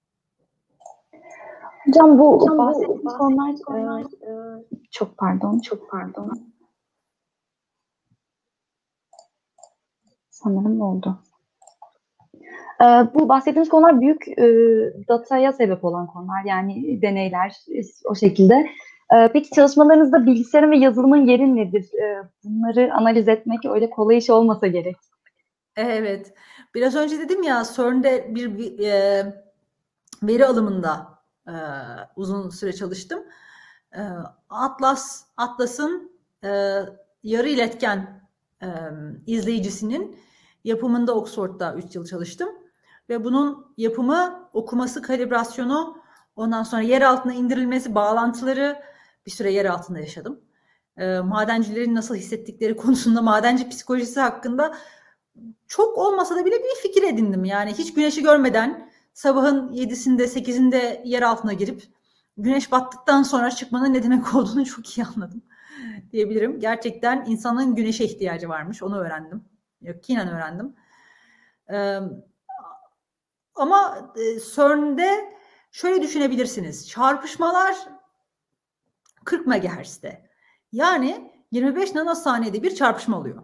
Hocam bu Hocam, bahsettiğiniz konular, konular e, çok pardon, çok pardon. Sanırım oldu. E, bu bahsettiğiniz konular büyük e, dataya sebep olan konular, yani deneyler o şekilde. E, peki çalışmalarınızda bilgisayarın ve yazılımın yeri nedir? E, bunları analiz etmek öyle kolay iş olmasa gerek. Evet. Biraz önce dedim ya, CERN'de bir, bir e, veri alımında e, uzun süre çalıştım. E, Atlas, Atlas'ın e, yarı iletken e, izleyicisinin yapımında Oxford'da üç yıl çalıştım. Ve bunun yapımı, okuması, kalibrasyonu, ondan sonra yer altına indirilmesi, bağlantıları, bir süre yer altında yaşadım. E, madencilerin nasıl hissettikleri konusunda, madenci psikolojisi hakkında çok olmasa da bile bir fikir edindim. Yani hiç güneşi görmeden sabahın yedisinde sekizinde yer altına girip güneş battıktan sonra çıkmanın ne demek olduğunu çok iyi anladım diyebilirim. Gerçekten insanın güneşe ihtiyacı varmış. Onu öğrendim. Yakinen öğrendim. Ee, ama CERN'de şöyle düşünebilirsiniz. Çarpışmalar kırk megahertz'te. Yani yirmi beş nanosaniyede bir çarpışma oluyor.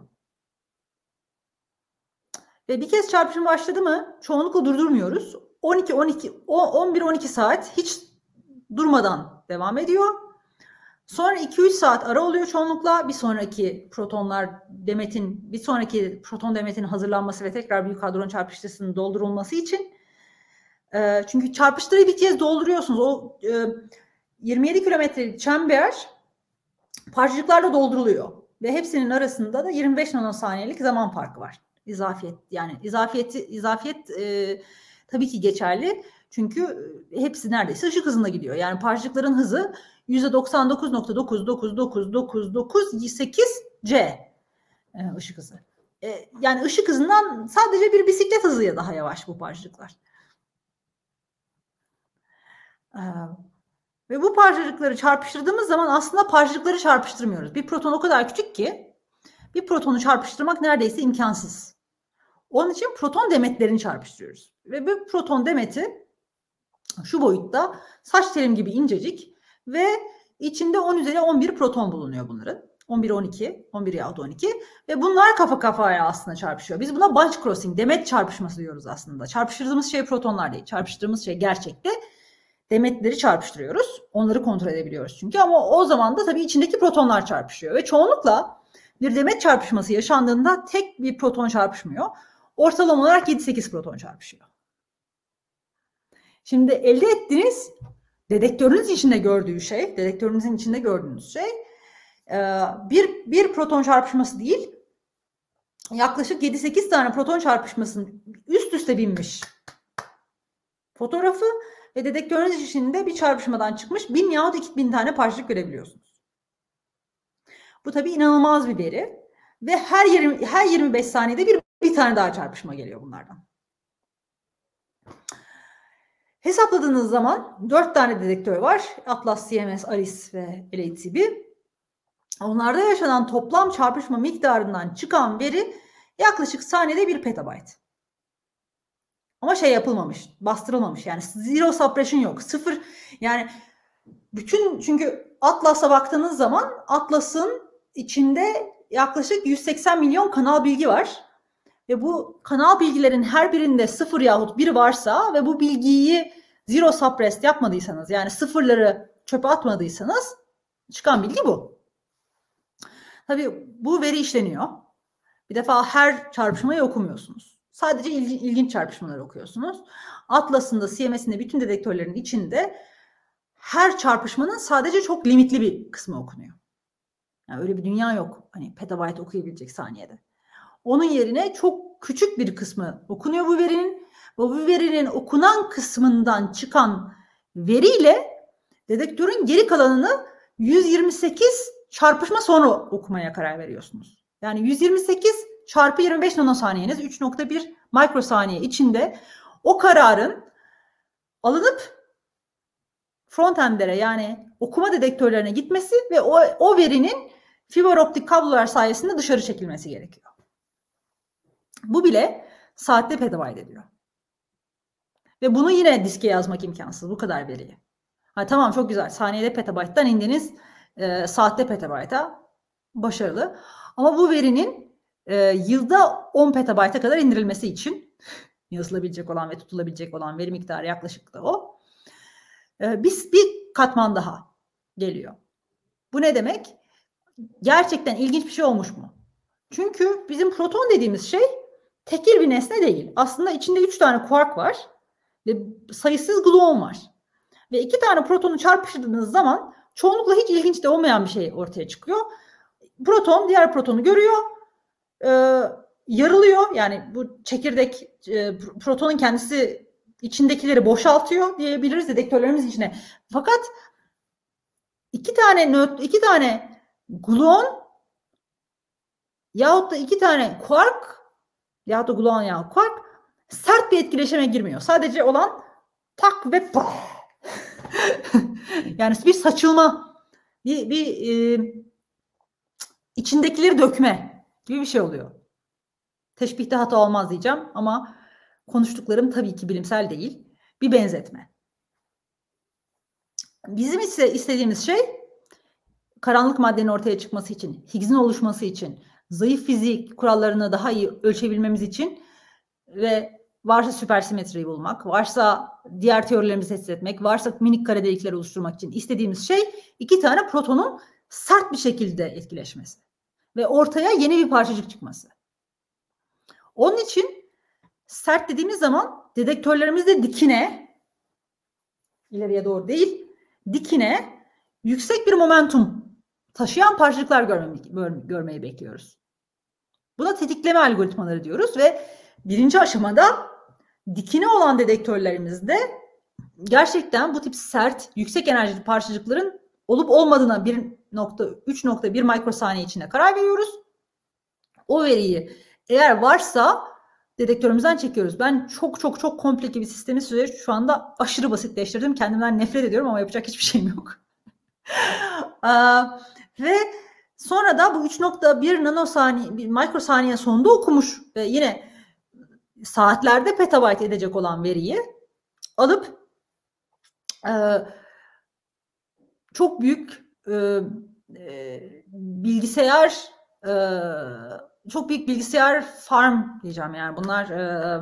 Ve bir kez çarpışma başladı mı çoğunlukla durdurmuyoruz. on iki on iki on bir on iki saat hiç durmadan devam ediyor. Sonra iki üç saat ara oluyor çoğunlukla. Bir sonraki protonlar demetin, bir sonraki proton demetin hazırlanması ve tekrar büyük hadron çarpıştırısının doldurulması için. E, çünkü çarpıştırıyı bir kez dolduruyorsunuz. O e, yirmi yedi kilometrelik çember parçacıklarla dolduruluyor. Ve hepsinin arasında da yirmi beş nanosaniyelik zaman farkı var. İzafiyet, yani izafiyeti, izafiyet e, tabii ki geçerli. Çünkü hepsi neredeyse ışık hızında gidiyor. Yani parçacıkların hızı yüzde doksan dokuz nokta dokuz dokuz dokuz dokuz dokuz sekiz C e, ışık hızı. E, yani ışık hızından sadece bir bisiklet hızıya daha yavaş bu parçacıklar. E, ve bu parçacıkları çarpıştırdığımız zaman aslında parçacıkları çarpıştırmıyoruz. Bir proton o kadar küçük ki bir protonu çarpıştırmak neredeyse imkansız. Onun için proton demetlerini çarpıştırıyoruz. Ve bu proton demeti şu boyutta, saç telim gibi incecik ve içinde on üzeri on bir proton bulunuyor bunların. on bir on iki, on bir yahut on iki ve bunlar kafa kafaya aslında çarpışıyor. Biz buna bunch crossing, demet çarpışması diyoruz aslında. Çarpıştırdığımız şey protonlar değil. Çarpıştırdığımız şey gerçekte demetleri çarpıştırıyoruz. Onları kontrol edebiliyoruz çünkü, ama o zaman da tabii içindeki protonlar çarpışıyor ve çoğunlukla bir demet çarpışması yaşandığında tek bir proton çarpışmıyor. Ortalama olarak yedi sekiz proton çarpışıyor. Şimdi elde ettiğiniz, dedektörünüz içinde gördüğü şey, dedektörünüzün içinde gördüğünüz şey bir, bir proton çarpışması değil, yaklaşık yedi sekiz tane proton çarpışmasının üst üste binmiş fotoğrafı ve dedektörünüz içinde bir çarpışmadan çıkmış bin yahut iki bin tane parçacık görebiliyorsunuz. Bu tabii inanılmaz bir veri ve her yirmi, her yirmi beş saniyede bir, bir tane daha çarpışma geliyor bunlardan. Hesapladığınız zaman dört tane dedektör var. Atlas, C M S, ARIS ve L A T B. Onlarda yaşanan toplam çarpışma miktarından çıkan veri yaklaşık saniyede bir petabayt. Ama şey yapılmamış, bastırılmamış. Yani zero suppression yok. Sıfır, yani bütün, çünkü Atlas'a baktığınız zaman Atlas'ın içinde yaklaşık yüz seksen milyon kanal bilgi var. Ve bu kanal bilgilerin her birinde sıfır yahut bir varsa ve bu bilgiyi zero suppressed yapmadıysanız, yani sıfırları çöpe atmadıysanız çıkan bilgi bu. Tabii bu veri işleniyor. Bir defa her çarpışmayı okumuyorsunuz. Sadece ilgi, ilginç çarpışmaları okuyorsunuz. Atlas'ın da C M S'in de bütün dedektörlerin içinde her çarpışmanın sadece çok limitli bir kısmı okunuyor. Yani öyle bir dünya yok. Hani petabayt okuyabilecek saniyede. Onun yerine çok küçük bir kısmı okunuyor bu verinin. Bu verinin okunan kısmından çıkan veriyle dedektörün geri kalanını yüz yirmi sekiz çarpışma sonra okumaya karar veriyorsunuz. Yani yüz yirmi sekiz çarpı yirmi beş nanosaniyeniz üç nokta bir mikrosaniye içinde o kararın alınıp frontendlere, yani okuma dedektörlerine gitmesi ve o, o verinin fiber optik kablolar sayesinde dışarı çekilmesi gerekiyor. Bu bile saatte petabayt ediyor. Ve bunu yine diske yazmak imkansız, bu kadar veriyi. Ha, tamam, çok güzel. Saniyede petabayttan indiniz e, saatte petabayta, başarılı. Ama bu verinin e, yılda on petabayta kadar indirilmesi için yazılabilecek olan ve tutulabilecek olan veri miktarı yaklaşık da o. E, bir, bir katman daha geliyor. Bu ne demek? Gerçekten ilginç bir şey olmuş mu? Çünkü bizim proton dediğimiz şey tekil bir nesne değil. Aslında içinde üç tane kuark var ve sayısız gluon var. Ve iki tane protonu çarpıştırdığınız zaman çoğunlukla hiç ilginç de olmayan bir şey ortaya çıkıyor. Proton diğer protonu görüyor, e, yarılıyor. Yani bu çekirdek e, protonun kendisi içindekileri boşaltıyor diyebiliriz dedektörlerimiz içine. Fakat iki tane nöt, iki tane gluon yahut da iki tane kuark yahut da gluon yahut kuark sert bir etkileşime girmiyor. Sadece olan tak ve pah. Yani bir saçılma, bir, bir e, içindekileri dökme gibi bir şey oluyor. Teşbihte hata olmaz diyeceğim ama konuştuklarım tabii ki bilimsel değil. Bir benzetme. Bizim ise istediğimiz şey karanlık maddenin ortaya çıkması için, Higgs'in oluşması için, zayıf fizik kurallarını daha iyi ölçebilmemiz için ve varsa süpersimetriyi bulmak, varsa diğer teorilerimizi test etmek, varsa minik kara delikler oluşturmak için istediğimiz şey iki tane protonun sert bir şekilde etkileşmesi ve ortaya yeni bir parçacık çıkması. Onun için sert dediğimiz zaman dedektörlerimizde dikine, ileriye doğru değil, dikine yüksek bir momentum taşıyan parçacıklar görmeyi, görmeyi bekliyoruz. Buna tetikleme algoritmaları diyoruz ve birinci aşamada dikine olan dedektörlerimizde gerçekten bu tip sert, yüksek enerjili parçacıkların olup olmadığına üç nokta bir mikrosaniye içinde karar veriyoruz. O veriyi eğer varsa dedektörümüzden çekiyoruz. Ben çok çok çok komplike bir sistemi şu anda aşırı basitleştirdim. Kendimden nefret ediyorum ama yapacak hiçbir şeyim yok. Ve sonra da bu üç nokta bir nanosaniye, bir mikrosaniye sonunda okumuş ve yine saatlerde petabayt edecek olan veriyi alıp e, çok büyük e, e, bilgisayar e, çok büyük bilgisayar farm diyeceğim, yani bunlar e,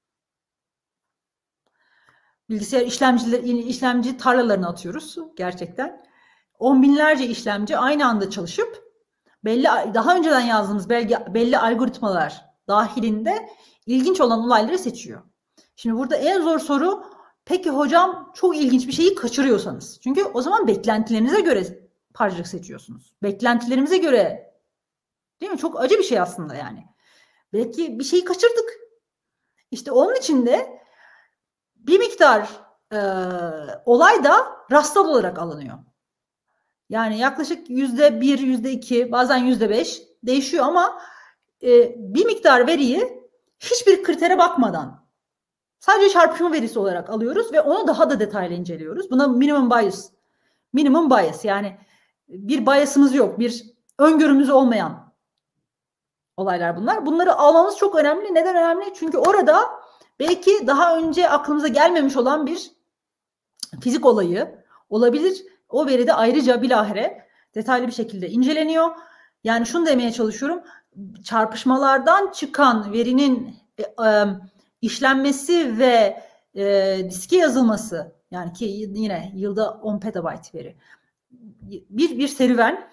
bilgisayar işlemciler, işlemci tarlalarına atıyoruz gerçekten. On binlerce işlemci aynı anda çalışıp belli daha önceden yazdığımız belli, belli algoritmalar dahilinde ilginç olan olayları seçiyor. Şimdi burada en zor soru, peki hocam çok ilginç bir şeyi kaçırıyorsanız. Çünkü o zaman beklentilerinize göre parçacık seçiyorsunuz. Beklentilerimize göre, değil mi? Çok acı bir şey aslında yani. Belki bir şeyi kaçırdık. İşte onun için de bir miktar e, olay da rastsal olarak alınıyor. Yani yaklaşık yüzde bir, yüzde iki, bazen yüzde beş değişiyor ama e, bir miktar veriyi hiçbir kritere bakmadan sadece çarpışma verisi olarak alıyoruz ve onu daha da detaylı inceliyoruz. Buna minimum bias. Minimum bias, yani bir biasımız yok, bir öngörümüz olmayan olaylar bunlar. Bunları almamız çok önemli. Neden önemli? Çünkü orada belki daha önce aklımıza gelmemiş olan bir fizik olayı olabilir. O veri de ayrıca bilahare detaylı bir şekilde inceleniyor. Yani şunu demeye çalışıyorum. Çarpışmalardan çıkan verinin e, e, işlenmesi ve e, diske yazılması, yani ki yine yılda on petabayt veri. Bir, bir serüven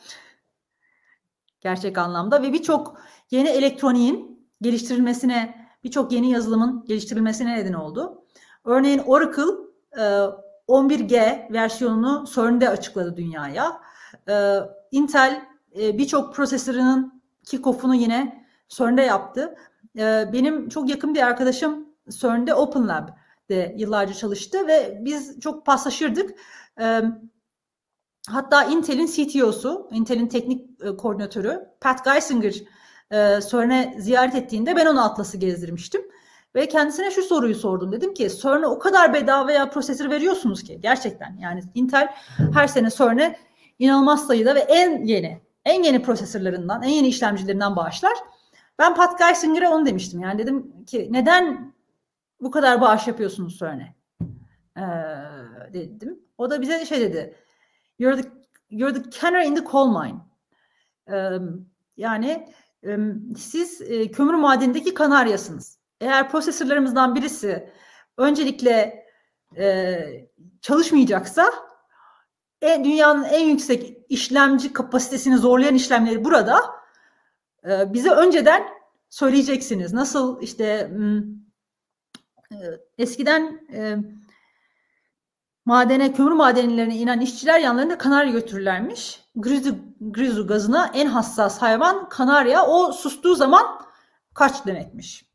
gerçek anlamda ve birçok yeni elektroniğin geliştirilmesine, birçok yeni yazılımın geliştirilmesine neden oldu. Örneğin Oracle on bir G versiyonunu CERN'de açıkladı dünyaya. Intel birçok prosesörünün kick-off'unu yine CERN'de yaptı. Benim çok yakın bir arkadaşım CERN'de Open Lab'de yıllarca çalıştı ve biz çok paslaşırdık. Hatta Intel'in C T O'su, Intel'in teknik koordinatörü Pat Gelsinger CERN'e ziyaret ettiğinde ben ona Atlas'ı gezdirmiştim. Ve kendisine şu soruyu sordum. Dedim ki CERN'e o kadar bedavaya prosesör veriyorsunuz ki gerçekten. Yani Intel her sene CERN'e inanılmaz sayıda ve en yeni, en yeni prosesörlerinden, en yeni işlemcilerinden bağışlar. Ben Pat Gelsinger'e onu demiştim. Yani dedim ki neden bu kadar bağış yapıyorsunuz CERN'e? Ee, dedim. O da bize şey dedi. You're the, you're the canary in the coal mine. Ee, yani e, siz e, kömür madenindeki kanaryasınız. Eğer prosesörlerimizden birisi öncelikle e, çalışmayacaksa e, dünyanın en yüksek işlemci kapasitesini zorlayan işlemleri burada e, bize önceden söyleyeceksiniz. Nasıl işte e, eskiden e, madene, kömür madenlerine inen işçiler yanlarında kanarya götürürlermiş. Grizu, grizu gazına en hassas hayvan kanarya. O sustuğu zaman kaç demekmiş.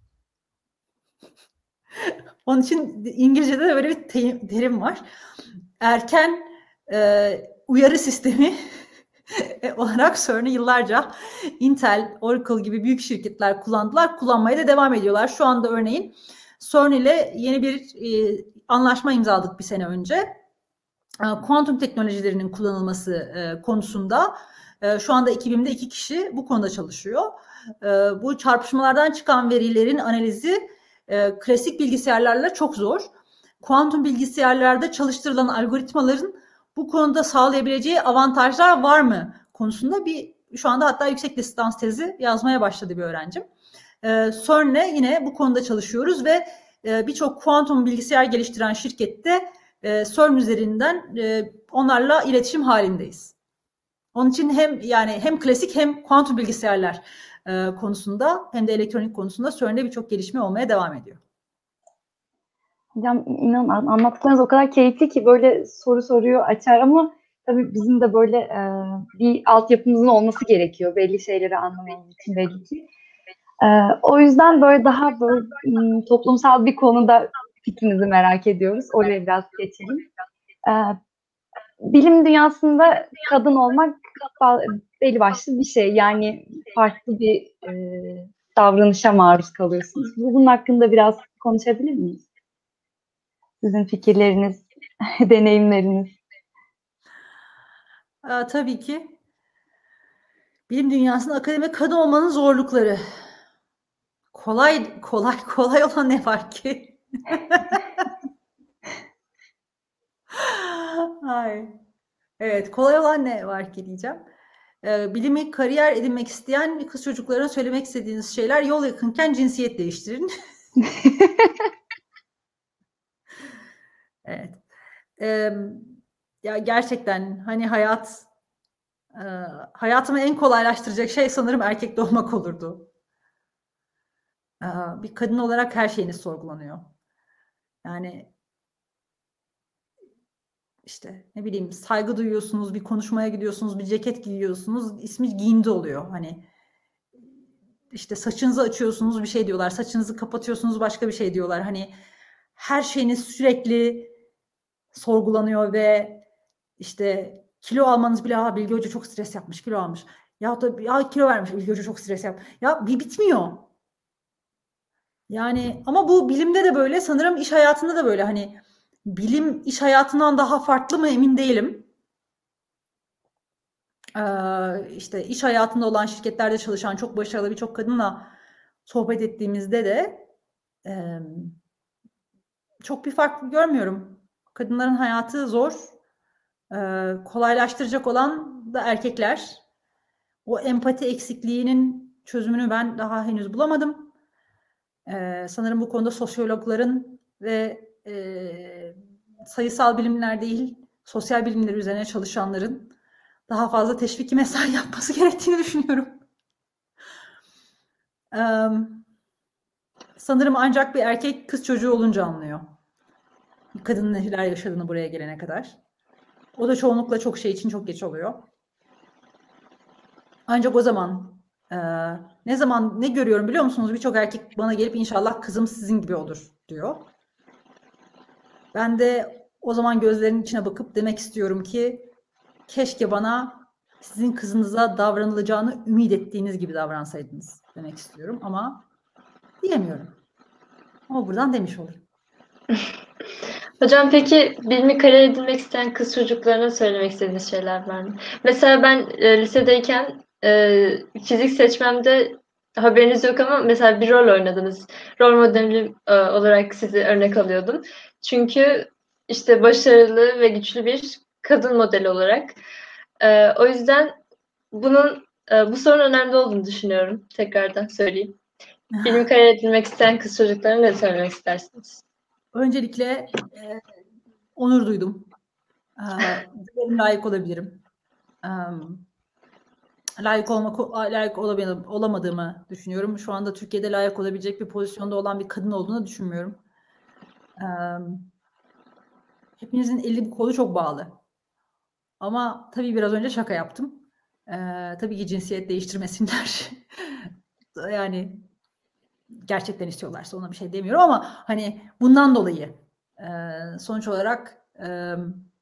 Onun için İngilizce'de de böyle bir terim var. Erken e, uyarı sistemi olarak CERN'ü yıllarca Intel, Oracle gibi büyük şirketler kullandılar. Kullanmaya da devam ediyorlar. Şu anda örneğin CERN ile yeni bir e, anlaşma imzaladık bir sene önce. E, kuantum teknolojilerinin kullanılması e, konusunda e, şu anda ekibimde iki kişi bu konuda çalışıyor. E, bu çarpışmalardan çıkan verilerin analizi e, klasik bilgisayarlarla çok zor. Kuantum bilgisayarlarda çalıştırılan algoritmaların bu konuda sağlayabileceği avantajlar var mı konusunda bir şu anda hatta yüksek lisans tezi yazmaya başladı bir öğrencim. E, CERN'le yine bu konuda çalışıyoruz ve e, birçok kuantum bilgisayar geliştiren şirkette e, CERN üzerinden e, onlarla iletişim halindeyiz. Onun için hem yani hem klasik hem kuantum bilgisayarlar e, konusunda hem de elektronik konusunda CERN'de birçok gelişme olmaya devam ediyor. Hocam inanın anlattıklarınız o kadar keyifli ki böyle soru soruyor açar ama tabii bizim de böyle e, bir altyapımızın olması gerekiyor belli şeyleri anlamamız için belli ki. E, o yüzden böyle daha böyle m, toplumsal bir konuda fikrinizi merak ediyoruz. Oraya biraz geçelim. E, bilim dünyasında kadın olmak belli başlı bir şey. Yani farklı bir e, davranışa maruz kalıyorsunuz. Bunun hakkında biraz konuşabilir miyiz? Sizin fikirleriniz, deneyimleriniz. Aa, tabii ki. Bilim dünyasında akademik kadın olmanın zorlukları. Kolay kolay kolay olan ne var ki? Ay. Evet, kolay olan ne var ki diyeceğim. Ee, bilimi kariyer edinmek isteyen kız çocuklara söylemek istediğiniz şeyler yol yakınken cinsiyet değiştirin. Evet. Ee, ya gerçekten hani hayat e, hayatımı en kolaylaştıracak şey sanırım erkek doğmak olurdu. Ee, bir kadın olarak her şeyiniz sorgulanıyor. Yani işte ne bileyim saygı duyuyorsunuz, bir konuşmaya gidiyorsunuz, bir ceket giyiyorsunuz, ismi giyindi oluyor. Hani işte saçınızı açıyorsunuz bir şey diyorlar, saçınızı kapatıyorsunuz başka bir şey diyorlar. Hani her şeyiniz sürekli sorgulanıyor ve işte kilo almanız bile ha Bilge Hoca çok stres yapmış, kilo almış. Ya da ya kilo vermiş, Bilge Hoca çok stres yap. Ya bir bitmiyor. Yani ama bu bilimde de böyle, sanırım iş hayatında da böyle. Hani bilim iş hayatından daha farklı mı emin değilim. Ee, işte iş hayatında olan, şirketlerde çalışan çok başarılı birçok kadınla sohbet ettiğimizde de e, çok bir fark görmüyorum. Kadınların hayatı zor. Ee, kolaylaştıracak olan da erkekler. O empati eksikliğinin çözümünü ben daha henüz bulamadım. Ee, sanırım bu konuda sosyologların ve e, sayısal bilimler değil, sosyal bilimler üzerine çalışanların daha fazla teşviki mesai yapması gerektiğini düşünüyorum. Ee, sanırım ancak bir erkek kız çocuğu olunca anlıyor. Kadının neler yaşadığını buraya gelene kadar. O da çoğunlukla çok şey için çok geç oluyor. Ancak o zaman e, ne zaman ne görüyorum biliyor musunuz? Birçok erkek bana gelip inşallah kızım sizin gibi olur diyor. Ben de o zaman gözlerinin içine bakıp demek istiyorum ki keşke bana sizin kızınıza davranılacağını ümit ettiğiniz gibi davransaydınız demek istiyorum ama diyemiyorum. Ama buradan demiş olayım. Hocam peki bilimi kariyer edinmek isteyen kız çocuklarına söylemek istediğiniz şeyler var mı? Mesela ben e, lisedeyken e, fizik seçmemde haberiniz yok ama mesela bir rol oynadınız. Rol modeli e, olarak sizi örnek alıyordum. Çünkü işte başarılı ve güçlü bir kadın modeli olarak. E, o yüzden bunun e, bu sorunun önemli olduğunu düşünüyorum. Tekrardan söyleyeyim. Bilimi kariyer edinmek isteyen kız çocuklarına ne söylemek istersiniz? Öncelikle e, onur duydum. E, dilerim layık olabilirim. E, layık olmak layık olamadığımı düşünüyorum. Şu anda Türkiye'de layık olabilecek bir pozisyonda olan bir kadın olduğunu düşünmüyorum. E, hepinizin eli kolu çok bağlı. Ama tabii biraz önce şaka yaptım. E, tabii ki cinsiyet değiştirmesinler. Yani gerçekten istiyorlarsa ona bir şey demiyorum ama hani bundan dolayı e, sonuç olarak e,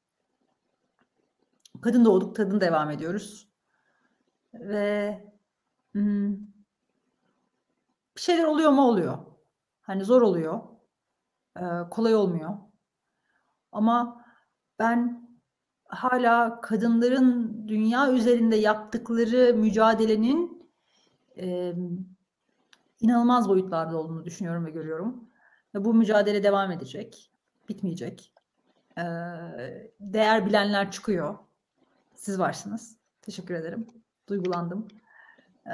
kadın doğduk, kadın devam ediyoruz. Ve hmm, bir şeyler oluyor mu oluyor. Hani zor oluyor. E, kolay olmuyor. Ama ben hala kadınların dünya üzerinde yaptıkları mücadelenin e, inanılmaz boyutlarda olduğunu düşünüyorum ve görüyorum. Ve bu mücadele devam edecek. Bitmeyecek. Ee, değer bilenler çıkıyor. Siz varsınız. Teşekkür ederim. Duygulandım. Ee,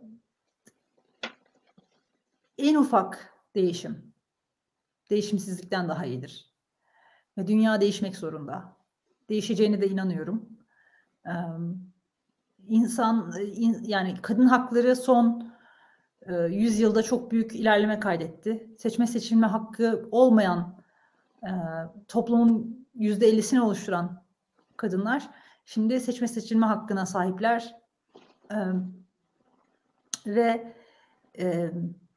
en ufak değişim, değişimsizlikten daha iyidir. Ve dünya değişmek zorunda. Değişeceğine de inanıyorum. Ee, insan, in, yani kadın hakları son e, yüz yılda çok büyük ilerleme kaydetti. Seçme seçilme hakkı olmayan e, toplumun yüzde ellisini oluşturan kadınlar şimdi seçme seçilme hakkına sahipler e, ve e,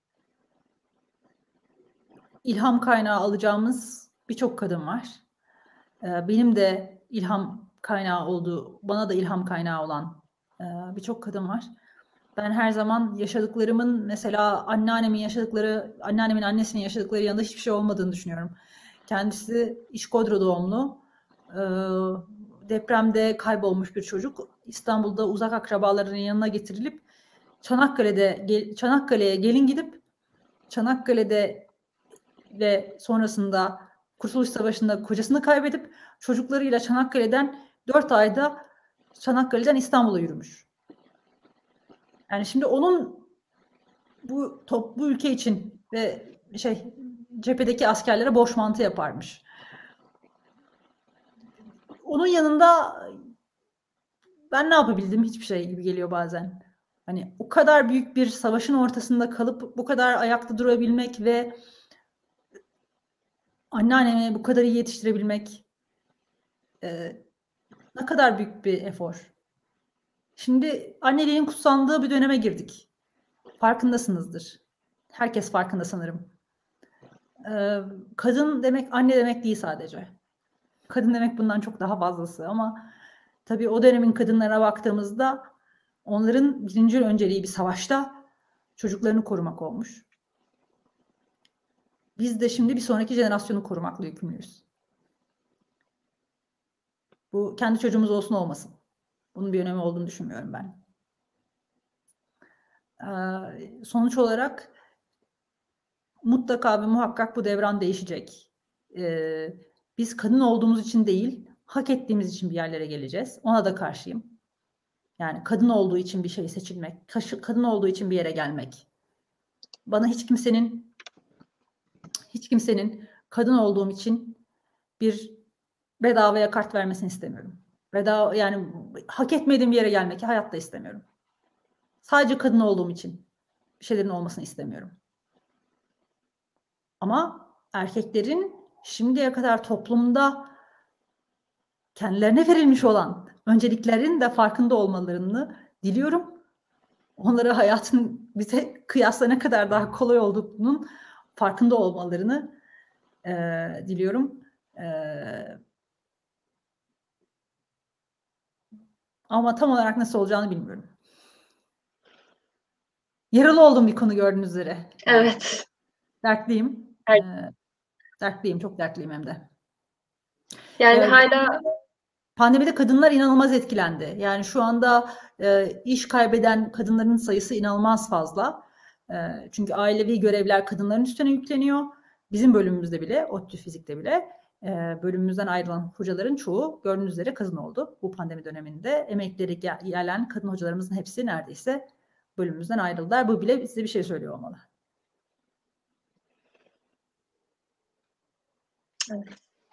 ilham kaynağı alacağımız birçok kadın var. E, benim de ilham kaynağı olduğu, bana da ilham kaynağı olan e, birçok kadın var. Ben her zaman yaşadıklarımın, mesela anneannemin yaşadıkları, anneannemin annesinin yaşadıkları yanında hiçbir şey olmadığını düşünüyorum. Kendisi İşkodro doğumlu, e, depremde kaybolmuş bir çocuk. İstanbul'da uzak akrabalarının yanına getirilip Çanakkale'de Çanakkale'ye gelin gidip Çanakkale'de ve sonrasında Kurtuluş Savaşı'nda kocasını kaybedip çocuklarıyla Çanakkale'den dört ayda Çanakkale'den İstanbul'a yürümüş. Yani şimdi onun bu top bu ülke için ve şey cephedeki askerlere boş mantı yaparmış. Onun yanında ben ne yapabildim? Hiçbir şey gibi geliyor bazen. Hani o kadar büyük bir savaşın ortasında kalıp bu kadar ayakta durabilmek ve anneannemi bu kadar iyi yetiştirebilmek e, ne kadar büyük bir efor. Şimdi anneliğin kutsandığı bir döneme girdik. Farkındasınızdır. Herkes farkında sanırım. Ee, kadın demek anne demek değil sadece. Kadın demek bundan çok daha fazlası ama tabii o dönemin kadınlarına baktığımızda onların birinci önceliği bir savaşta çocuklarını korumak olmuş. Biz de şimdi bir sonraki jenerasyonu korumakla yükümlüyüz. Bu kendi çocuğumuz olsun olmasın. Bunun bir önemi olduğunu düşünmüyorum ben. Ee, sonuç olarak mutlaka ve muhakkak bu devran değişecek. Ee, biz kadın olduğumuz için değil, hak ettiğimiz için bir yerlere geleceğiz. Ona da karşıyım. Yani kadın olduğu için bir şey seçilmek, kadın olduğu için bir yere gelmek. Bana hiç kimsenin hiç kimsenin kadın olduğum için bir bedavaya kart vermesini istemiyorum. Bedava, yani hak etmediğim bir yere gelmek hayatta istemiyorum. Sadece kadın olduğum için bir şeylerin olmasını istemiyorum. Ama erkeklerin şimdiye kadar toplumda kendilerine verilmiş olan önceliklerin de farkında olmalarını diliyorum. Onlara hayatın bize kıyasla ne kadar daha kolay olduğunun farkında olmalarını e, diliyorum. E, ama tam olarak nasıl olacağını bilmiyorum. Yaralı olduğum bir konu gördüğünüz üzere. Evet. Dertliyim. Evet. E, dertliyim, çok dertliyim hem de. Yani e, hala Pandemide kadınlar inanılmaz etkilendi. Yani şu anda e, iş kaybeden kadınların sayısı inanılmaz fazla. E, çünkü ailevi görevler kadınların üstüne yükleniyor. Bizim bölümümüzde bile, ODTÜ Fizik'te bile e, bölümümüzden ayrılan hocaların çoğu gördüğünüz üzere kadın oldu. Bu pandemi döneminde emekleri gelen kadın hocalarımızın hepsi neredeyse bölümümüzden ayrıldılar. Bu bile size bir şey söylüyor olmalı. Evet.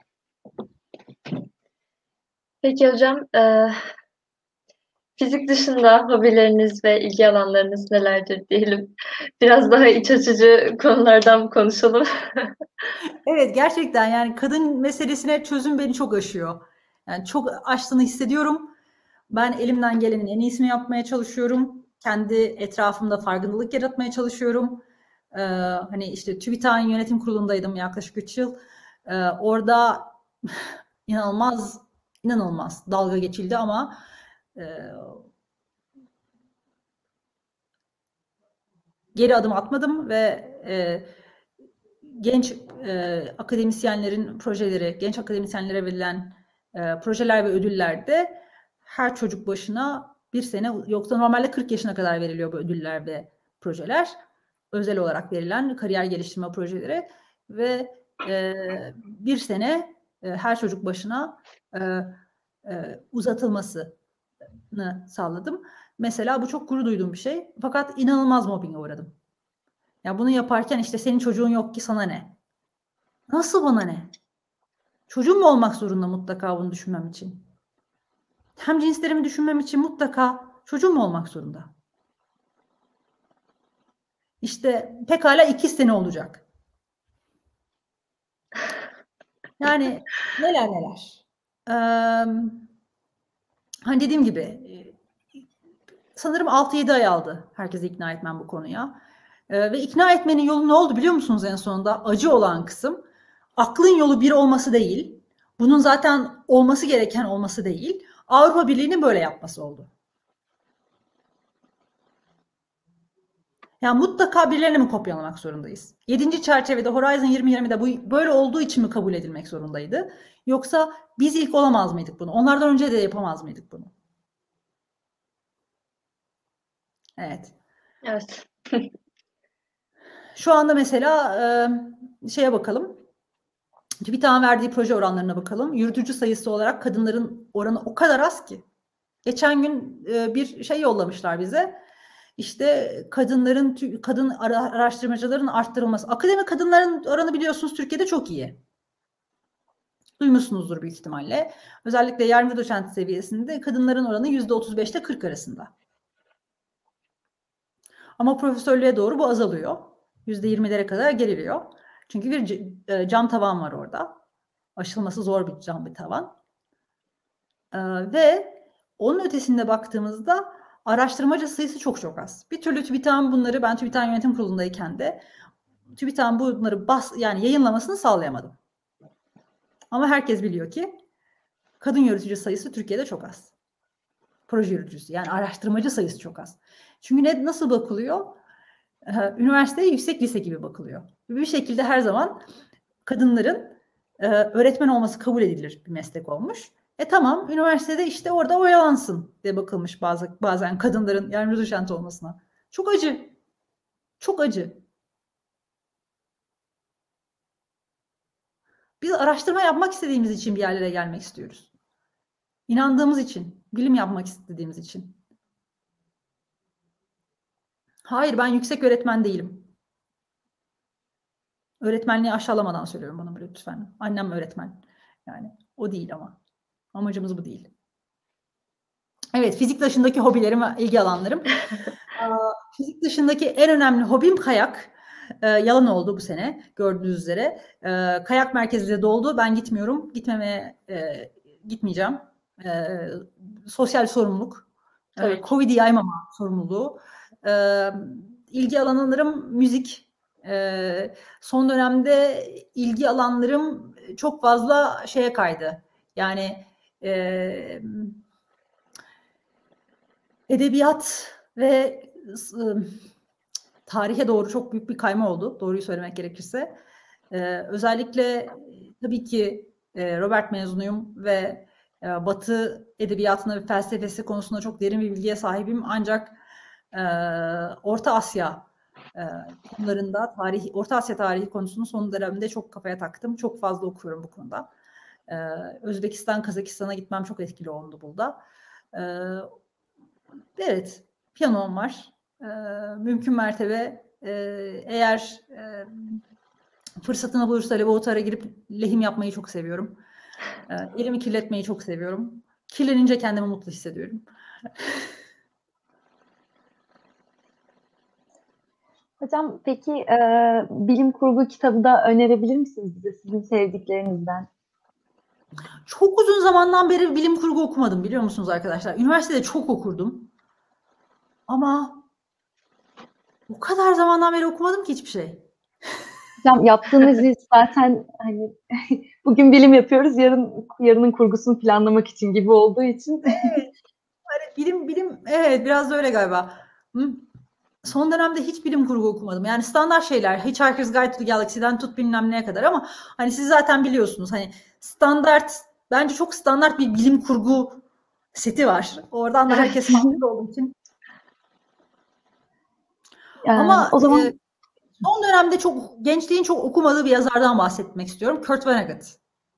Peki hocam, e, fizik dışında hobileriniz ve ilgi alanlarınız nelerdir diyelim. Biraz daha iç açıcı konulardan konuşalım. Evet, gerçekten yani kadın meselesine çözüm beni çok aşıyor. Yani çok aştığını hissediyorum. Ben elimden gelenin en iyisini yapmaya çalışıyorum. Kendi etrafımda farkındalık yaratmaya çalışıyorum. Ee, hani işte TÜBİTAK'ın yönetim kurulundaydım yaklaşık üç yıl. Ee, orada inanılmaz inanılmaz dalga geçildi ama e, geri adım atmadım ve e, genç e, akademisyenlerin projeleri, genç akademisyenlere verilen e, projeler ve ödüllerde her çocuk başına bir sene, yoksa normalde kırk yaşına kadar veriliyor bu ödüller ve projeler. Özel olarak verilen kariyer geliştirme projeleri ve e, bir sene e, her çocuk başına e, e, uzatılmasını sağladım. Mesela bu çok gurur duyduğum bir şey. Fakat inanılmaz mobbinge uğradım. Ya bunu yaparken işte senin çocuğun yok ki sana ne? Nasıl bana ne? Çocuğum mu olmak zorunda mutlaka bunu düşünmem için? Hem cinslerimi düşünmem için mutlaka çocuğum mu olmak zorunda? İşte pekala iki sene olacak. Yani neler neler. Ee, hani dediğim gibi sanırım altı yedi ay aldı herkese ikna etmem bu konuya. Ee, ve ikna etmenin yolu ne oldu biliyor musunuz en sonunda? Acı olan kısım aklın yolu bir olması değil. Bunun zaten olması gereken olması değil. Avrupa Birliği'nin böyle yapması oldu. Yani mutlaka birilerine mi kopyalamak zorundayız? Yedinci çerçevede Horizon yirmi yirmide bu böyle olduğu için mi kabul edilmek zorundaydı? Yoksa biz ilk olamaz mıydık bunu? Onlardan önce de yapamaz mıydık bunu? Evet. Evet. Şu anda mesela e, şeye bakalım. TÜBİTAK'ın verdiği proje oranlarına bakalım. Yürütücü sayısı olarak kadınların oranı o kadar az ki. Geçen gün e, bir şey yollamışlar bize. İşte kadınların, kadın araştırmacıların arttırılması. Akademik kadınların oranı biliyorsunuz Türkiye'de çok iyi. Duymuşsunuzdur büyük ihtimalle. Özellikle yardımcı doçent seviyesinde kadınların oranı yüzde otuz beşte kırk arasında. Ama profesörlüğe doğru bu azalıyor. yüzde yirmilere kadar geriliyor. Çünkü bir cam tavan var orada. Aşılması zor bir cam bir tavan. Ee, ve onun ötesinde baktığımızda araştırmacı sayısı çok çok az. Bir türlü TÜBİTAK'ın bunları, ben TÜBİTAK yönetim kurulundayken de TÜBİTAK'ın bunları bas, yani yayınlamasını sağlayamadım. Ama herkes biliyor ki kadın yürütücü sayısı Türkiye'de çok az. Proje yürütücüsü yani araştırmacı sayısı çok az. Çünkü ne, nasıl bakılıyor? üniversiteye yüksek lise gibi bakılıyor. Bir şekilde her zaman kadınların e, öğretmen olması kabul edilir bir meslek olmuş. E tamam, üniversitede işte orada oyalansın diye bakılmış bazı bazen kadınların yardımcı doçent olmasına. Çok acı. Çok acı. Biz araştırma yapmak istediğimiz için bir yerlere gelmek istiyoruz. İnandığımız için, bilim yapmak istediğimiz için. Hayır, ben yüksek öğretmen değilim. Öğretmenliği aşağılamadan söylüyorum bana lütfen. Annem öğretmen. Yani o değil ama. Amacımız bu değil. Evet, fizik dışındaki hobilerim ve ilgi alanlarım. Fizik dışındaki en önemli hobim kayak. Ee, yalan oldu bu sene gördüğünüz üzere. Ee, kayak merkezi de doldu. Ben gitmiyorum. Gitmemeye e, gitmeyeceğim. Ee, sosyal sorumluluk. Ee, Covid'i yaymama sorumluluğu. Ee, ilgi alanlarım müzik. Ee, son dönemde ilgi alanlarım çok fazla şeye kaydı. Yani e, edebiyat ve ıı, tarihe doğru çok büyük bir kayma oldu. Doğruyu söylemek gerekirse. Ee, özellikle tabii ki e, Robert mezunuyum ve e, Batı edebiyatına ve felsefesi konusunda çok derin bir bilgiye sahibim. Ancak e, Orta Asya e, konularında, tarih, Orta Asya tarihi konusunu son dönemde çok kafaya taktım. Çok fazla okuyorum bu konuda. E, Özbekistan, Kazakistan'a gitmem çok etkili oldu burada. E, evet, piyanom var. E, mümkün mertebe e, eğer e, fırsatını bulursa laboratuvara girip lehim yapmayı çok seviyorum. E, elimi kirletmeyi çok seviyorum. Kirlenince kendimi mutlu hissediyorum. Hocam peki e, bilim kurgu kitabı da önerebilir misiniz bize sizin sevdiklerinizden? Çok uzun zamandan beri bilim kurgu okumadım biliyor musunuz arkadaşlar? Üniversitede çok okurdum. Ama o kadar zamandan beri okumadım ki hiçbir şey. Hocam yaptığınız iş zaten hani bugün bilim yapıyoruz, yarın yarının kurgusunu planlamak için gibi olduğu için. Evet. Evet, bilim bilim evet biraz da öyle galiba. Hı? Son dönemde hiç bilim kurgu okumadım. Yani standart şeyler. Hitchhiker's Guide to the Galaxy'den tut bilmem neye kadar ama hani siz zaten biliyorsunuz. Hani standart, bence çok standart bir bilim kurgu seti var. Oradan da herkes farklı olduğu için. Ee, Ama o zaman e, son dönemde çok gençliğin çok okumadığı bir yazardan bahsetmek istiyorum. Kurt Vonnegut.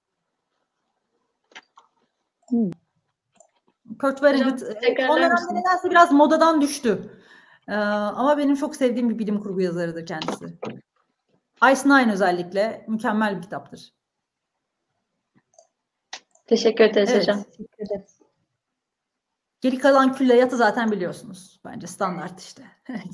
Hmm. Kurt Vonnegut son dönemde nedense biraz modadan düştü. Ee, ama benim çok sevdiğim bir bilim kurgu yazarıdır kendisi. Ice Nine özellikle mükemmel bir kitaptır. Teşekkür ederiz evet. hocam. Teşekkür ederiz. Geri kalan külleyatı zaten biliyorsunuz. Bence standart işte.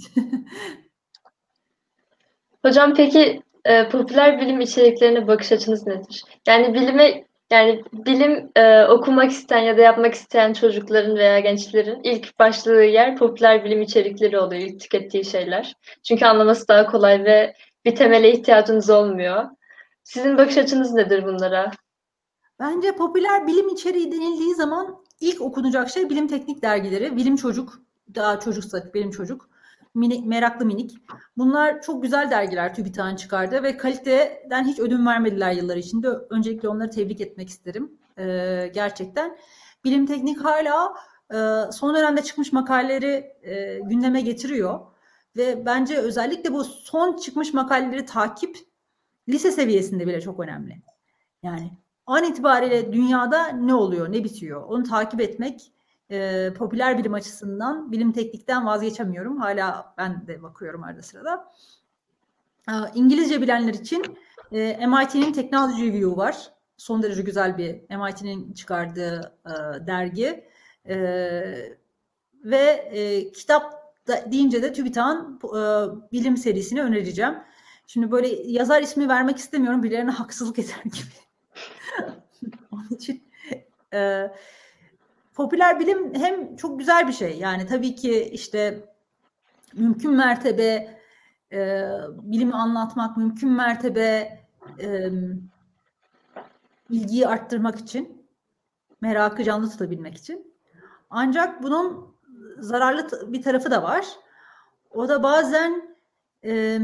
Hocam peki e, popüler bilim içeriklerine bakış açınız nedir? Yani bilime yani bilim e, okumak isteyen ya da yapmak isteyen çocukların veya gençlerin ilk başladığı yer popüler bilim içerikleri oluyor, ilk tükettiği şeyler. Çünkü anlaması daha kolay ve bir temele ihtiyacınız olmuyor. Sizin bakış açınız nedir bunlara? Bence popüler bilim içeriği denildiği zaman ilk okunacak şey bilim teknik dergileri, bilim çocuk, daha çocuksa bilim çocuk, minik, meraklı minik. Bunlar çok güzel dergiler TÜBİTAK'ın çıkardı ve kaliteden hiç ödün vermediler yıllar içinde. Öncelikle onları tebrik etmek isterim. Ee, gerçekten. Bilim teknik hala e, son dönemde çıkmış makaleleri e, gündeme getiriyor. Ve bence özellikle bu son çıkmış makaleleri takip lise seviyesinde bile çok önemli. Yani an itibariyle dünyada ne oluyor, ne bitiyor onu takip etmek e, popüler bilim açısından, bilim teknikten vazgeçemiyorum. Hala ben de bakıyorum arada sırada. E, İngilizce bilenler için e, M I T'nin Technology Review var. Son derece güzel bir M I T'nin çıkardığı e, dergi. E, ve e, kitap da, deyince de TÜBİTAK'ın e, bilim serisini önereceğim. Şimdi böyle yazar ismi vermek istemiyorum. Birilerine haksızlık eder gibi. Onun için e, popüler bilim hem çok güzel bir şey. Yani tabii ki işte mümkün mertebe e, bilimi anlatmak, mümkün mertebe e, ilgiyi arttırmak için, merakı canlı tutabilmek için. Ancak bunun zararlı bir tarafı da var. O da bazen e,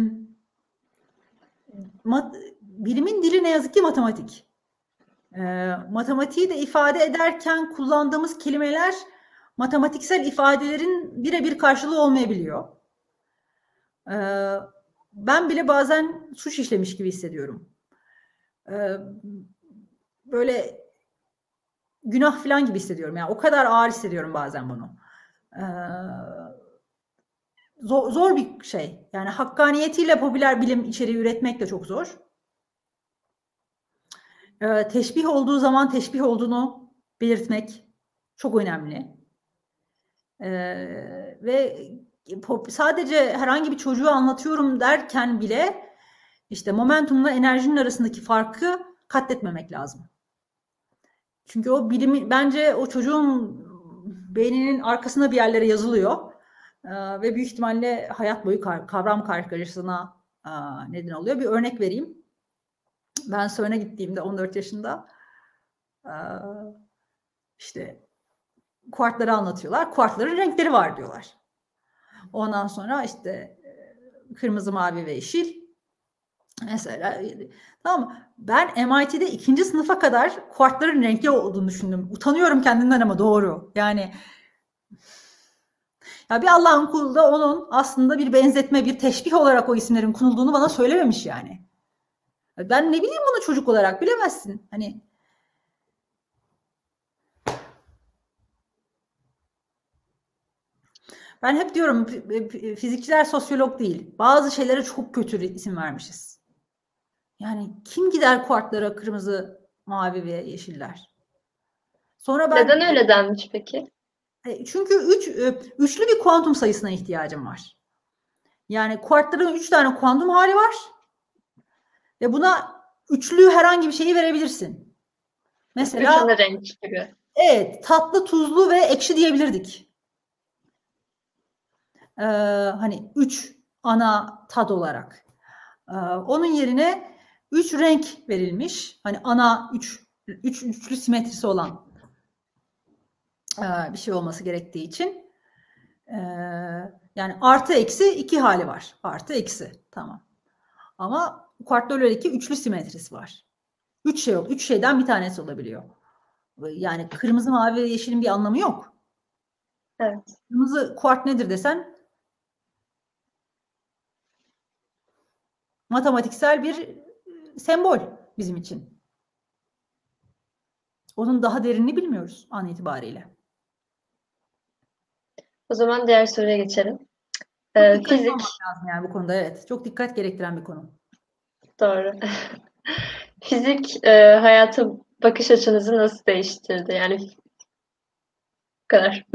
mat, bilimin dili ne yazık ki matematik. E, matematiği de ifade ederken kullandığımız kelimeler matematiksel ifadelerin birebir karşılığı olmayabiliyor. E, ben bile bazen suç işlemiş gibi hissediyorum. E, böyle günah falan gibi hissediyorum. Yani o kadar ağır hissediyorum bazen bunu. Ee, zor, zor bir şey. Yani hakkaniyetiyle popüler bilim içeriği üretmek de çok zor. Ee, teşbih olduğu zaman teşbih olduğunu belirtmek çok önemli. Ee, ve sadece herhangi bir çocuğu anlatıyorum derken bile işte momentumla enerjinin arasındaki farkı katletmemek lazım. Çünkü o bilimi bence o çocuğun beyninin arkasında bir yerlere yazılıyor. Ee, ve büyük ihtimalle hayat boyu kavram kargaşasına e, neden oluyor. Bir örnek vereyim. Ben CERN'e gittiğimde on dört yaşında e, işte kuarkları anlatıyorlar. Kuarkların renkleri var diyorlar. Ondan sonra işte e, kırmızı, mavi ve yeşil. Mesela tamam mı? Ben M I T'de ikinci sınıfa kadar kuarkların renkli olduğunu düşündüm. Utanıyorum kendimden ama doğru. Yani ya bir Allah'ın kulu da onun aslında bir benzetme, bir teşbih olarak o isimlerin konulduğunu bana söylememiş yani. Ben ne bileyim bunu çocuk olarak bilemezsin. Hani ben hep diyorum fizikçiler sosyolog değil. Bazı şeylere çok kötü isim vermişiz. Yani kim gider kuarklara kırmızı, mavi ve yeşiller? Sonra ben Neden öyle denmiş peki? Çünkü üç, üçlü bir kuantum sayısına ihtiyacım var. Yani kuarkların üç tane kuantum hali var. Ve buna üçlü herhangi bir şeyi verebilirsin. Mesela üç ana renk gibi. Evet, tatlı, tuzlu ve ekşi diyebilirdik. Ee, hani üç ana tad olarak. Ee, onun yerine üç renk verilmiş. Hani ana üç, üç üçlü simetrisi olan e, bir şey olması gerektiği için. Ee, yani artı eksi iki hali var. Artı eksi. Tamam. Ama kuarklarlardaki üçlü simetrisi var. Üç şey yok. Üç şeyden bir tanesi olabiliyor. Yani kırmızı, mavi ve yeşilin bir anlamı yok. Evet. Kırmızı kuark nedir desen matematiksel bir sembol bizim için. Onun daha derinini bilmiyoruz an itibariyle. O zaman diğer soruya geçelim. Çok Ee, dikkatli fizik. olmak lazım yani bu konuda, evet. Çok dikkat gerektiren bir konu. Doğru. Fizik e, hayata bakış açınızı nasıl değiştirdi? Yani bu kadar.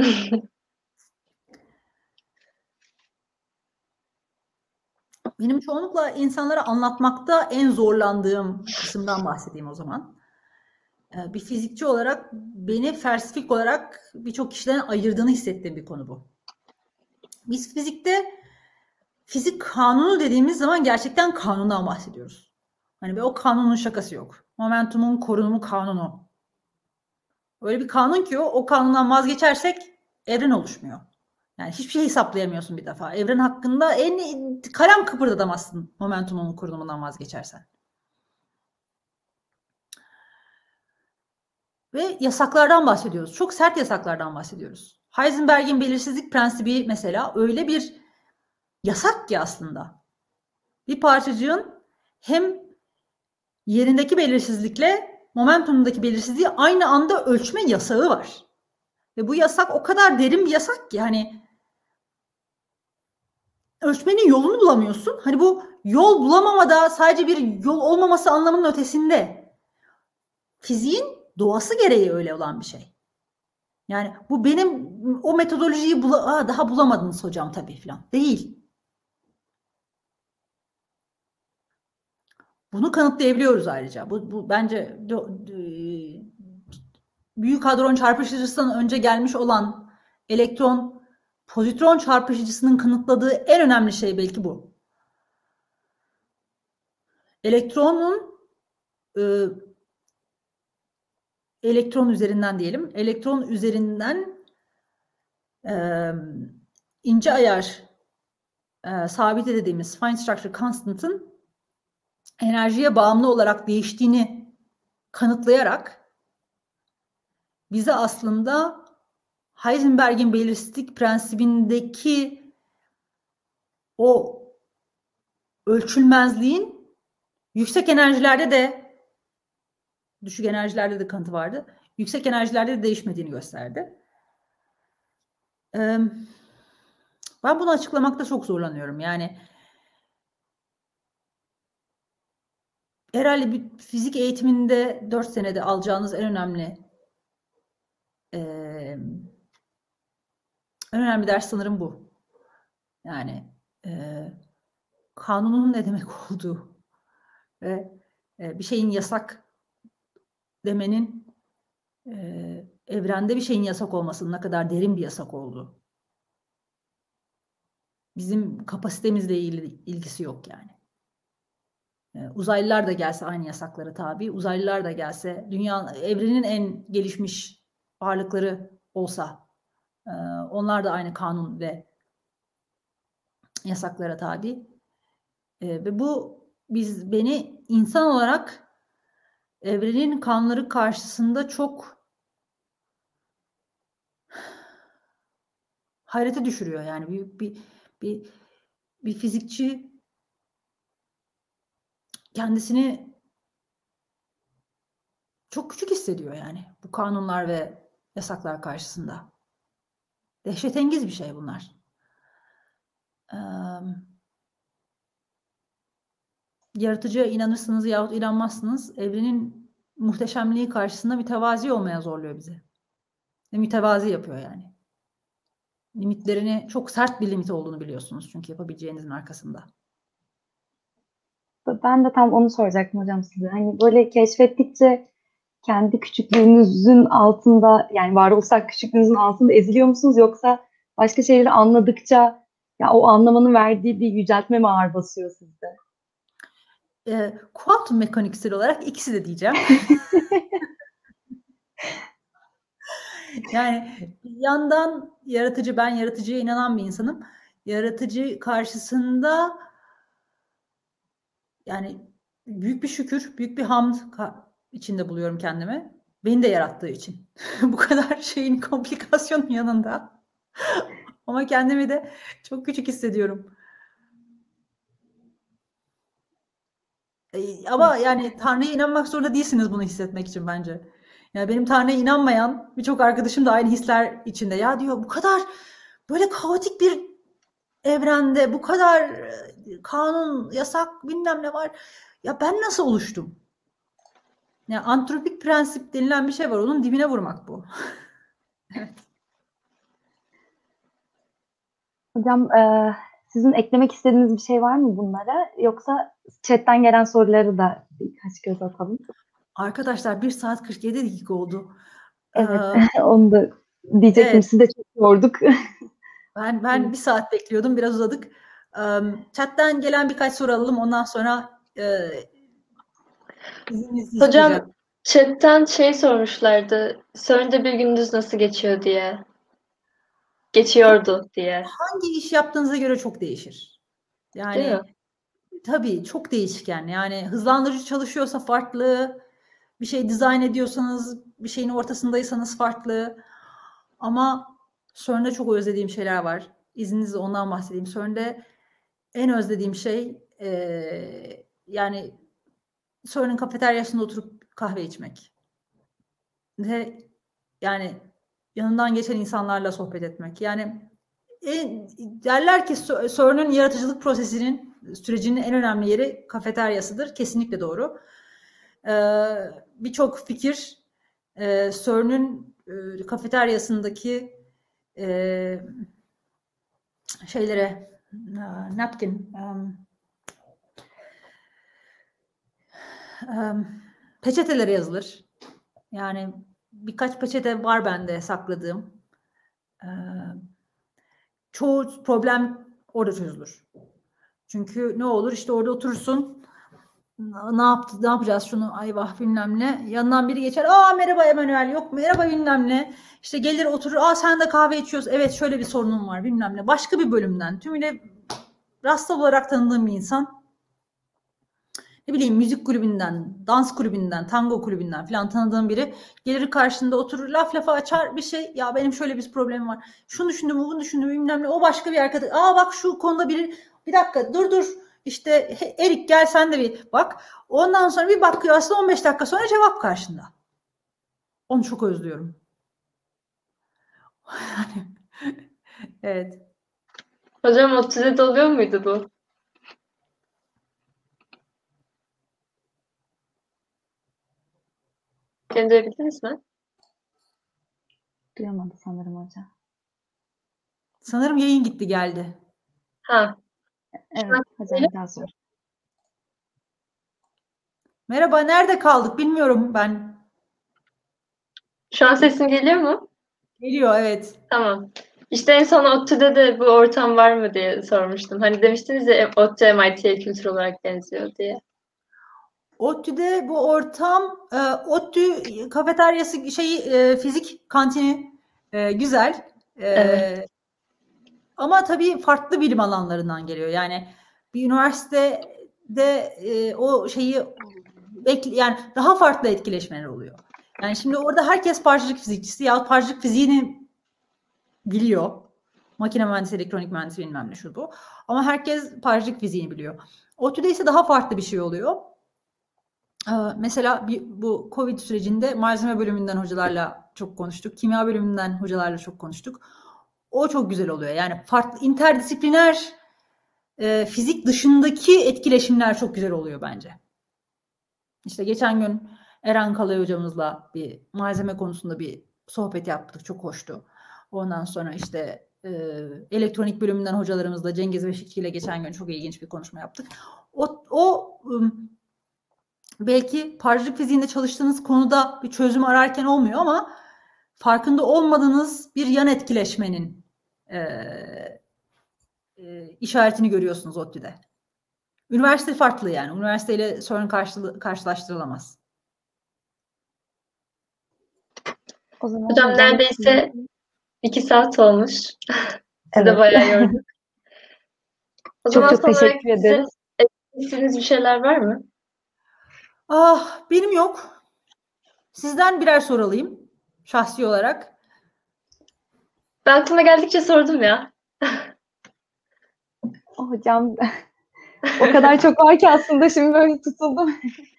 Benim çoğunlukla insanlara anlatmakta en zorlandığım kısımdan bahsedeyim o zaman. Bir fizikçi olarak beni felsefik olarak birçok kişiden ayırdığını hissettiğim bir konu bu. Biz fizikte fizik kanunu dediğimiz zaman gerçekten kanundan bahsediyoruz. Hani ve o kanunun şakası yok. Momentumun korunumu kanunu. Öyle bir kanun ki o, o kanundan vazgeçersek evren oluşmuyor. Yani hiçbir şey hesaplayamıyorsun bir defa. Evren hakkında en kalem kıpırdatamazsın momentumun korunumundan vazgeçersen. Ve yasaklardan bahsediyoruz. Çok sert yasaklardan bahsediyoruz. Heisenberg'in belirsizlik prensibi mesela öyle bir yasak ki aslında. Bir parçacığın hem yerindeki belirsizlikle momentumundaki belirsizliği aynı anda ölçme yasağı var. Ve bu yasak o kadar derin bir yasak ki hani ölçmenin yolunu bulamıyorsun. Hani bu yol bulamamada sadece bir yol olmaması anlamının ötesinde. Fiziğin doğası gereği öyle olan bir şey. Yani bu benim o metodolojiyi bula Aa, daha bulamadınız hocam tabii falan. Değil. Bunu kanıtlayabiliyoruz ayrıca. Bu, bu bence büyük hadron çarpışıcısından önce gelmiş olan elektron pozitron çarpışıcısının kanıtladığı en önemli şey belki bu. Elektronun e, elektron üzerinden diyelim. Elektron üzerinden e, ince ayar e, sabiti dediğimiz fine structure constant'ın enerjiye bağımlı olarak değiştiğini kanıtlayarak bize aslında Heisenberg'in belirsizlik prensibindeki o ölçülmezliğin yüksek enerjilerde de, düşük enerjilerde de kanıtı vardı, yüksek enerjilerde de değişmediğini gösterdi. Ee, ben bunu açıklamakta çok zorlanıyorum. Yani herhalde bir fizik eğitiminde dört senede alacağınız en önemli e, en önemli ders sanırım bu. Yani e, kanunun ne demek olduğu ve e, bir şeyin yasak demenin e, evrende bir şeyin yasak olmasının ne kadar derin bir yasak olduğu. Bizim kapasitemizle ilgili ilgisi yok yani. E, uzaylılar da gelse aynı yasaklara tabi. Uzaylılar da gelse, dünya, evrenin en gelişmiş varlıkları olsa e, onlar da aynı kanun ve yasaklara tabi. E, ve bu biz beni insan olarak evrenin kanunları karşısında çok hayrete düşürüyor. Yani bir bir bir, bir fizikçi kendisini çok küçük hissediyor yani bu kanunlar ve yasaklar karşısında. Dehşetengiz bir şey bunlar. Ee, yaratıcıya inanırsınız yahut inanmazsınız, evrenin muhteşemliği karşısında mütevazi olmaya zorluyor bizi. Ve mütevazi yapıyor yani. Limitlerini, çok sert bir limit olduğunu biliyorsunuz çünkü yapabileceğinizin arkasında. Ben de tam onu soracaktım hocam size. Hani böyle keşfettikçe kendi küçüklüğünüzün altında, yani varoluşsal küçüklüğünüzün altında eziliyor musunuz, yoksa başka şeyleri anladıkça ya o anlamanın verdiği bir yüceltme mi ağır basıyor sizde? E, kuantum mekaniksel olarak ikisi de diyeceğim. Yani bir yandan yaratıcı, ben yaratıcıya inanan bir insanım. Yaratıcı karşısında yani büyük bir şükür, büyük bir hamd içinde buluyorum kendimi. Beni de yarattığı için. Bu kadar şeyin, komplikasyonun yanında. Ama kendimi de çok küçük hissediyorum. Ama yani Tanrı'ya inanmak zorunda değilsiniz bunu hissetmek için bence. Yani benim Tanrı'ya inanmayan birçok arkadaşım da aynı hisler içinde. Ya diyor, bu kadar böyle kaotik bir evrende bu kadar kanun, yasak bilmem ne var. Ya ben nasıl oluştum? Yani antropik prensip denilen bir şey var. Onun dibine vurmak bu. Evet. Hocam e, sizin eklemek istediğiniz bir şey var mı bunlara? Yoksa chatten gelen soruları da birkaç göz atalım. Arkadaşlar bir saat kırk yedi dakika oldu. Evet, ee, onu da diyecektim. Evet. Sizi de çok yorduk. Ben ben bir saat bekliyordum. Biraz uzadık. Chat'ten gelen birkaç soru alalım. Ondan sonra e, hocam çıkacak. Chat'ten şey sormuşlardı. CERN'de bir gününüz nasıl geçiyor diye. Geçiyordu diye. Hangi iş yaptığınıza göre çok değişir. Yani tabii çok değişken. Yani hızlandırıcı çalışıyorsa farklı. Bir şey dizayn ediyorsanız, bir şeyin ortasındaysanız farklı. Ama CERN'de çok özlediğim şeyler var. İzninizle ondan bahsedeyim. CERN'de en özlediğim şey e, yani CERN'in kafeteryasında oturup kahve içmek. Ve yani yanından geçen insanlarla sohbet etmek. Yani en, derler ki CERN'in yaratıcılık prosesinin, sürecinin en önemli yeri kafeteryasıdır. Kesinlikle doğru. Ee, Birçok fikir e, CERN'in e, kafeteryasındaki e, şeylere uh, napkin um, um, peçetelere yazılır. Yani birkaç peçete var bende sakladığım. Ee, çoğu problem orada çözülür. Çünkü ne olur, işte orada oturursun, ne yaptı, ne yapacağız şunu, ay vah bilmem ne. Yanından biri geçer, aa merhaba Emanuel, yok merhaba bilmem ne. İşte gelir oturur, aa sen de kahve içiyorsun, evet şöyle bir sorunum var bilmem ne. Başka bir bölümden, tümüyle rastsal olarak tanıdığım bir insan, ne bileyim müzik kulübünden, dans kulübünden, tango kulübünden falan tanıdığım biri gelir karşında oturur, laf lafa açar bir şey. Ya benim şöyle bir problemim var. Şunu düşündüm, bunu düşündüm, bilmem ne. O başka bir arkadaş. Aa bak şu konuda biri, bir dakika dur dur. İşte Erik gel sen de bir bak. Ondan sonra bir bakıyor aslında on beş dakika sonra cevap karşında. Onu çok özlüyorum. Evet. Hocam ODTÜ'de de oluyor muydu bu? Beni duyabildiniz mi? Duyamadı sanırım hocam. Sanırım yayın gitti geldi. Ha. Evet hocam biraz zor. Merhaba, nerede kaldık bilmiyorum ben. Şu an sesim geliyor mu? Geliyor evet. Tamam. İşte en son ODTÜ'de de bu ortam var mı diye sormuştum. Hani demiştiniz ya ODTÜ M I T'ye kültür olarak benziyor diye. ODTÜ'de bu ortam, e, ODTÜ kafeteryası şeyi, e, fizik kantini e, güzel. E, Evet. Ama tabii farklı bilim alanlarından geliyor. Yani bir üniversitede e, o şeyi bekle, yani daha farklı etkileşmeler oluyor. Yani şimdi orada herkes parçacık fizikçisi ya parçacık fiziğini biliyor. Makine mühendisi, elektronik mühendisi bilmem ne şu bu. Ama herkes parçacık fiziğini biliyor. ODTÜ'de ise daha farklı bir şey oluyor. Ee, mesela bir, bu Covid sürecinde malzeme bölümünden hocalarla çok konuştuk. Kimya bölümünden hocalarla çok konuştuk. O çok güzel oluyor. Yani farklı interdisipliner e, fizik dışındaki etkileşimler çok güzel oluyor bence. İşte geçen gün Eren Kalay hocamızla bir malzeme konusunda bir sohbet yaptık. Çok hoştu. Ondan sonra işte e, elektronik bölümünden hocalarımızla Cengiz Beşikçi ile geçen gün çok ilginç bir konuşma yaptık. O, o um, belki parçacık fiziğinde çalıştığınız konuda bir çözüm ararken olmuyor ama farkında olmadığınız bir yan etkileşmenin e, e, işaretini görüyorsunuz ODTÜ'de. Üniversite farklı yani. Üniversiteyle sorun karşı, karşılaştırılamaz. O zaman Hocam ben neredeyse size... iki saat olmuş. Sizi Evet. de bayağı yorduk. O Çok zaman çok son olarak teşekkür sizin ederiz. eklemek istediğiniz bir şeyler var mı? Ah, benim yok. Sizden birer soru alayım. Şahsi olarak. Ben aklıma geldikçe sordum ya. Oh, hocam o kadar çok var ki aslında şimdi böyle tutuldum.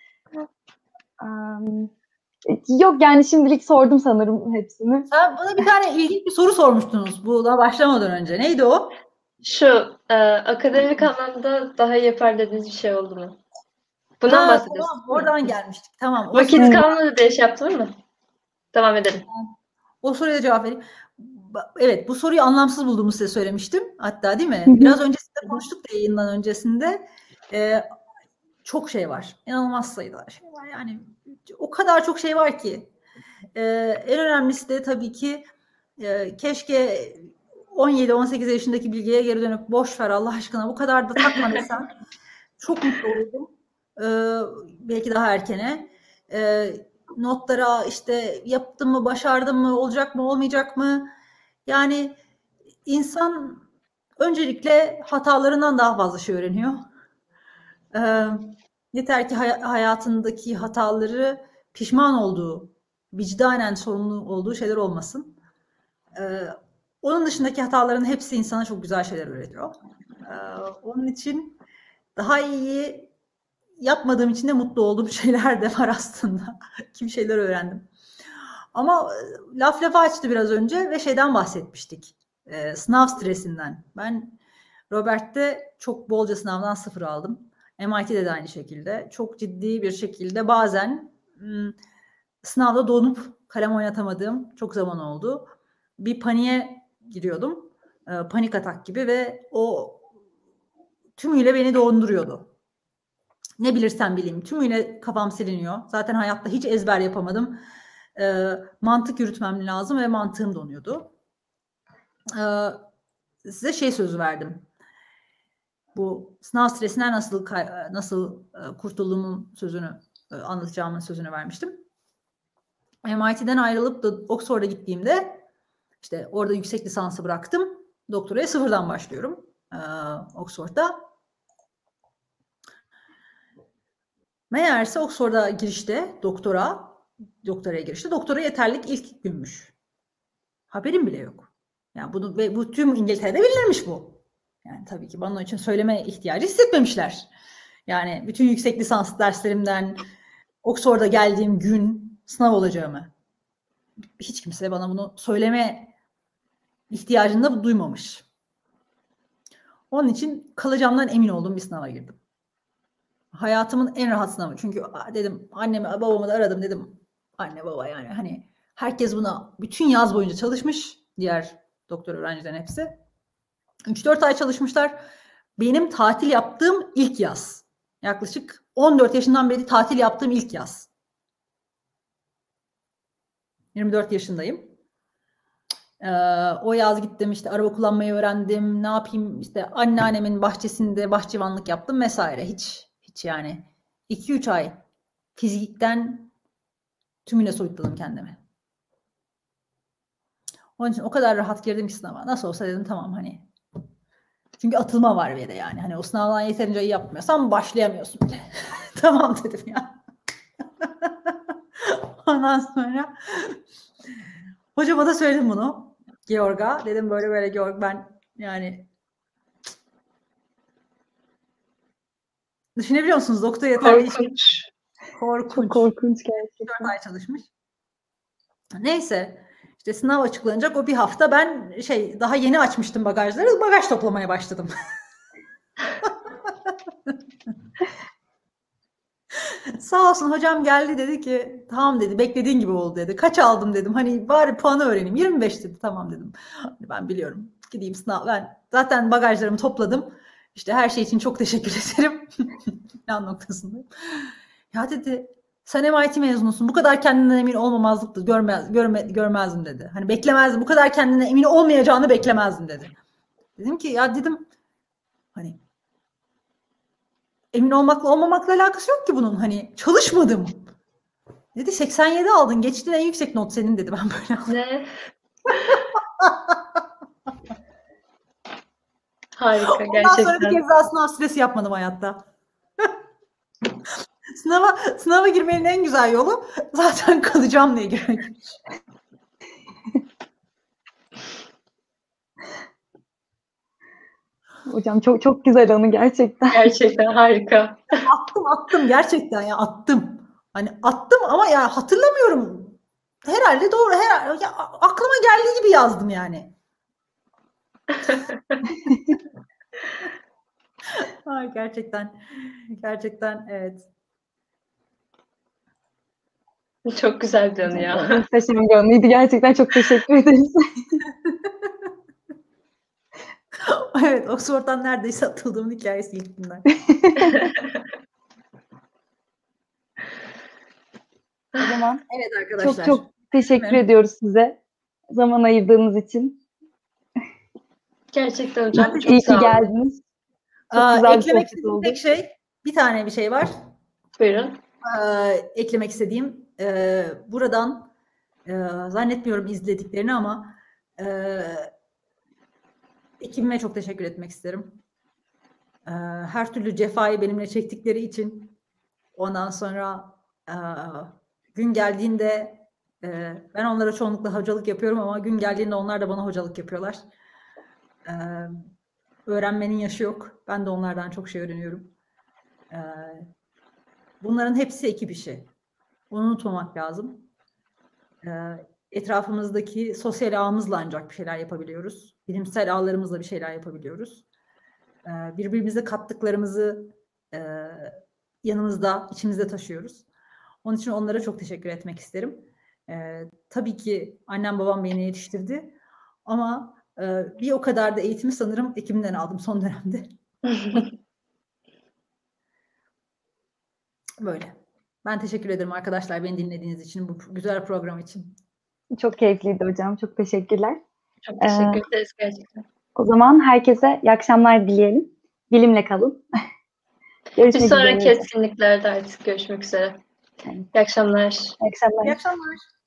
um, yok yani şimdilik sordum sanırım hepsini. Sen bana bir tane ilginç bir soru sormuştunuz buna başlamadan önce. Neydi o? Şu, e, akademik anlamda daha iyi yapar dediğiniz bir şey oldu mu? Bundan Ha, bahsediyorsunuz. tamam, oradan gelmiştik. Tamam. O Vakit soruya, kalmadı diye şey yaptım ama. Devam edelim. o soruya cevap vereyim. Evet, bu soruyu anlamsız bulduğumu size söylemiştim. Hatta değil mi? Biraz öncesinde konuştuk da yayından öncesinde. Ee, çok şey var. İnanılmaz sayıda şey var. Yani o kadar çok şey var ki. Ee, en önemlisi de tabii ki e, keşke on yedi on sekiz yaşındaki Bilge'ye geri dönüp boş ver Allah aşkına bu kadar da takma desen çok mutlu olurdum. Ee, belki daha erkene. Ee, notlara işte yaptım mı, başardım mı, olacak mı, olmayacak mı? Yani insan öncelikle hatalarından daha fazla şey öğreniyor. Ee, yeter ki hay- hayatındaki hataları pişman olduğu, vicdanen sorumlu olduğu şeyler olmasın. Ee, onun dışındaki hataların hepsi insana çok güzel şeyler öğretiyor. Ee, onun için daha iyi yapmadığım için de mutlu olduğum şeyler de var aslında. Kim şeyler öğrendim. Ama laf lafa açtı biraz önce ve şeyden bahsetmiştik. Ee, sınav stresinden. Ben Robert'te çok bolca sınavdan sıfır aldım. M I T'de de aynı şekilde. Çok ciddi bir şekilde bazen ım, sınavda donup kalem oynatamadığım çok zaman oldu. Bir paniğe giriyordum. E, panik atak gibi ve o tümüyle beni donduruyordu. Ne bilirsem bileyim. Tümüyle kafam siliniyor. Zaten hayatta hiç ezber yapamadım. E, mantık yürütmem lazım ve mantığım donuyordu. E, size şey sözü verdim. Bu sınav stresinden nasıl nasıl kurtulduğumun sözünü anlatacağımın sözünü vermiştim. M I T'den ayrılıp da Oxford'a gittiğimde işte orada yüksek lisansı bıraktım. Doktoraya sıfırdan başlıyorum. e, Oxford'da. Meğerse Oxford'a girişte doktora, doktoraya girişte doktora yeterlik ilk günmüş. Haberim bile yok. Yani bunu ve bu tüm İngiltere'de bilinirmiş bu. Yani tabii ki bana onun için söyleme ihtiyacı hissetmemişler. Yani bütün yüksek lisans derslerimden Oxford'a geldiğim gün sınav olacağımı hiç kimse bana bunu söyleme ihtiyacını duymamış. Onun için kalacağımdan emin olduğum bir sınava girdim. Hayatımın en rahat sınavı. Çünkü dedim annemi babamı da aradım dedim. Anne baba yani hani herkes buna bütün yaz boyunca çalışmış. Diğer doktor öğrencilerin hepsi. üç dört ay çalışmışlar. Benim tatil yaptığım ilk yaz. Yaklaşık on dört yaşından beri tatil yaptığım ilk yaz. yirmi dört yaşındayım. Ee, o yaz gittim işte araba kullanmayı öğrendim. Ne yapayım işte anneannemin bahçesinde bahçıvanlık yaptım vesaire. Hiç hiç yani iki üç ay fizikten tümüyle soyutladım kendimi. Onun için o kadar rahat girdim ki sınava. Nasıl olsa dedim tamam hani. Çünkü atılma var bir de yani. Hani o sınavdan yeterince iyi yapmıyorsan başlayamıyorsun bile. Tamam dedim ya. Ondan sonra hocama da söyledim bunu. Georg'a. Dedim böyle böyle Georg ben yani düşünebiliyor musunuz? Doktor yeterli iş. Korkunç. Korkunç. Çok korkunç gerçekten. dört ay çalışmış. Neyse. İşte sınav açıklanacak o bir hafta ben şey daha yeni açmıştım bagajları. Bagaj toplamaya başladım. Sağ olsun hocam geldi dedi ki tamam dedi beklediğin gibi oldu dedi. Kaç aldım dedim. Hani bari puanı öğreneyim. yirmi beş dedi. Tamam dedim. Ben biliyorum. Gideyim sınav. Ben zaten bagajlarımı topladım. İşte her şey için çok teşekkür ederim. Plan noktasındayım. Ya dedi sen M I T mezunusun. Bu kadar kendinden emin olmamazlıktı. Görmez, görme, görmezdim dedi. Hani beklemezdim. Bu kadar kendinden emin olmayacağını beklemezdim dedi. Dedim ki ya dedim hani emin olmakla olmamakla alakası yok ki bunun. Hani çalışmadım. Dedi seksen yedi aldın. Geçtiğin en yüksek not senin dedi. Ben böyle aldım. Ne? Harika Ondan gerçekten. sonra bir kez daha sınav stresi yapmadım hayatta. Sınava, sınava girmenin en güzel yolu zaten kalacağım diye girmek. Hocam çok çok güzel anı gerçekten. Gerçekten harika. Attım attım gerçekten ya attım. Hani attım ama ya hatırlamıyorum. Herhalde doğru. Herhalde, ya, aklıma geldiği gibi yazdım yani. Ay, gerçekten. Gerçekten evet. Çok güzel bir anı ya. Muhteşem bir anıydı. Gerçekten çok teşekkür ederiz. Evet, Oxford'dan neredeyse atıldığımın hikayesi ilk günden. O zaman Evet arkadaşlar. çok çok teşekkür Değil mi? ediyoruz size. Zaman ayırdığınız için. Gerçekten hocam İyi çok ki sağ olun. geldiniz. Çok Aa, güzel bir eklemek sohbet istediğim oldu. tek şey, bir tane bir şey var. Buyurun. Aa, eklemek istediğim, e, buradan e, zannetmiyorum izlediklerini ama e, ekibime çok teşekkür etmek isterim. E, her türlü cefayı benimle çektikleri için ondan sonra e, gün geldiğinde e, ben onlara çoğunlukla hocalık yapıyorum ama gün geldiğinde onlar da bana hocalık yapıyorlar. E, öğrenmenin yaşı yok. Ben de onlardan çok şey öğreniyorum. E, bunların hepsi ekip işi. Onu unutmamak lazım. E, etrafımızdaki sosyal ağımızla ancak bir şeyler yapabiliyoruz. Bilimsel ağlarımızla bir şeyler yapabiliyoruz. E, birbirimize kattıklarımızı e, yanımızda, içimizde taşıyoruz. Onun için onlara çok teşekkür etmek isterim. Ee, tabii ki annem babam beni yetiştirdi ama e, bir o kadar da eğitimi sanırım ekibimden aldım son dönemde. Böyle. Ben teşekkür ederim arkadaşlar beni dinlediğiniz için, bu güzel program için. Çok keyifliydi hocam. Çok teşekkürler. Çok teşekkür ederiz gerçekten. O zaman herkese iyi akşamlar dileyelim. Bilimle kalın. Bir Görüşmek üzere. sonraki etkinliklerde artık görüşmek üzere. Evet. İyi akşamlar. İyi akşamlar. İyi akşamlar.